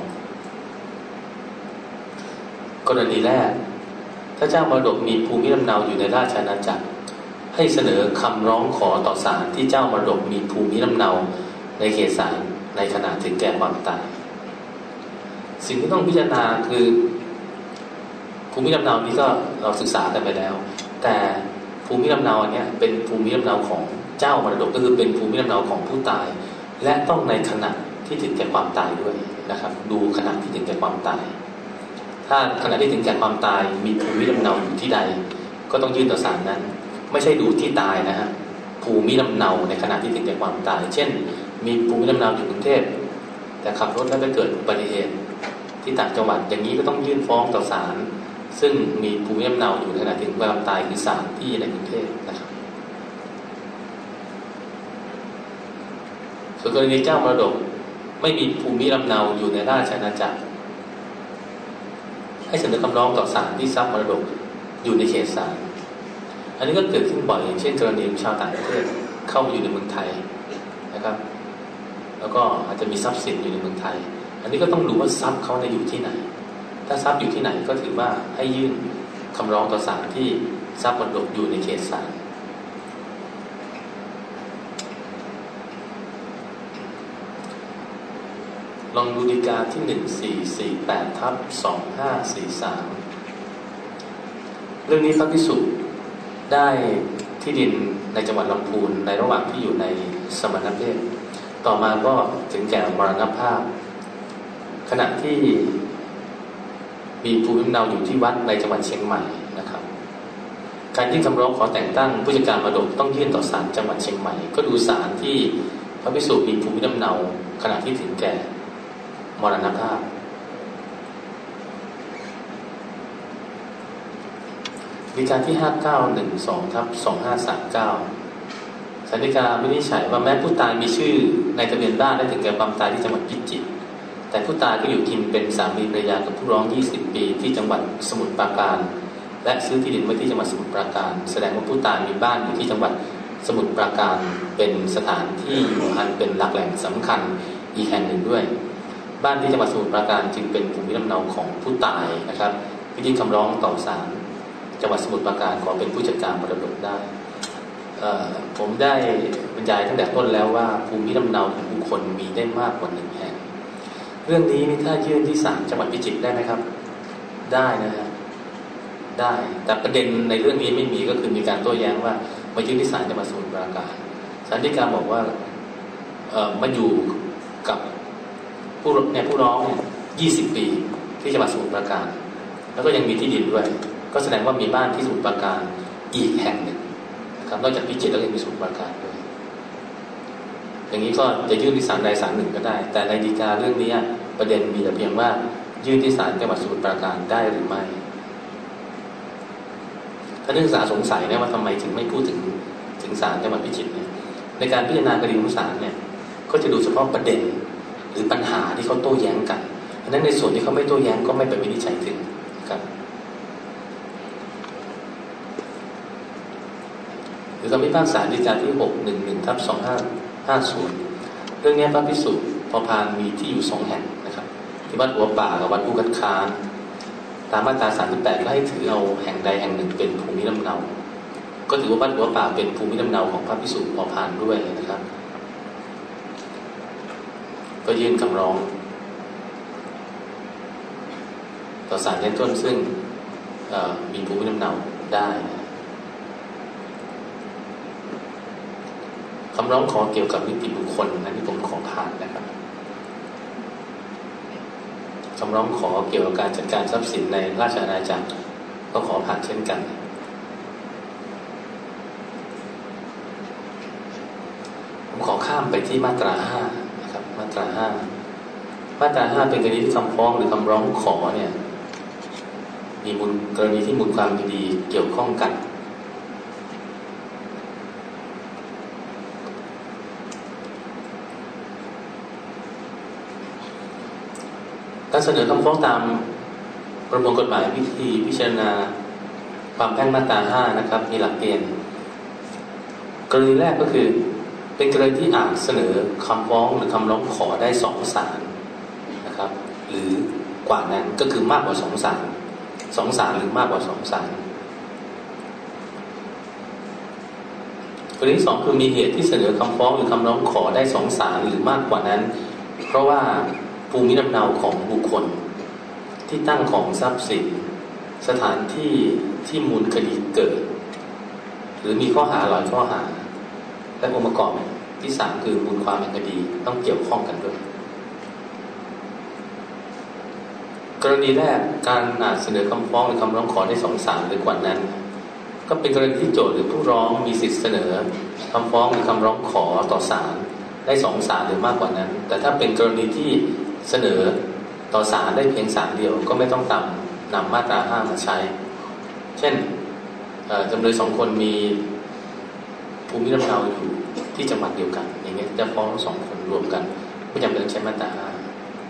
[SPEAKER 2] กรณีแรกถ้าเจ้ามรดกมีภูมิลำเนาอยู่ในราชอาณาจักรให้เสนอคำร้องขอต่อศาลที่เจ้ามรดกมีภูมิลำเนาในเขตศาลในขณะถึงแก่ความตายสิ่งที่ต้องพิจารณาคือภูมิลำเนานี้ก็เราศึกษากันไปแล้วแต่ภูมิลำเนาอันนี้เป็นภูมิลำเนาของเจ้ามรดกก็คือเป็นภูมิลำเนาของผู้ตายและต้องในขณะที่ถึงแก่ความตายด้วยนะครับดูขณะที่ถึงแก่ความตายถ้าขณะที่ถึงแก่ความตายมีภูมิลำเนาอยู่ที่ใดก็ต้องยื่นต่อศาลนั้นไม่ใช่ดูที่ตายนะฮะภูมิลำเนาในขณะที่ถึงแก่ความตายเช่นมีภูมิลำเนาอยู่กรุงเทพแต่ขับรถแล้วไปเกิดอุบัติเหตุที่ต่างจังหวัดอย่างนี้ก็ต้องยื่นฟ้องต่อศาลซึ่งมีภูมิลำเนาอยู่ในขณะถึงความตายคือศาลที่ในกรุงเทพนะครับส่วนกรณีเจ้ามรดกไม่มีภูมิลำเนาอยู่ในราชอาณาจักรให้เสนอคำร้องต่อศาลที่ทรัพย์มรดกอยู่ในเขตศาลอันนี้ก็เกิดขึ้นบ่อยอย่างเช่นกรณีชาวต่างประเทศเข้ามาอยู่ในเมืองไทยนะครับแล้วก็อาจจะมีทรัพย์สินอยู่ในเมืองไทยอันนี้ก็ต้องดูว่าทรัพย์เขาอยู่ที่ไหนถ้าทรัพย์อยู่ที่ไหนก็ถือว่าให้ยื่นคำร้องต่อศาลที่ทรัพย์มรดกอยู่ในเขตศาลลองดูฎีกาที่หนึ่งสี่สี่แปดทับสองห้าสี่สามเรื่องนี้พระภิกษุได้ที่ดินในจังหวัดลำพูนในระหว่างที่อยู่ในสมณเพศต่อมาก็ถึงแก่มรณภาพขณะที่มีภูมิลำเนาอยู่ที่วัดในจังหวัดเชียงใหม่นะครับการยื่นคำร้องขอแต่งตั้งผู้จัดการมรดกต้องยื่นต่อศาลจังหวัดเชียงใหม่ก็ดูศาลที่พระภิกษุมีภูมิลำเนาขณะที่ถึงแก่มรณภาพฎีกาที่ห้าเก้าหนึ่งสองทับสองห้าสามเก้าศาลฎีกาวินิจฉัยว่าแม้ผู้ตายมีชื่อในทะเบียนบ้านและถึงแก่ความตายที่จังหวัดพิจิตรแต่ผู้ตายก็อยู่กินเป็นสามีภรรยากับผู้ร้องยี่สิบปีที่จังหวัดสมุทรปราการและซื้อที่ดินไว้ที่จังหวัดสมุทรปราการแสดงว่าผู้ตายมีบ้านอยู่ที่จังหวัดสมุทรปราการเป็นสถานที่อยู่อันเป็นหลักแหล่งสำคัญอีกแห่งหนึ่งด้วยบ้านที่จังหวัดสมุทรปราการจึงเป็นภูมิลำเนาของผู้ตายนะครับที่ยื่นคำร้องต่อศาลจังหวัดสมุทรปราการขอเป็นผู้จัดการมรดกได้ผมได้บรรยายตั้งแต่ต้นแล้วว่าภูมิลำเนาของบุคคลมีได้มากกว่าหนึ่งแห่งเรื่องนี้นี่ถ้ายื่นที่ศาลจังหวัดพิจิตรได้ไหมครับได้นะฮะได้แต่ประเด็นในเรื่องนี้ไม่มีก็คือมีการโต้แย้งว่ามายื่นที่ศาลจังหวัดสมุทรปราการศาลฎีกาบอกว่าเอ่อมาอยู่กับผู้เนี่ยผู้ร้องเนี่ยยี่สิบปีที่จังหวัดสมุทรปราการแล้วก็ยังมีที่ดินด้วยก็แสดงว่ามีบ้านที่สมุทรปราการอีกแห่งหนึ่งนะครับนอกจากพิจิตรแล้วยังมีสมุทรปราการด้วยอย่างนี้ก็จะยื่นที่ศาลใดศาลหนึ่งก็ได้แต่ในฎีกาเรื่องนี้ประเด็นมีแต่เพียงว่ายื่นที่ศาลจังหวัดสมุทรปราการได้หรือไม่ถ้านักศึกษาสงสัยนะว่าทำไมถึงไม่พูดถึงถึงศาลจังหวัดพิจิตรเนี่ยในการพิจารณาคดีของศาลเนี่ยก็จะดูเฉพาะประเด็นหรือปัญหาที่เขาโต้แย้งกันเพราะฉะนั้นในส่วนที่เขาไม่โต้แย้งก็ไม่ไปวินิจฉัยถึงครับหรือคำพิพากษาฎีกาที่หกหนึ่งหนึ่งทับสองห้าห้าศูนย์เรื่องนี้พระภิกษุพอพานมีที่อยู่สองแห่งนะครับที่วัดหัวป่ากับวัดผู้คัดค้านตามมาตราสามสิบแปดก็ให้ถือเอาแห่งใดแห่งหนึ่งเป็นภูมิลำเนาก็ถือว่าวัดหัวป่าเป็นภูมิลำเนาของพระภิกษุพอพานด้วยนะครับก็ยื่นคำร้องต่อศาลชั้นต้นซึ่งมีภูมิลำเนาได้คำร้องขอเกี่ยวกับนิติบุคคลนั้นที่ผมขอผ่านนะครับคำร้องขอเกี่ยวกับการจัดการทรัพย์สินในราชอาณาจักรก็ขอผ่านเช่นกันผมขอข้ามไปที่มาตราห้านะครับมาตราห้ามาตราห้าเป็นกรณีที่คำฟ้องหรือคำร้องขอเนี่ยมีมูลกรณีที่มูลความคดีเกี่ยวข้องกันการเสนอคำฟ้องตามประมวลกฎหมายวิธีพิจารณาความแพ่งมาตราห้านะครับมีหลักเกณฑ์กรณีแรกก็คือเป็นกรณีที่อาจเสนอคำฟ้องหรือคำร้องขอได้สองศาลนะครับหรือกว่านั้นก็คือมากกว่าสองศาลสองศาลหรือมากกว่าสองศาลกรณีที่สองคือมีเหตุที่เสนอคำฟ้องหรือคำร้องขอได้สองศาลหรือมากกว่านั้นเพราะว่าภูมิลำเนาของบุคคลที่ตั้งของทรัพย์สินสถานที่ที่มูลคดีเกิดหรือมีข้อหาหลายข้อหาและองค์ประกอบที่สามคือมูลความแห่งคดีต้องเกี่ยวข้องกันด้วยกรณีแรกการอาจเสนอคำฟ้องหรือคำร้องขอได้สองศาลหรือกว่านั้นก็เป็นกรณีที่โจทก์หรือผู้ร้องมีสิทธิเสนอคำฟ้องหรือคำร้องขอต่อศาลได้สองศาลหรือมากกว่านั้นแต่ถ้าเป็นกรณีที่เสนอต่อศาลได้เพียงศาลเดียวก็ไม่ต้องนำนำมาตราห้ามาใช้เช่นจำเลยสองคนมีภูมิลำเนาอยู่ที่จังหวัดเดียวกันอย่างเงี้ยจะฟ้องทั้งสองคนรวมกันไม่จำเป็นต้องใช้มาตราห้า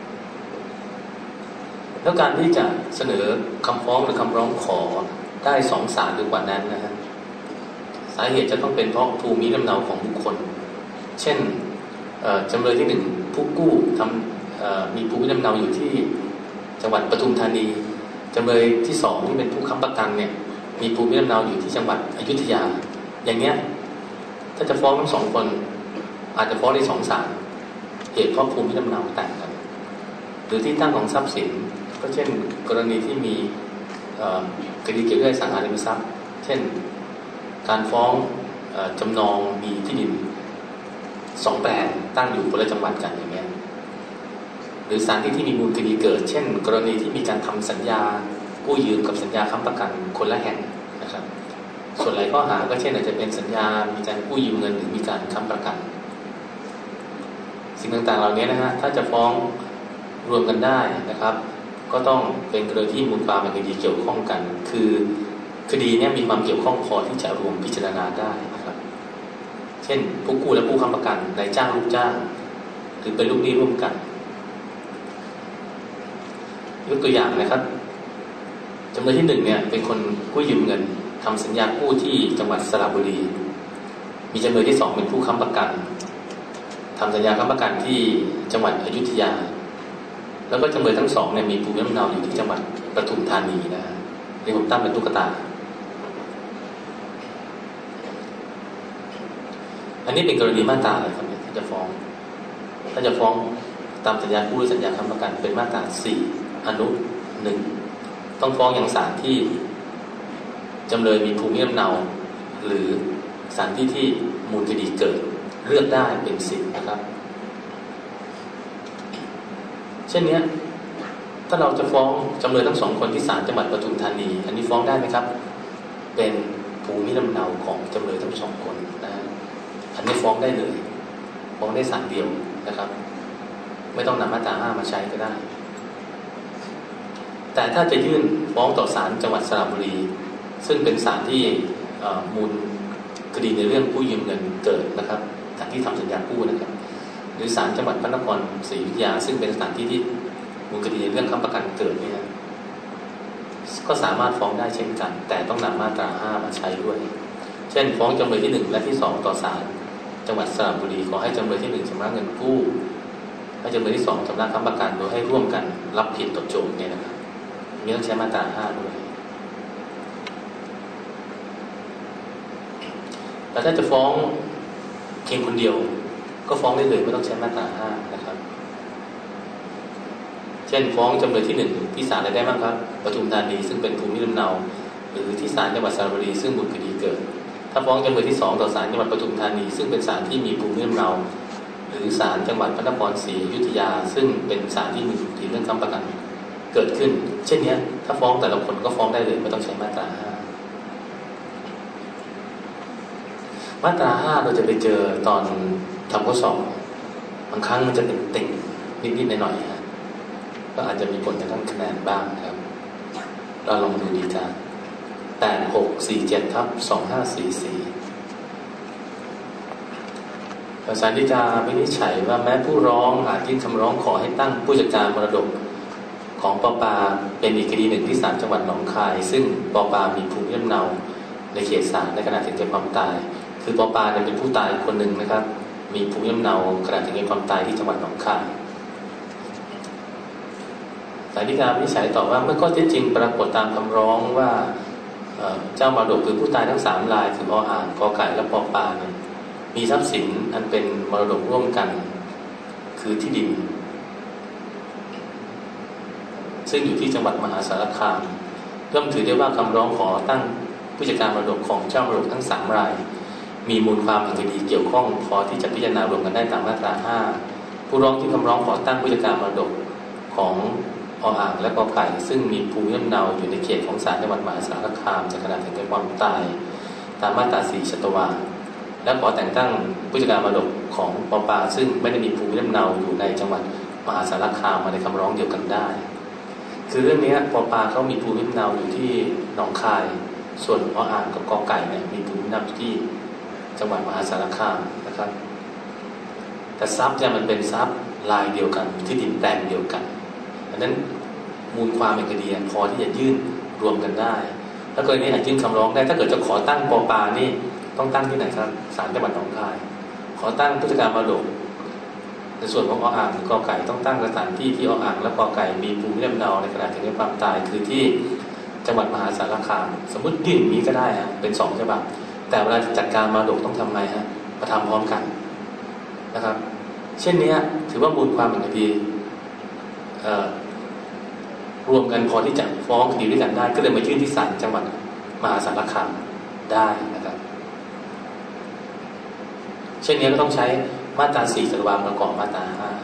[SPEAKER 2] แล้วการที่จะเสนอคำฟ้องหรือคำร้องขอได้สองศาลหรือกว่านั้นนะฮะสาเหตุจะต้องเป็นเพราะภูมิลำเนาของบุคคลเช่นจำเลยที่หนึ่งผู้กู้ทำมีภูมิลำเนาอยู่ที่จังหวัดปทุมธานีจำเลยที่สองที่เป็นผู้ค้ำประกันเนี่ยมีภูมิลำเนาอยู่ที่จังหวัดอยุธยาอย่างเงี้ยถ้าจะฟ้องทั้งสองคนอาจจะฟ้องได้สองศาลเหตุเพราะภูมิลำเนาต่างกันหรือที่ตั้งของทรัพย์สินก็เช่นกรณีที่มีคดีเกี่ยวกับสังหาริมทรัพย์เช่นการฟ้องจำนองมีที่ดินสองแปลงตั้งอยู่คนละจังหวัดกันอย่างเงี้ยหรือสถานที่ที่มีมูลคดีเกิดเช่นกรณีที่มีการทำสัญญากู้ยืมกับสัญญาค้ำประกันคนละแห่งนะครับส่วนหลายข้อหาก็เช่นอาจจะเป็นสัญญามีการกู้ยืมเงินหรือมีการค้ำประกันสิ่งต่างๆเหล่านี้นะฮะถ้าจะฟ้องรวมกันได้นะครับก็ต้องเป็นกรณีที่มูลความเป็นคดีเกี่ยวข้องกันคือคดีนี้มีความเกี่ยวข้องพอที่จะรวมพิจารณาได้นะครับเช่นผู้กู้และผู้ค้ำประกันนายจ้างลูกจ้างหรือเป็นลูกหนี้ร่วมกันยกตัวอย่างนะครับจำเลยที่หนึ่งเนี่ยเป็นคนกู้ยืมเงินทำสัญญากู้ที่จังหวัดสระบุรีมีจำเลยที่สองเป็นผู้ค้ำประกันทำสัญญาค้ำประกันที่จังหวัดอยุธยาแล้วก็จำเลยทั้งสองเนี่ยมีภูมิลำเนาอยู่ที่จังหวัดปทุมธานีนะนี่ผมตั้งเป็นตุ๊กตาอันนี้เป็นกรณีมาตราอะไรครับเนี่ยที่จะฟ้องถ้าจะฟ้องตามสัญญากู้หรือสัญญาค้ำประกันเป็นมาตราสี่อนุหนึ่งต้องฟ้องอย่างศาลที่จำเลยมีภูมิลำเนาหรือศาลที่ที่มูลคดีเกิดเลือกได้เป็นสิทธิ์นะครับเช่นนี้ถ้าเราจะฟ้องจำเลยทั้งสองคนที่ศาลจังหวัดปทุมธานีอันนี้ฟ้องได้ไหมครับเป็นภูมิลำเนาของจำเลยทั้งสองคนนะอันนี้ฟ้องได้เลยฟ้องได้ศาลเดียวนะครับไม่ต้องนำมาตราห้ามาใช้ก็ได้แต่ถ้าจะยื่นฟ้องต่อศาลจังหวัดสระบุรีซึ่งเป็นศาลที่มูลคดีในเรื่องกู้ยืมเงินเกิดนะครับศาลที่ทำสัญญากู้นะครับหรือศาลจังหวัดพระนครศรีอยุธยาซึ่งเป็นศาลที่ที่มูลคดีในเรื่องค้ำประกันเกิดเนี่ยก็สามารถฟ้องได้เช่นกันแต่ต้องนำมาตราห้ามาใช้ด้วยเช่นฟ้องจำเลยที่หนึ่งและที่สองต่อศาลจังหวัดสระบุรีขอให้จำเลยที่หนึ่งชำระเงินกู้ให้จำเลยที่สองชำระค้ำประกันโดยให้ร่วมกันรับผิดต่อโจทก์เนี่ยนะครับมีต้องใช้มาตราห้าด้วยแต่ถ้าจะฟ้องเพียงคนเดียวก็ฟ้องได้เลยไม่ต้องใช้มาตราห้านะครับเช่นฟ้องจำเลยที่หนึ่งที่ศาลอะไรได้บ้างครับปทุมธานีซึ่งเป็นภูมิลำเนาหรือที่ศาลจังหวัดสระบุรีซึ่งมูลคดีเกิดถ้าฟ้องจำเลยที่สองต่อศาลจังหวัดปทุมธานีซึ่งเป็นศาลที่มีภูมิลำเนาหรือศาลจังหวัดพระนครศรีอยุธยาซึ่งเป็นศาลที่มีคดีเรื่องค้ำประกันเกิดขึ้นเช่นนี้ถ้าฟ้องแต่ละคนก็ฟ้องได้เลยไม่ต้องใช้มาตราห้ามาตราห้าเราจะไปเจอตอนทำข้อสอบบางครั้งมันจะเป็นติ่งนิดๆหน่อยๆฮะก็อาจจะมีผลในด้านคะแนนบ้างครับเราลองดูดีกันแปดหกสี่เจ็ดทับสองห้าสี่สี่ศาลฎีกาวินิจฉัยว่าแม้ผู้ร้องอาจยื่นคำร้องขอให้ตั้งผู้จัดการมรดกของปปาเป็นอีกคดีหนึ่งที่ศาลจังหวัดหนองคายซึ่งปปามีภูมิลำเนาในเขตศาลในขณะถึงแก่ความตายคือปปาเนี่ยเป็นผู้ตายคนหนึ่งนะครับมีภูมิลำเนาขณะถึงแก่ความตายที่จังหวัดหนองคายศาลฎีกาวินิจฉัยต่อว่าเมื่อข้อเท็จจริงปรากฏตามคำร้องว่าเจ้ามรดกคือผู้ตายทั้งสามรายคือออ่างกอไก่และปปาเนี่ยมีทรัพย์สินอันเป็นมรดกร่วมกันคือที่ดินซึ่งอยู่ที่จังหวัดมหาสารคามย่อมถือได้ว่าคำร้องขอตั้งผู้จัดการมรดกของเจ้ามรดกทั้งสามรายมีมูลความแห่งคดีเกี่ยวข้องพอที่จะพิจารณารวมกันได้ตามมาตราห้าผู้ร้องที่คำร้องขอตั้งผู้จัดการมรดกของออ่างและกอไก่ซึ่งมีภูมิลำเนาอยู่ในเขตของศาลจังหวัดมหาสารคามในขณะถึงแก่ความตายตามมาตราสี่ชัตวาและขอแต่งตั้งผู้จัดการมรดกของปปาซึ่งไม่ได้มีภูมิลำเนาอยู่ในจังหวัดมหาสารคามมาในคำร้องเดียวกันได้คือเรื่องนี้ปปาเขามีภูมิลำเนาอยู่ที่หนองคายส่วนออ่างกับกอไก่เนี่ยมีภูมิลำเนาอยู่ที่จังหวัดมหาสารคามนะครับแต่ทรัพย์เนี่ยมันเป็นทรัพย์ลายเดียวกันที่ดินแปลงเดียวกันดังนั้นมูลความในคดีพอที่จะยื่นรวมกันได้แล้วกรณีอาจยื่นคำร้องได้ถ้าเกิดจะขอตั้งปปานี่ต้องตั้งที่ไหนครับศาลจังหวัดหนองคายขอตั้งผู้จัดการมรดกในส่วนของออ่างหรือกอไก่ต้องตั้งสถานที่ที่ออ่างและกอไก่มีภูมิลำเนาในขณะถึงความตายคือที่จังหวัดมหาสารคามสมมติยื่นนี้ก็ได้ฮะเป็นสองฉบับแต่เวลาจัดการมรดกต้องทำไงฮะมาทำพร้อมกันนะครับเช่นนี้ถือว่ามูลความเป็นคดีรวมกันพอที่จะฟ้องคดีด้วยกันได้ก็เลยมายื่นที่ศาลจังหวัดมหาสารคามได้นะครับเช่นนี้ก็ต้องใช้มาตราสี่จัตวาประกอบมาตราห้า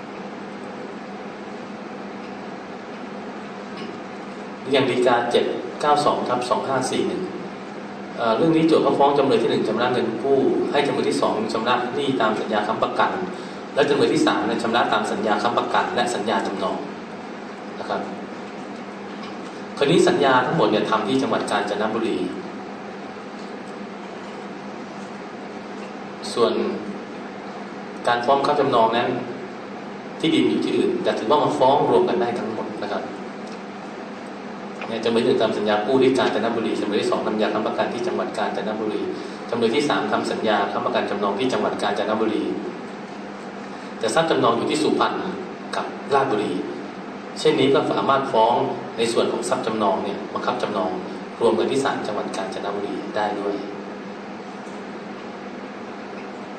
[SPEAKER 2] อย่างฎีกาเจ็ดเก้าสองทับสองห้าสี่หนึ่งเรื่องนี้โจทก์เขาฟ้องจำเลยที่หนึ่งชำระเงินกู้ให้จำเลยที่สองชำระหนี้ตามสัญญาค้ำประกันและจำเลยที่สามชำระตามสัญญาค้ำประกันและสัญญาจำนองนะครับคราวนี้สัญญาทั้งหมดเนี่ยทำที่จังหวัดกาญจนบุรีส่วนการฟ้องค้ำจำนองนั้นที่ดินอยู่ที่อื่นแต่ถือว่ามาฟ้องรวมกันได้ทั้งหมดนะครับเนี่ยจำเลยที่หนึ่งทำสัญญากู้ที่กาญจนบุรีจำเลยที่สองทำสัญญาค้ำประกันที่จังหวัดกาญจนบุรีจำเลยที่สามทำสัญญาค้ำประกันจำนองที่จังหวัดกาญจนบุรีแต่ทรัพย์จำนองอยู่ที่สุพรรณกับราชบุรีเช่นนี้ก็สามารถฟ้องในส่วนของทรัพย์จำนองเนี่ยบังคับจำนองรวมกันที่ศาลจังหวัดกาญจนบุรีได้ด้วย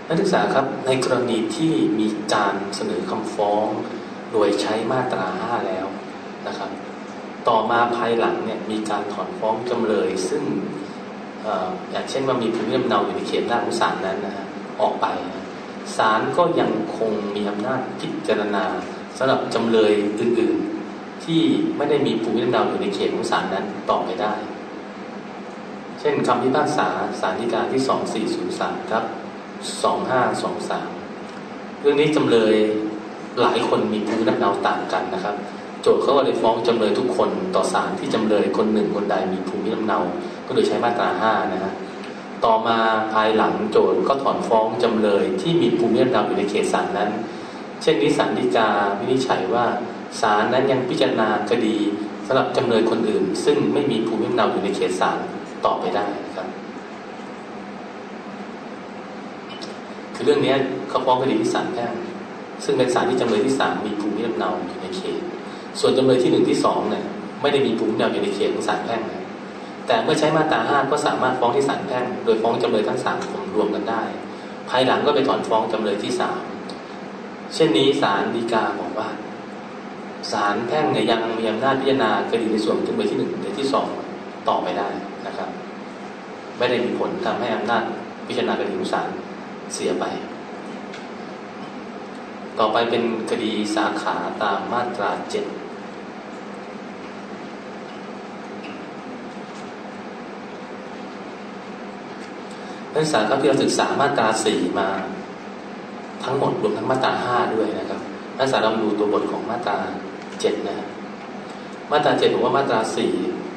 [SPEAKER 2] นักศึกษาครับในกรณีที่มีการเสนอคำฟ้องโดยใช้มาตราห้าแล้วนะครับต่อมาภายหลังเนี่ยมีการถอนฟ้องจำเลยซึ่งอย่างเช่นว่ามีภูมิลำเนาอยู่ในเขตอำนาจของศาลนั้นนะฮะออกไปศาลก็ยังคงมีอำนาจพิจารณาสำหรับจำเลยอื่นๆที่ไม่ได้มีภูมิลำเนาอยู่ในเขตของศาลนั้นต่อไปได้เช่นคำพิพากษาศาลฎีกาที่สองสี่ศูนย์สามครับสองห้าสองสามเรื่องนี้จำเลยหลายคนมีภูมิลำเนาต่างกันนะครับโจทก์เขาก็เลยฟ้องจำเลยทุกคนต่อศาลที่จำเลยคนหนึ่งคนใดมีภูมิลำเนาก็โดยใช้มาตราห้านะฮะต่อมาภายหลังโจทก์ก็ถอนฟ้องจำเลยที่มีภูมิลำเนาอยู่ในเขตศาลนั้นเช่นนี้ศาลฎีกาวินิจฉัยว่าศาลนั้นยังพิจารณาคดีสำหรับจำเลยคนอื่นซึ่งไม่มีภูมิลำเนาอยู่ในเขตศาลต่อไปได้ครับคือเรื่องนี้เขาฟ้องคดีที่ศาลแพ่งซึ่งเป็นศาลที่จำเลยที่สามมีภูมิลำเนาอยู่ในเขตส่วนจำเลยที่หนึ่งที่สองเนี่ยไม่ได้มีภูมิลำเนาอยู่ในเขตของศาลแพ่งนะแต่เมื่อใช้มาตราห้าก็สามารถฟ้องที่ศาลแพ่งโดยฟ้องจำเลยทั้งสามคนรวมกันได้ภายหลังก็ไปถอนฟ้องจำเลยที่สามเช่นนี้ศาลฎีกาบอกว่าศาลแพ่งเนี่ยยังมีอำนาจพิจารณาคดีในส่วนจำเลยที่หนึ่งและที่สองต่อไปได้นะครับไม่ได้มีผลทำให้อำนาจพิจารณาคดีของศาลเสียไปต่อไปเป็นคดีสาขาตามมาตราเจ็ดนักศึกษาครับที่เราศึกษามาตราสี่มาทั้งหมดรวมทั้งมาตราห้าด้วยนะครับนักศึกษาลองดูตัวบทของมาตราเจ็ดนะมาตราเจ็ดผมว่ามาตราสี่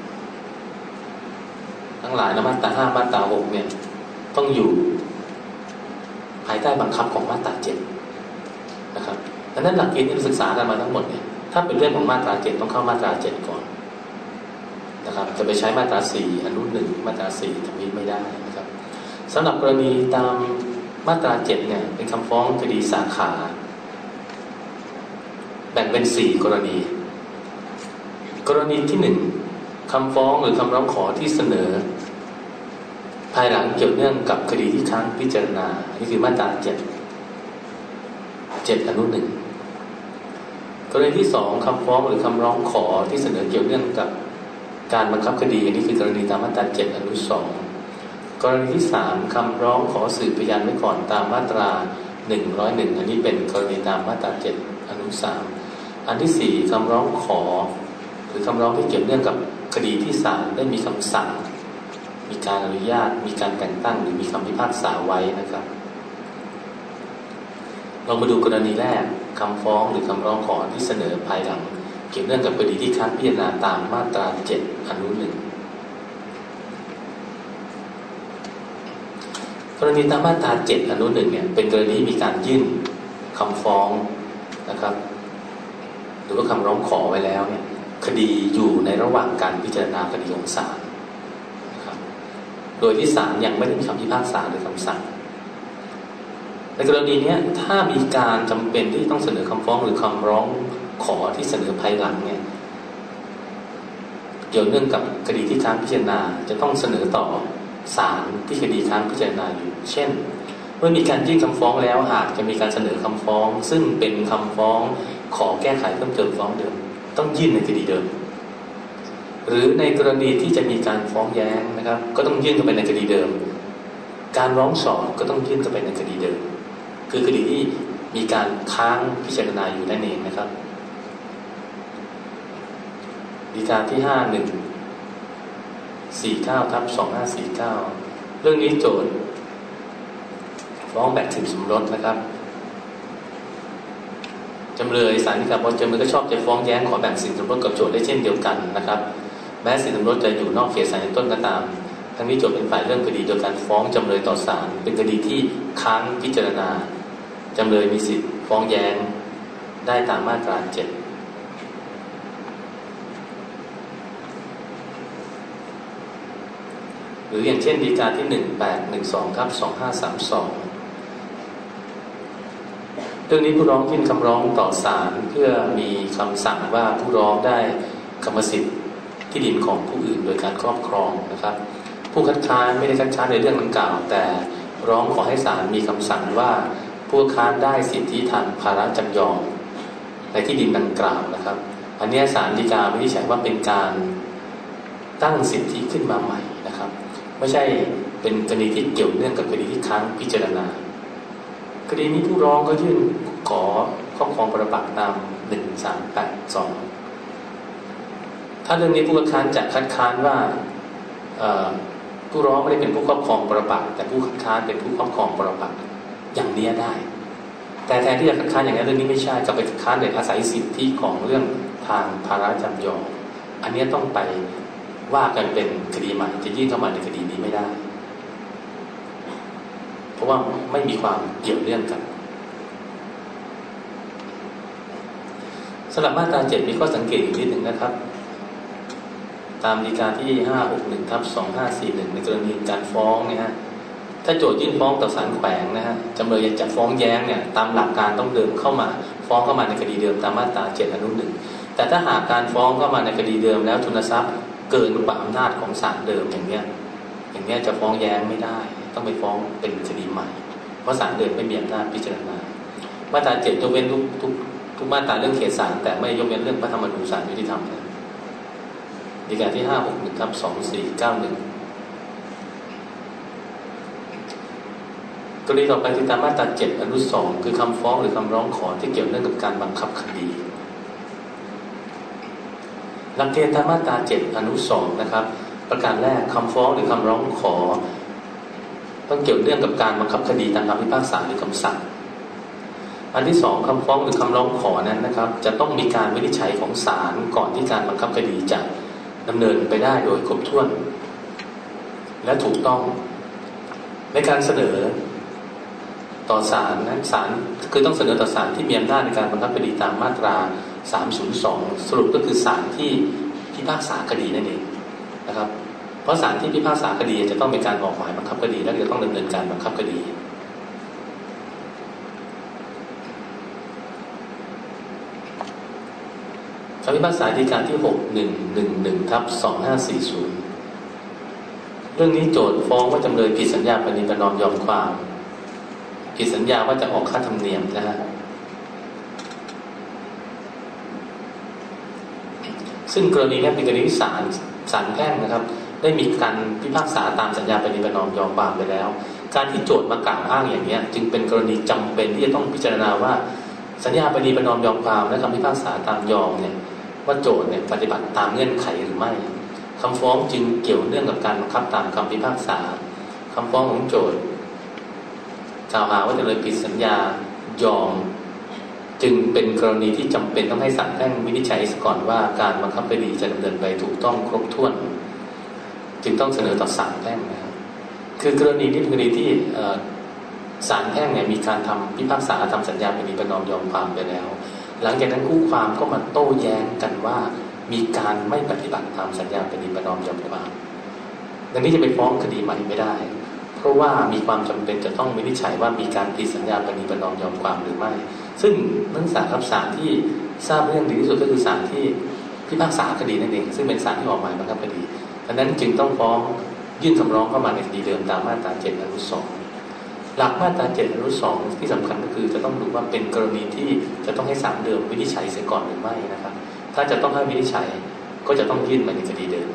[SPEAKER 2] ทั้งหลายนะมาตราห้ามาตราหกเนี่ยต้องอยู่ภายใต้บังคับของมาตราเจ็ดนะครับดังนั้นหลักเกณฑ์ที่เราศึกษากันมาทั้งหมดเนี่ยถ้าเป็นเรื่องของมาตราเจ็ดต้องเข้ามาตราเจ็ดก่อนนะครับจะไปใช้มาตราสี่อนุหนึ่งมาตราสี่ทำนี้ไม่ได้นะครับสำหรับกรณีตามมาตราเจ็ดเนี่ยเป็นคำฟ้องคดีสาขาแบ่งเป็นสี่กรณีกรณีที่หนึ่งคำฟ้องหรือคำร้องขอที่เสนอภายหลังเกี่ยวเนื่องกับคดีที่ค้างพิจารณานี่คือมาตราเจ็ดเจ็ดอนุหนึ่งกรณีที่สองคำฟ้องหรือคำร้องขอที่เสนอเกี่ยวเนื่องกับการบังคับคดีอันนี้คือกรณีตามมาตราเจ็ดอนุสองกรณีที่สามคำร้องขอสืบพยานไว้ก่อนตามมาตราหนึ่งร้อยหนึ่งอันนี้เป็นกรณีตามมาตราเจ็ดอนุสามอันที่สี่คำร้องขอหรือคำร้องที่เกี่ยวเนื่องกับคดีที่ศาลได้มีคำสั่งมีการอนุญาตมีการแต่งตั้งหรือมีคำพิพากษาไว้นะครับเรามาดูกรณีแรกคำฟ้องหรือคำร้องขอที่เสนอภายหลังเกี่ยวเนื่องกับคดีที่ค้างพิจารณาตามมาตราเจ็ดอนุหนึ่งกรณีตามมาตราเจ็ดอนุหนึ่งเนี่ยเป็นกรณีมีการยื่นคำฟ้องนะครับหรือว่าคำร้องขอไว้แล้วเนี่ยคดีอยู่ในระหว่างการพิจารณาคดีของศาลนะครับโดยที่ศาลยังไม่ได้มีคำพิพากษาหรือคำสั่งในกรณีนี้ถ้ามีการจำเป็นที่ต้องเสนอคำฟ้องหรือคำร้องขอที่เสนอภายหลังเนี่ยเกี่ยวเนื่องกับคดีที่ค้างพิจารณาจะต้องเสนอต่อศาลที่คดีค้างพิจารณาอยู่เช่นเมื่อมีการยื่นคำฟ้องแล้วหากจะมีการเสนอคำฟ้องซึ่งเป็นคำฟ้องขอแก้ไขเพิ่มเติมฟ้องเดิมต้องยื่นในคดีเดิมหรือในกรณีที่จะมีการฟ้องแย้งนะครับก็ต้องยื่นเข้าไปในคดีเดิมการร้องสอบก็ต้องยื่นเข้าไปในคดีเดิมคือคดีที่มีการค้างพิจารณาอยู่นั่นเองนะครับฎีกาที่ห้าหนึ่งสี่เก้าทับสองห้าสี่เก้าเรื่องนี้โจทก์ฟ้องแบบสินสมรสนะครับจำเลยศาลฎีกาบอกจำเลยก็ชอบจะฟ้องแย้งขอแบ่งสินสมรสกับโจทก์ได้เช่นเดียวกันนะครับแม้สินสมรสจะอยู่นอกเขตศาลต้นก็ตามทั้งนี้โจทก์เป็นฝ่ายเรื่องคดีโดยการฟ้องจำเลยต่อศาลเป็นคดีที่ค้างพิจารณาจำเลยมีสิทธิ์ฟ้องแย้งได้ตามมาตราเจ็ดหรืออย่างเช่นฎีกาที่หนึ่งแปดหนึ่งสองทับสองห้าสามสองเรื่องนี้ผู้ร้องยื่นคำร้องต่อศาลเพื่อมีคำสั่งว่าผู้ร้องได้กรรมสิทธิ์ที่ดินของผู้อื่นโดยการครอบครองนะครับผู้คัดค้านไม่ได้คัดค้านในเรื่องดังกล่าวแต่ร้องขอให้ศาลมีคำสั่งว่าผู้ค้านได้สิทธิทางภาระจำยอมในที่ดินดังกล่าวนะครับอันนี้ศาลฎีกาวินิจฉัยว่าเป็นการตั้งสิทธิขึ้นมาใหม่นะครับไม่ใช่เป็นกรณีที่เกี่ยวเนื่องกับคดีที่ค้างพิจารณาคดีนี้ผู้ร้องก็ยื่นขอครอบครองปรปักษ์ตามหนึ่งสามแปดสองถ้าเรื่องนี้ผู้คัดค้านจะคัดค้านว่าผู้ร้องไม่ได้เป็นผู้ครอบครองปรปักษ์แต่ผู้คัดค้านเป็นผู้ครอบครองปรปักษ์อย่างนี้ได้แต่แทนที่จะคัดค้านอย่างนี้เรื่องนี้ไม่ใช่จะไปคัดค้านโดยอาศัยสิทธิของเรื่องทางภาระจำยอมอันนี้ต้องไปว่ากันเป็นคดีใหม่จะยื่นเข้ามาในคดีนี้ไม่ได้เพราะว่าไม่มีความเกี่ยวเนื่องกันสำหรับมาตราเจ็ดมีข้อสังเกตอีกนิดหนึ่งนะครับตามฎีกาที่ห้าหกหนึ่งทับสองห้าสี่หนึ่งในกรณีการฟ้องเนี่ยฮะถ้าโจทยื่นฟ้องต่อศาลแขวงนะฮะจำเลยจะฟ้องแย้งเนี่ยตามหลักการต้องเดินเข้ามาฟ้องเข้ามาในคดีเดิมตามมาตราเจ็ดอนุหนึ่งแต่ถ้าหากการฟ้องเข้ามาในคดีเดิมแล้วทุนทรัพย์เกินกว่าอำนาจของศาลเดิมอย่างเนี้ยอย่างเนี้ยจะฟ้องแย้งไม่ได้ต้องไปฟ้องเป็นคดีใหม่เพราะศาลเดิมไม่มีอำนาจพิจารณามาตราเจ็ดยกเว้นทุกทุกทุกมาตราเรื่องเขตศาลแต่ไม่ยกเว้นเรื่องพระธรรมนูญศาลยุติธรรมนะฎีกาที่ห้าหกหนึ่งทับสองสี่เก้าหนึ่งกรณีต่อไปคือตามมาตราเจ็ดอนุสองคือคำฟ้องหรือคำร้องขอที่เกี่ยวเนื่องกับการบังคับคดีหลักเกณฑ์ตามมาตราเจ็ดอนุสองนะครับประการแรกคำฟ้องหรือคำร้องขอต้องเกี่ยวเนื่องกับการบังคับคดีตามคำพิพากษาหรือคำสั่งอันที่สองคำฟ้องหรือคำร้องขอนั้นนะครับจะต้องมีการวินิจฉัยของศาลก่อนที่การบังคับคดีจะดำเนินไปได้โดยครบถ้วนและถูกต้องในการเสนอต่อศาลนั้นศาลคือต้องเสนอต่อศาลที่มีอำนาจในการบังคับคดีตามมาตราสามศูนย์สองสรุปก็คือศาลที่พิพากษาคดีนั่นเองนะครับเพราะศาลที่พิพากษาคดีจะต้องมีการออกหมายบังคับคดีและจะต้องดำเนินการบังคับคดีคำพิพากษาฎีกาที่หกหนึ่งหนึ่งหนึ่งทับสองห้าสี่ศูนย์เรื่องนี้โจทก์ฟ้องว่าจำเลยผิดสัญญาปณีประนอมยอมความผิดสัญญาว่าจะออกค่าธรรมเนียมนะฮะซึ่งกรณีนี้เป็นกรณีที่ศาลศาลแพ่งนะครับได้มีการพิพากษาตามสัญญาปณีประนอมยอมความไปแล้วการที่โจทก์มากล่าวอ้างอย่างนี้จึงเป็นกรณีจำเป็นที่จะต้องพิจารณาว่าสัญญาปณีประนอมยอมความและคำพิพากษาตามยอมเนี่ยว่าโจทก์เนี่ยปฏิบัติตามเงื่อนไขหรือไม่คำฟ้องจึงเกี่ยวเนื่องกับการบังคับตามคำพิพากษาคำฟ้องของโจทก์กล่าวหาว่าจำเลยผิดสัญญายอมจึงเป็นกรณีที่จำเป็นต้องให้ศาลแพ่งวินิจฉัยก่อนว่าการบังคับคดีจะดำเนินไปถูกต้องครบถ้วนจึงต้องเสนอต่อศาลแพ่งนะครับคือกรณีนี้เป็นกรณีที่ศาลแพ่งเนี่ยมีการทำพิพากษาทำสัญญาปณีประนอมยอมความไปแล้วหลังจากนั้นคู่ความก็มาโต้แย้งกันว่ามีการไม่ปฏิบัติตามสัญญาปณีประนอมยอมความดังนี้จะไปฟ้องคดีใหม่ไม่ได้เพราะว่ามีความจำเป็นจะต้องวินิจฉัยว่ามีการผิดสัญญาปณีประนอมยอมความหรือไม่ซึ่งนักศึกษาครับศาลที่ทราบเรื่องดีที่สุดก็คือศาลที่พิพากษาคดีนั่นเองซึ่งเป็นศาลที่ออกหมายบังคับคดีดังนั้นจึงต้องฟ้องยื่นคำร้องเข้ามาในคดีเดิมตามมาตราเจ็ดอนุสองหลักมาตราเจ็ดอนุสองที่สำคัญก็คือจะต้องดูว่าเป็นกรณีที่จะต้องให้ศาลเดิมวินิจฉัยเสียก่อนหรือไม่นะครับถ้าจะต้องให้วินิจฉัยก็จะต้องยื่นมาในคดีเดิม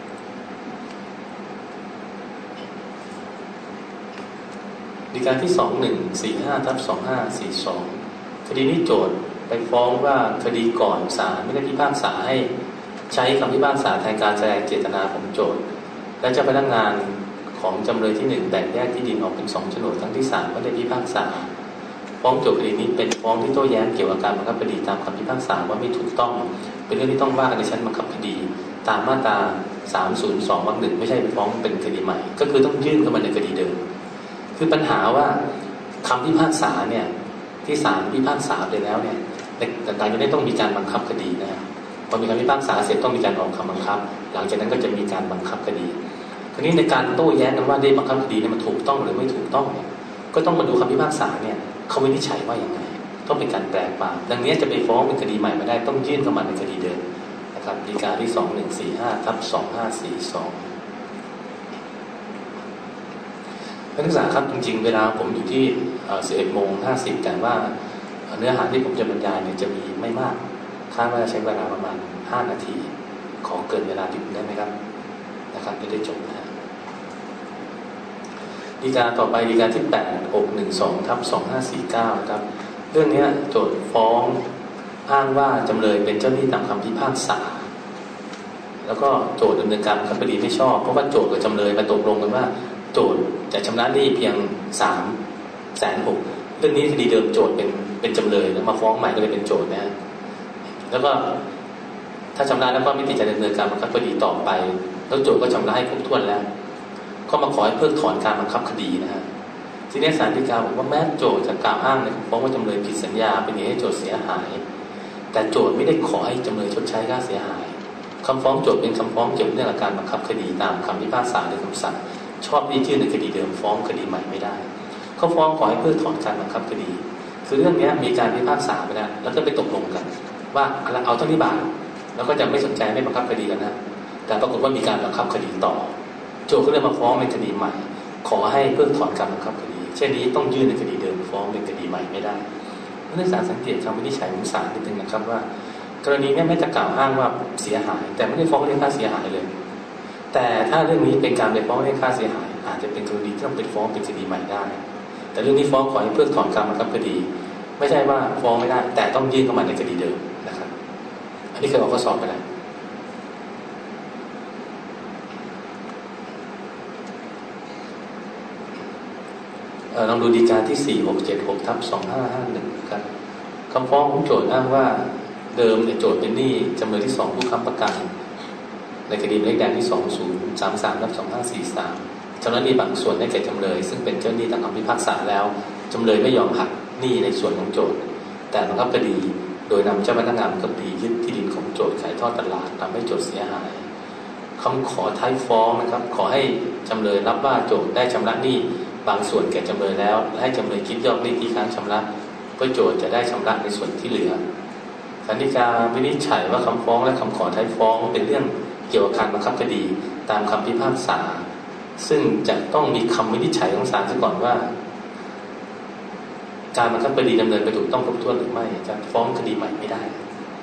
[SPEAKER 2] ฎีกาที่สองหนึ่งสี่ห้าทับสองห้าสี่สองคดีนี้โจทก์ไปฟ้องว่าคดีก่อนศาลไม่ได้พิพากษาให้ใช้คำพิพากษาแทนการแสดงเจตนาของโจทก์และเจ้าพนักงานของจำเลยที่หนึ่งแบ่งแยกที่ดินออกเป็นสองโฉนดทั้งที่ศาลไม่ได้พิพากษาฟ้องโจทก์คดีนี้เป็นฟ้องที่โต้แย้งเกี่ยวกับการบังคับคดีตามคำพิพากษาว่าไม่ถูกต้องเป็นเรื่องที่ต้องว่ากันในชั้นบังคับคดีตามมาตราสามศูนย์สองวรรคหนึ่งไม่ใช่ฟ้องเป็นคดีใหม่ก็คือต้องยื่นเข้ามาในคดีเดิมคือปัญหาว่าคำพิพากษาเนี่ยที่ศาลพิพากษาไปแล้วเนี่ยแต่การนี้ต้องมีการบังคับคดีนะพอมีคำพิพากษาเสร็จต้องมีการออกคำบังคับหลังจากนั้นก็จะมีการบังคับคดีทีนี้ในการโต้แย้งกันว่าได้บังคับคดีเนี่ยมันถูกต้องหรือไม่ถูกต้องเนี่ยก็ต้องมาดูคำพิพากษาเนี่ยเขาวินิจฉัยว่าอย่างไรต้องเป็นการแปลความดังนี้จะไปฟ้องเป็นคดีใหม่ไม่ได้ต้องยื่นเข้ามาในคดีเดิมนะครับฎีกาที่สองหนึ่งสี่ห้าทับสองห้าสี่สองนักศึกษาครับจริงๆเวลาผมอยู่ที่สิบเอ็ดโมงห้าสิบแต่ว่าเนื้อหาที่ผมจะบรรยายเนี่ยจะมีไม่มากคาดว่าจะใช้เวลาประมาณห้านาทีขอเกินเวลาหยุดได้ไหมครับนะครับจะได้จบนะฎีกาต่อไปฎีกาที่แปด หก หนึ่ง สอง ทับ สองห้าสี่เก้าครับเรื่องนี้โจทย์ฟ้องอ้างว่าจำเลยเป็นเจ้าหนี้ตามคำพิพากษาแล้วก็โจทย์ดำเนินการบังคับคดีไม่ชอบเพราะว่าโจทย์กับจำเลยมาตกลงกันว่าโจทย์จะชำระหนี้เพียงสามแสนหกเรื่องนี้คดีเดิมโจทย์เป็นเป็นจำเลยแล้วมาฟ้องใหม่ก็เลยเป็นโจทย์นะแล้วก็ถ้าชำระแล้วก็ไม่ติดใจดำเนินการบังคับคดีต่อไปแล้วโจทย์ก็ชำระให้ครบถ้วนแล้วก็มาขอให้เพิกถอนการบังคับคดีนะฮะทีนี้ศาลฎีกาบอกว่าแม้โจทย์จะกล่าวอ้างในคำฟ้องว่าจำเลยผิดสัญญาเป็นเหตุให้โจทย์เสียหายแต่โจทย์ไม่ได้ขอให้จำเลยชดใช้ค่าเสียหายคำฟ้องโจทย์เป็นคำฟ้องเกี่ยวกับเรื่องการบังคับคดีตามคำพิพากษาหรือคำสั่งชอบที่ยื่นในคดีเดิมฟ้องคดีใหม่ไม่ได้เขาฟ้องขอให้เพิกถอนการบังคับคดีคือเรื่องนี้มีการพิพากษาไปแล้วแล้วก็ไปตกลงกันว่าเอาเท่านี้บาทแล้วก็จะไม่สนใจไม่บังคับคดีกันนะแต่ปรากฏว่ามีการบังคับคดีต่อโจทย์ก็เลยมาฟ้องเป็นคดีใหม่ขอให้เพิกถอนการบังคับคดีเช่นนี้ต้องยื่นในคดีเดิมฟ้องเป็นคดีใหม่ไม่ได้นักศึกษาสังเกตคำวินิจฉัยของศาลนิดนึงนะครับว่ากรณีนี้ไม่จะกล่าวอ้างว่าเสียหายแต่ไม่ได้ฟ้องเรียกค่าเสียหายเลยแต่ถ้าเรื่องนี้เป็นการไปฟ้องเรียกค่าเสียหายอาจจะเป็นกรณีที่ต้องเป็นฟ้องเป็นคดีใหม่ได้แต่เรื่องนี้ฟ้องขอให้เพิกถอนการบังคับคดีไม่ใช่ว่าฟ้องไม่ได้แต่ต้องยื่นเข้ามาในคดีเดิมนะครับอันนี้เคยออกข้อสอบไปแล้วลองดูฎีกาที่สี่ หก เจ็ด หก ทับ สองห้าห้าหนึ่งครับคำฟ้องของโจทย์อ้างว่าเดิมในโจทย์เป็นหนี้จำเลยที่สองผู้ค้ำประกันในคดีเลขแดงที่สองศูนย์สามสาม ทับ สองห้าสี่สามจำนั้นมีบางส่วนให้แก่จำเลยซึ่งเป็นเจ้าหนี้ตามคำพิพากษาแล้วจำเลยไม่ยอมหักหนี้ในส่วนของโจทย์แต่บังคับคดีโดยนำเจ้าพนักงานบังคับคดียึดที่ดินของโจทย์ขายทอดตลาดทำให้โจทย์เสียหายคำขอท้ายฟ้องนะครับขอให้จำเลยรับว่าโจทย์ได้ชำระหนี้บางส่วนแก่จำเลยแล้วและให้จำเลยคิดยอดหนี้ที่ค้างชำระเพื่อโจทย์จะได้ชำระในส่วนที่เหลือศาลฎีกาวินิจฉัยว่าคำฟ้องและคำขอท้ายฟ้องเป็นเรื่องเกี่ยวกับการบังคับคดีตามคำพิพากษาซึ่งจะต้องมีคำวินิจฉัยของศาลซะก่อนว่าการบังคับคดีดำเนินไปถูกต้องครบถ้วนหรือไม่จะฟ้องคดีใหม่ไม่ได้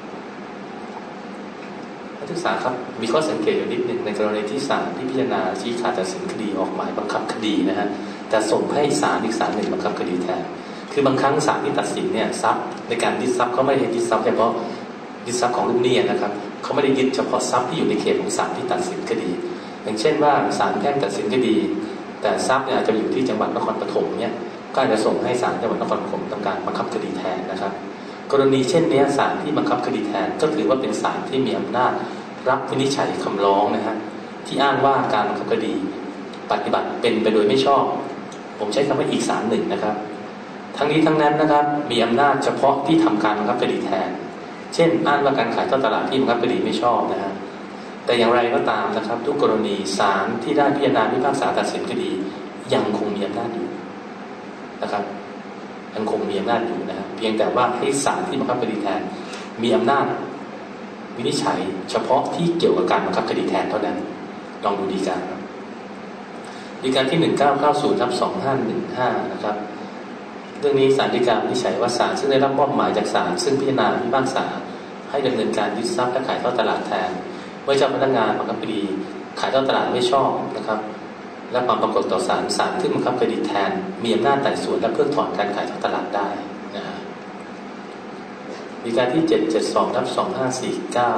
[SPEAKER 2] นักศึกษาครับมีข้อสังเกตอยู่นิดหนึ่งในกรณีที่ศาลที่พิจารณาชี้ขาดตัดสินคดีออกหมายบังคับคดีนะฮะแต่ส่งให้ศาลอีกศาลหนึ่งบังคับคดีแทนคือบางครั้งศาลที่ตัดสินเนี่ยทรัพย์ในการยึดทรัพย์เขาไม่ได้ยึดทรัพย์เฉพาะยึดทรัพย์ของลูกหนี้นะครับเขาไม่ได้ยึดเฉพาะทรัพย์ที่อยู่ในเขตของศาลที่ตัดสินคดีอย่างเช่นว่าศาลแพ่งตัดสินคดีแต่ทรัพย์เนี่ยอาจจะอยู่ที่จังหวัดนครปฐมเนี่ยก็จะส่งให้ศาลจังหวัดนครปฐมทำการบังคับคดีแทนนะครับกรณีเช่นนี้ศาลที่บังคับคดีแทนก็ถือว่าเป็นศาลที่มีอำนาจรับวินิจฉัยคำร้องนะฮะที่อ้างว่าการบังคับคดีปฏิบัติเป็นไปโดยไม่ชอบผมใช้คำว่าอีกศาลหนึ่งนะครับทั้งนี้ทั้งนั้นนะครับมีอำนาจเฉพาะที่ทำการบังคับคดีแทนเช่นอ้างว่าการขายทอดตลาดที่บังคับคดีไม่ชอบนะฮะแต่อย่างไรก็ตามนะครับทุกกรณีศาลที่ได้พิจารณาพิพากษาตัดสินคดียังคงมีอำนาจอยู่นะครับยังคงมีอำนาจอยู่นะเพียงแต่ว่าให้ศาลที่บังคับคดีแทนมีอำนาจวินิจฉัยเฉพาะที่เกี่ยวกับการบังคับคดีแทนเท่านั้นลองดูฎีกาครับฎีกาที่หนึ่งเก้าเก้าศูนย์ ทับ สองห้าหนึ่งห้านะครับเรื่องนี้ศาลฎีกาวินิจฉัยว่าศาลซึ่งได้รับมอบหมายจากศาลซึ่งพิจารณาพิพากษาให้ดำเนินการยึดทรัพย์และขายทอดตลาดแทนเมื่อเจ้าพนักงานบังคับคดีขายทอดตลาดไม่ชอบนะครับและความปรากฏต่อศาลศาลที่บังคับคดีแทนมีอำนาจไต่สวนและเพิกถอนการขายทอดตลาดได้นะฮะฎีกาที่เจ็ดเจ็ดสอง ทับ สองห้าสี่เก้า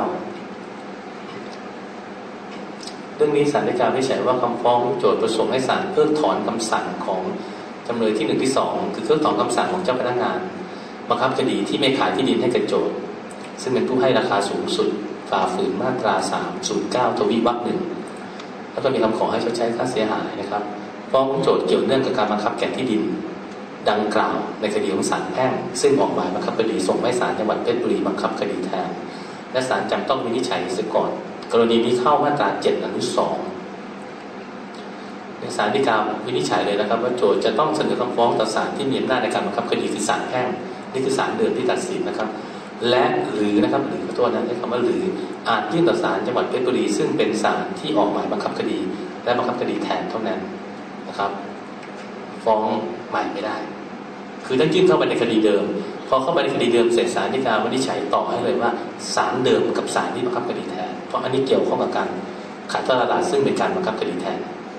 [SPEAKER 2] เรื่องนี้ศาลฎีกาวินิจฉัยว่าคำฟ้องโจทก์ประสงค์ให้ศาลเพิกถอนคำสั่งของจำเลยที่หนึ่งที่สองคือเพิกถอนคำสั่งของเจ้าพนักงานบังคับคดีที่ไม่ขายที่ดินให้กับโจทก์ซึ่งเป็นผู้ให้ราคาสูงสุดฝ่าฝืนมาตราสามศูนย์เก้าทวีวรรคหนึ่งแล้วก็มีคำขอให้ชดใช้ค่าเสียหายนะครับฟ้องโจทก์เกี่ยวเนื่องกับการบังคับแก่ที่ดินดังกล่าวในคดีของศาลแพ่งซึ่งออกหมายบังคับคดีส่งให้ศาลจังหวัดเพชรบุรีบังคับคดีแทนและศาลจำต้องวินิจฉัยเสียก่อนกรณีนี้เข้ามาตราเจ็ดอนุสองในศาลฎีกาวินิจฉัยเลยนะครับว่าโจทก์จะต้องเสนอคำฟ้องต่อศาลที่มีอำนาจในการบังคับคดีคือศาลแพ่งนี่คือศาลเดิมที่ตัดสินนะครับและหรือนะครับหรือขอโทษนะใช้คำว่าหรืออาจยื่นต่อศาลจังหวัดเพชรบุรีซึ่งเป็นศาลที่ออกหมายบังคับคดีและบังคับคดีแทนเท่านั้นนะครับฟ้องใหม่ไม่ได้คือต้องยื่นเข้าไปในคดีเดิมพอเข้าไปในคดีเดิมเสร็จศาลฎีกาวินิจฉัยต่อให้เลยว่าศาลเดิมกับศาลที่บังคับคดีแทนเพราะอันนี้เกี่ยวข้องกับการขายทอดตลาดซึ่งเป็นการบังคับคดีแทน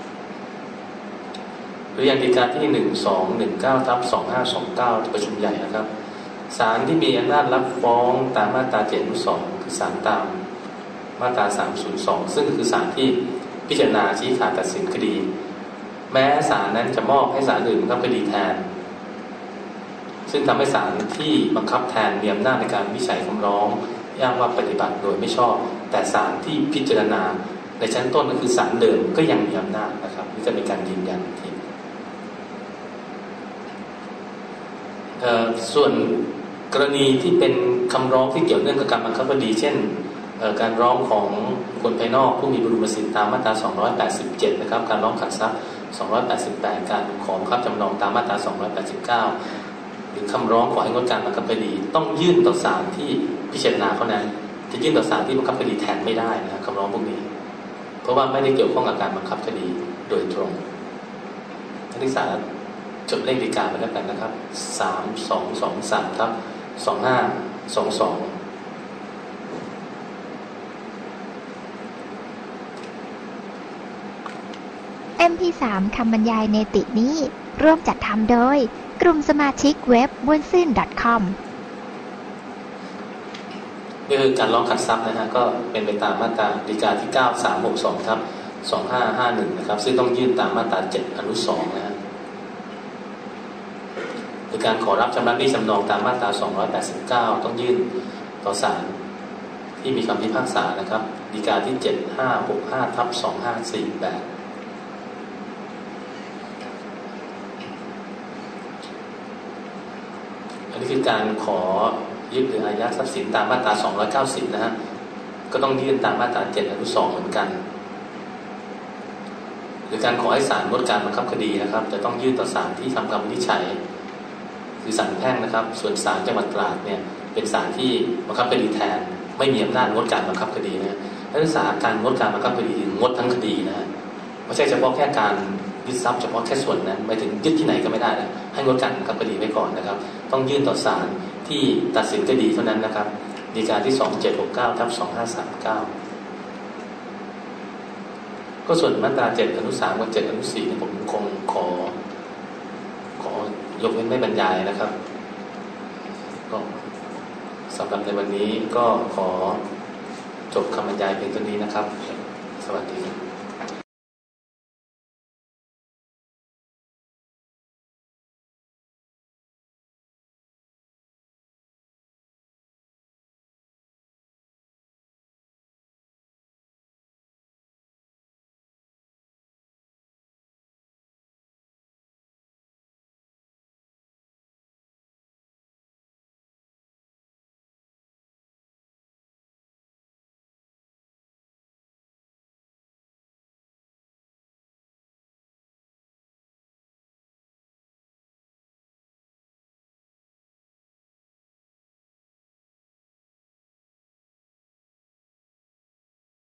[SPEAKER 2] หรืออย่างฎีกาที่หนึ่งสองหนึ่งเก้าทับสองห้าสองเก้าประชุมใหญ่นะครับศาลที่มีอำนาจรับฟ้องตามมาตราเจ็ดอนุสองคือศาลตามมาตราสามศูนย์สองซึ่งคือศาลที่พิจารณาชี้ขาดตัดสินคดีแม้ศาลนั้นจะมอบให้ศาลอื่นบังคับคดีแทนซึ่งทำให้ศาลที่บังคับแทนมีอำนาจในการวินิจฉัยคำร้องอ้างว่าปฏิบัติโดยไม่ชอบแต่ศาลที่พิจารณาในชั้นต้นก็คือศาลเดิมก็ยังมีอำนาจนะครับนี่จะเป็นการยืนยันทีส่วนกรณีที่เป็นคำร้องที่เกี่ยวเนื่องกับการบังคับคดีเช่นการร้องของคนภายนอกผู้มีบุญสิทธิตามมาตราสองร้อยแปดสิบเจ็ดนะครับการร้องขัดทรัพย์สองร้อยแปดสิบแปดการขอบังคับจำนองตามมาตราสองร้อยแปดสิบเก้าหรือคำร้องขอให้งดการบังคับคดีต้องยื่นต่อศาลที่พิจารณาเท่านั้นจะยื่นต่อศาลที่บังคับคดีแทนไม่ได้นะคำร้องพวกนี้เพราะว่าไม่ได้เกี่ยวข้องกับการบังคับคดีโดยตรงนักศึกษาจดเลขฎีกาไปแล้วกันนะครับสามสองสองสามทับสองห้าสองสอง
[SPEAKER 1] เอ็ม พี สาม คำบรรยายในตินี้ร่วมจัดทำโดยกลุ่มสมาชิกเว็บวุ้นซื่น .com
[SPEAKER 2] นี่คือการร้องขัดทรัพย์นะฮะก็เป็นไปตามมาตราฎีกาที่เก้าสามหกสองทับสองห้าห้าหนึ่งนะครับซึ่งต้องยื่นตามมาตราเจ็ดอนุสองนะฮะหรือการขอรับชำระหนี้จำนองตามมาตราสองร้อยแปดสิบเก้าต้องยื่นต่อศาลที่มีคำพิพากษานะครับฎีกาที่เจ็ดห้าหกห้าทับสองห้าสี่แปดอันนี้คือการขอยึดหรืออายัดทรัพย์สินตามมาตราสองร้อยเก้าสิบนะฮะก็ต้องยื่นตามมาตราเจ็ดอนุสองเหมือนกันหรือการขอให้ศาลงดการบังคับคดีนะครับจะต้องยื่นต่อศาลที่ทำคำวินิจฉัยคือศาลแพ่งนะครับส่วนศาลจังหวัดตราดเนี่ยเป็นศาลที่บังคับคดีแทนไม่มีอำนาจงดการบังคับคดีนะนักศึกษาการงดการบังคับคดีงดทั้งคดีนะไม่ใช่เฉพาะแค่การยึดทรัพย์เฉพาะแค่ส่วนนั้นไปถึงยึดที่ไหนก็ไม่ได้นะให้งดการบังคับคดีไว้ก่อนนะครับต้องยื่นต่อศาลที่ตัดสินคดีเท่านั้นนะครับฎีกาที่สองเจ็ดหกเก้าทับสองห้าสามเก้าก็ส่วนมาตราเจ็ดอนุสามกับเจ็ดอนุสี่เนี่ยผมคงขอขอยกเว้นไม่บรรยายนะครับก็สำหรับในวันนี้ก็ขอจบคำบรรยายเพียงเท่านี้นะครับสวัสดี